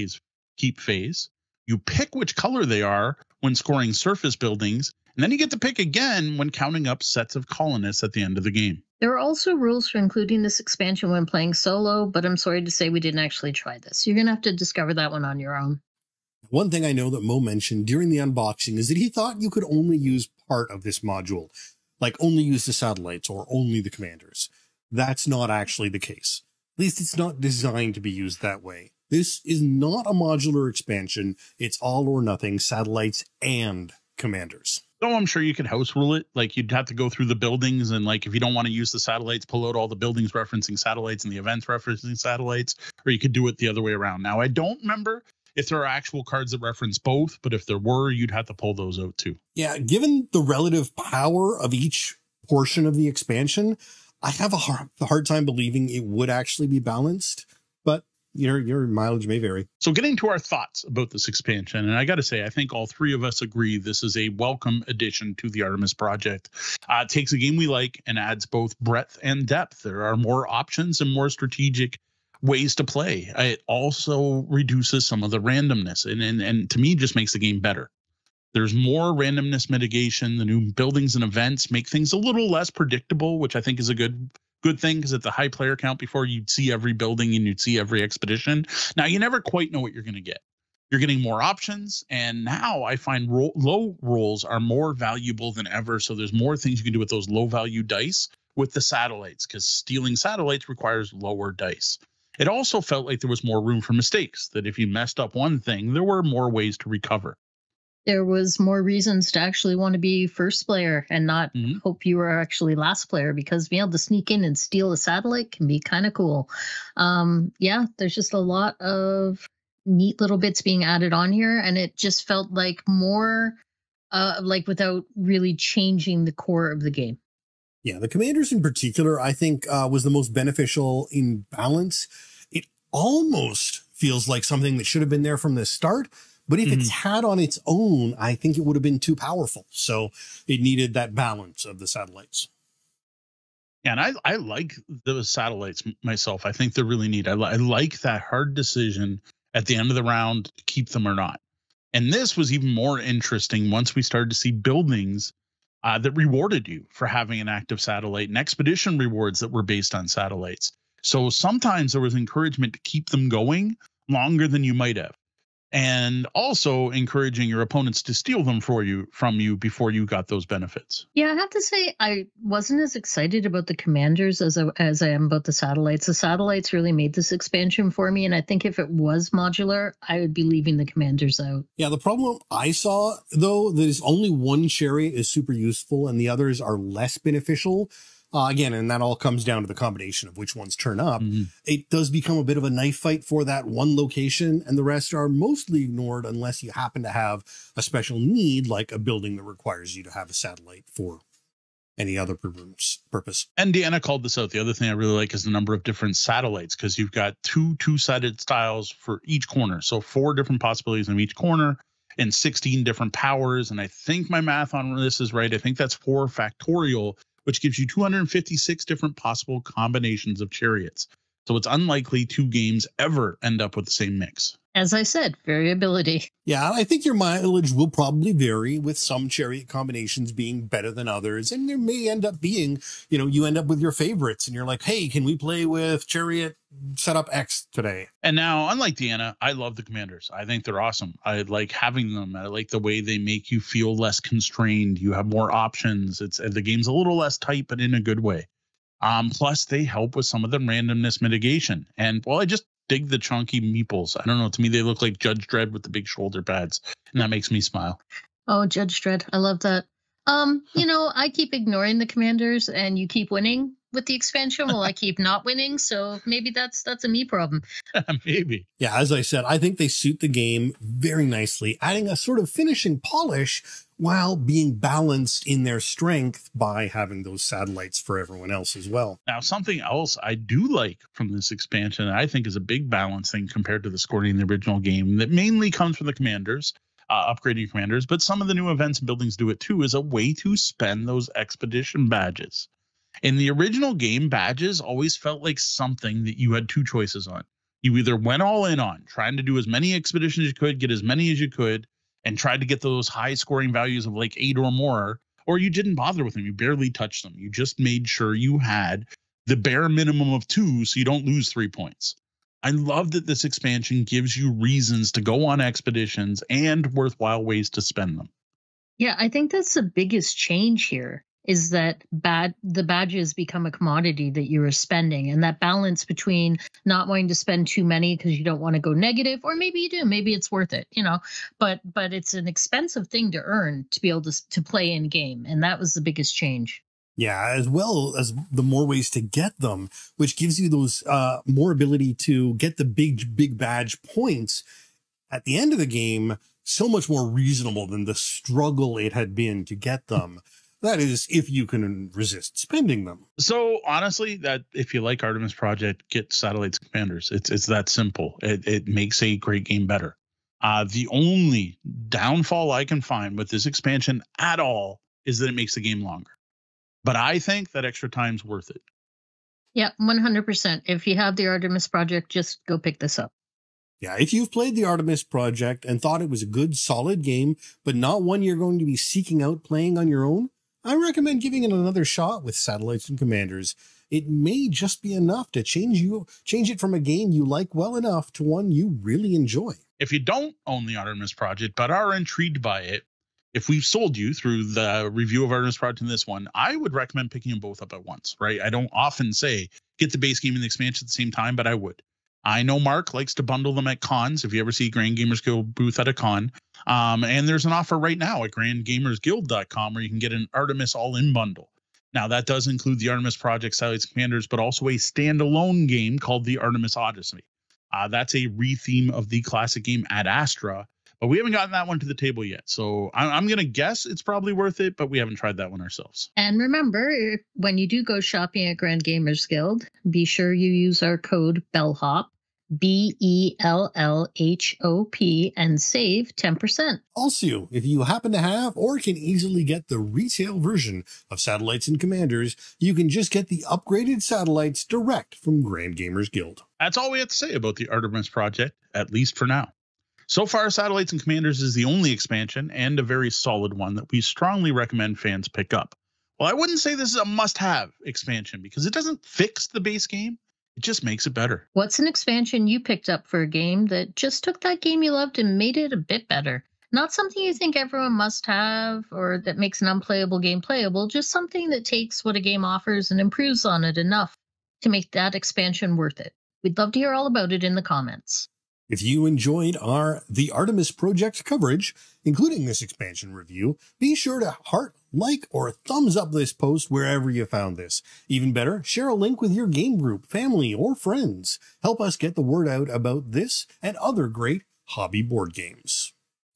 Speaker 2: upkeep phase. You pick which color they are when scoring surface buildings, and then you get to pick again when counting up sets of colonists at the end of the game.
Speaker 3: There are also rules for including this expansion when playing solo, but I'm sorry to say we didn't actually try this. You're going to have to discover that one on your own.
Speaker 1: One thing I know that Mo mentioned during the unboxing is that he thought you could only use part of this module, like only use the satellites or only the commanders. That's not actually the case. At least it's not designed to be used that way. This is not a modular expansion. It's all or nothing, satellites and commanders.
Speaker 2: So I'm sure you could house rule it. Like you'd have to go through the buildings, and like if you don't want to use the satellites, pull out all the buildings referencing satellites and the events referencing satellites, or you could do it the other way around. Now, I don't remember if there are actual cards that reference both, but if there were, you'd have to pull those out too.
Speaker 1: Yeah, given the relative power of each portion of the expansion, I have a hard time believing it would actually be balanced, but your mileage may vary.
Speaker 2: So getting to our thoughts about this expansion, and I got to say, I think all three of us agree this is a welcome addition to the Artemis Project. It takes a game we like and adds both breadth and depth. There are more options and more strategic ways to play. It also reduces some of the randomness and to me just makes the game better. There's more randomness mitigation. The new buildings and events make things a little less predictable, which I think is a good thing, because at the high player count before, you'd see every building and you'd see every expedition. Now you never quite know what you're going to get. You're getting more options, and now I find low rolls are more valuable than ever. So there's more things you can do with those low value dice with the satellites, because stealing satellites requires lower dice. It also felt like there was more room for mistakes, that if you messed up one thing, there were more ways to recover.
Speaker 3: There was more reasons to actually want to be first player and not hope you were actually last player, because being able to sneak in and steal a satellite can be kind of cool. Yeah, there's just a lot of neat little bits being added on here, and it just felt like more like without really changing the core of the game.
Speaker 1: Yeah, the commanders in particular, I think, was the most beneficial in balance. It almost feels like something that should have been there from the start. But if it's had on its own, I think it would have been too powerful. So it needed that balance of the satellites.
Speaker 2: And I like the satellites myself. I think they're really neat. I like that hard decision at the end of the round to keep them or not. And this was even more interesting once we started to see buildings that rewarded you for having an active satellite, and expedition rewards that were based on satellites. So sometimes there was encouragement to keep them going longer than you might have, and also encouraging your opponents to steal them from you before you got those benefits.
Speaker 3: Yeah, I have to say I wasn't as excited about the commanders as I am about the satellites. The satellites really made this expansion for me, and I think if it was modular, I would be leaving the commanders out.
Speaker 1: Yeah, the problem I saw, though, there's only one chariot is super useful and the others are less beneficial. Again, and that all comes down to the combination of which ones turn up. It does become a bit of a knife fight for that one location, and the rest are mostly ignored unless you happen to have a special need, like a building that requires you to have a satellite for any other purpose.
Speaker 2: And Deanna called this out. The other thing I really like is the number of different satellites, because you've got two-sided styles for each corner. So 4 different possibilities in each corner and 16 different powers. And I think my math on this is right. I think that's 4 factorial, which gives you 256 different possible combinations of chariots. So it's unlikely 2 games ever end up with the same mix.
Speaker 3: As I said, variability.
Speaker 1: Yeah, I think your mileage will probably vary, with some chariot combinations being better than others. And there may end up being, you end up with your favorites and you're like, hey, can we play with chariot setup X today? And
Speaker 2: now, unlike Deanna, I love the commanders. I think they're awesome. I like having them. I like the way they make you feel less constrained. You have more options. The game's a little less tight, but in a good way. Plus, they help with some of the randomness mitigation. And, well, I just dig the chunky meeples. I don't know. To me, they look like Judge Dredd with the big shoulder pads, and that makes me smile. Oh,
Speaker 3: Judge Dredd. I love that. I keep ignoring the commanders, and you keep winning with the expansion while I keep not winning. So maybe that's a me problem.
Speaker 2: Maybe.
Speaker 1: Yeah, as I said, I think they suit the game very nicely, adding a sort of finishing polish while being balanced in their strength by having those satellites for everyone else as well.
Speaker 2: Now, something else I do like from this expansion that I think is a big balance thing compared to the scoring in the original game that mainly comes from the commanders, upgrading commanders, but some of the new events and buildings do it too, is a way to spend those expedition badges. In the original game, badges always felt like something that you had two choices on. You either went all in on trying to do as many expeditions as you could, get as many as you could, and tried to get those high scoring values of like 8 or more, or you didn't bother with them. You barely touched them. You just made sure you had the bare minimum of 2 so you don't lose 3 points. I love that this expansion gives you reasons to go on expeditions and worthwhile ways to spend them.
Speaker 3: Yeah, I think that's the biggest change here, is that the badges become a commodity that you are spending, and that balance between not wanting to spend too many because you don't want to go negative, or maybe you do, maybe it's worth it, but it's an expensive thing to earn to be able to play in game. And that was the biggest change.
Speaker 1: Yeah, as well as the more ways to get them, which gives you those more ability to get the big badge points at the end of the game, so much more reasonable than the struggle it had been to get them. That is, if you can resist spending them.
Speaker 2: So honestly, that if you like Artemis Project, get Satellites and Commanders. It's that simple. It makes a great game better. The only downfall I can find with this expansion at all is that it makes the game longer. But I think that extra time's worth it.
Speaker 3: Yeah, 100%. If you have the Artemis Project, just go pick this up.
Speaker 1: Yeah, if you've played the Artemis Project and thought it was a good, solid game, but not one you're going to be seeking out playing on your own, I recommend giving it another shot with Satellites and Commanders. It may just be enough to change it from a game you like well enough to one you really enjoy.
Speaker 2: If you don't own the Artemis Project but are intrigued by it, if we've sold you through the review of Artemis Project and this one, I would recommend picking them both up at once, right? I don't often say get the base game and the expansion at the same time, but I would. I know Mark likes to bundle them at cons. If you ever see Grand Gamers Guild booth at a con, and there's an offer right now at grandgamersguild.com where you can get an Artemis all-in bundle. Now, that does include the Artemis Project, Satellites and Commanders, but also a standalone game called the Artemis Odyssey. That's a retheme of the classic game Ad Astra, but we haven't gotten that one to the table yet. So I'm going to guess it's probably worth it, but we haven't tried that one ourselves.
Speaker 3: And remember, when you do go shopping at Grand Gamers Guild, be sure you use our code BELLHOP, BELLHOP, and save 10%.
Speaker 1: Also, if you happen to have or can easily get the retail version of Satellites and Commanders, you can just get the upgraded satellites direct from Grand Gamers Guild.
Speaker 2: That's all we have to say about the Artemis Project, at least for now. So far, Satellites and Commanders is the only expansion, and a very solid one that we strongly recommend fans pick up. Well, I wouldn't say this is a must-have expansion because it doesn't fix the base game. It just makes it better.
Speaker 3: What's an expansion you picked up for a game that just took that game you loved and made it a bit better? Not something you think everyone must have or that makes an unplayable game playable, just something that takes what a game offers and improves on it enough to make that expansion worth it. We'd love to hear all about it in the comments.
Speaker 1: If you enjoyed the Artemis Project coverage, including this expansion review, be sure to heart, like, or thumbs up this post wherever you found this. Even better, share a link with your game group, family, or friends. Help us get the word out about this and other great hobby board games.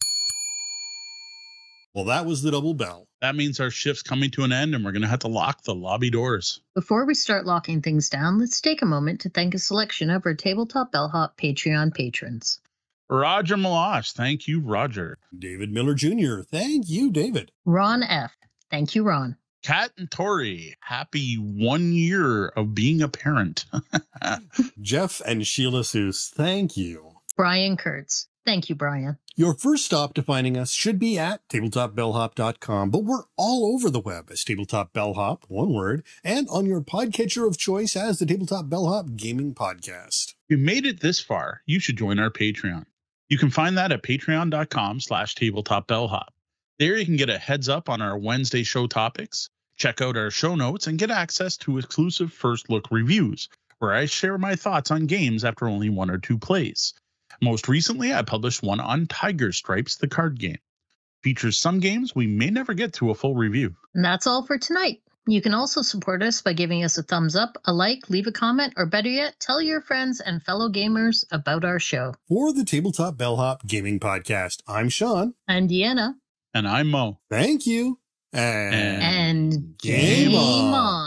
Speaker 1: Well, that was the double bell.
Speaker 2: That means our shift's coming to an end and we're going to have to lock the lobby doors.
Speaker 3: Before we start locking things down, let's take a moment to thank a selection of our Tabletop Bellhop Patreon patrons.
Speaker 2: Roger Malash, thank you, Roger.
Speaker 1: David Miller Jr., thank you, David.
Speaker 3: Ron F., thank you, Ron.
Speaker 2: Kat and Tori, happy 1 year of being a parent.
Speaker 1: Jeff and Sheila Seuss, thank you.
Speaker 3: Brian Kurtz, thank you, Brian.
Speaker 1: Your first stop to finding us should be at tabletopbellhop.com, but we're all over the web as Tabletop Bellhop, one word, and on your podcatcher of choice as the Tabletop Bellhop Gaming Podcast.
Speaker 2: If you made it this far, you should join our Patreon. You can find that at patreon.com/tabletopbellhop. There you can get a heads up on our Wednesday show topics, check out our show notes, and get access to exclusive first look reviews, where I share my thoughts on games after only 1 or 2 plays. Most recently, I published one on Tiger Stripes, the card game. Features some games we may never get to a full review.
Speaker 3: And that's all for tonight. You can also support us by giving us a thumbs up, a like, leave a comment, or better yet, tell your friends and fellow gamers about our show.
Speaker 1: For the Tabletop Bellhop Gaming Podcast, I'm Sean.
Speaker 3: I'm Deanna.
Speaker 2: And I'm Mo.
Speaker 1: Thank you.
Speaker 3: And game on.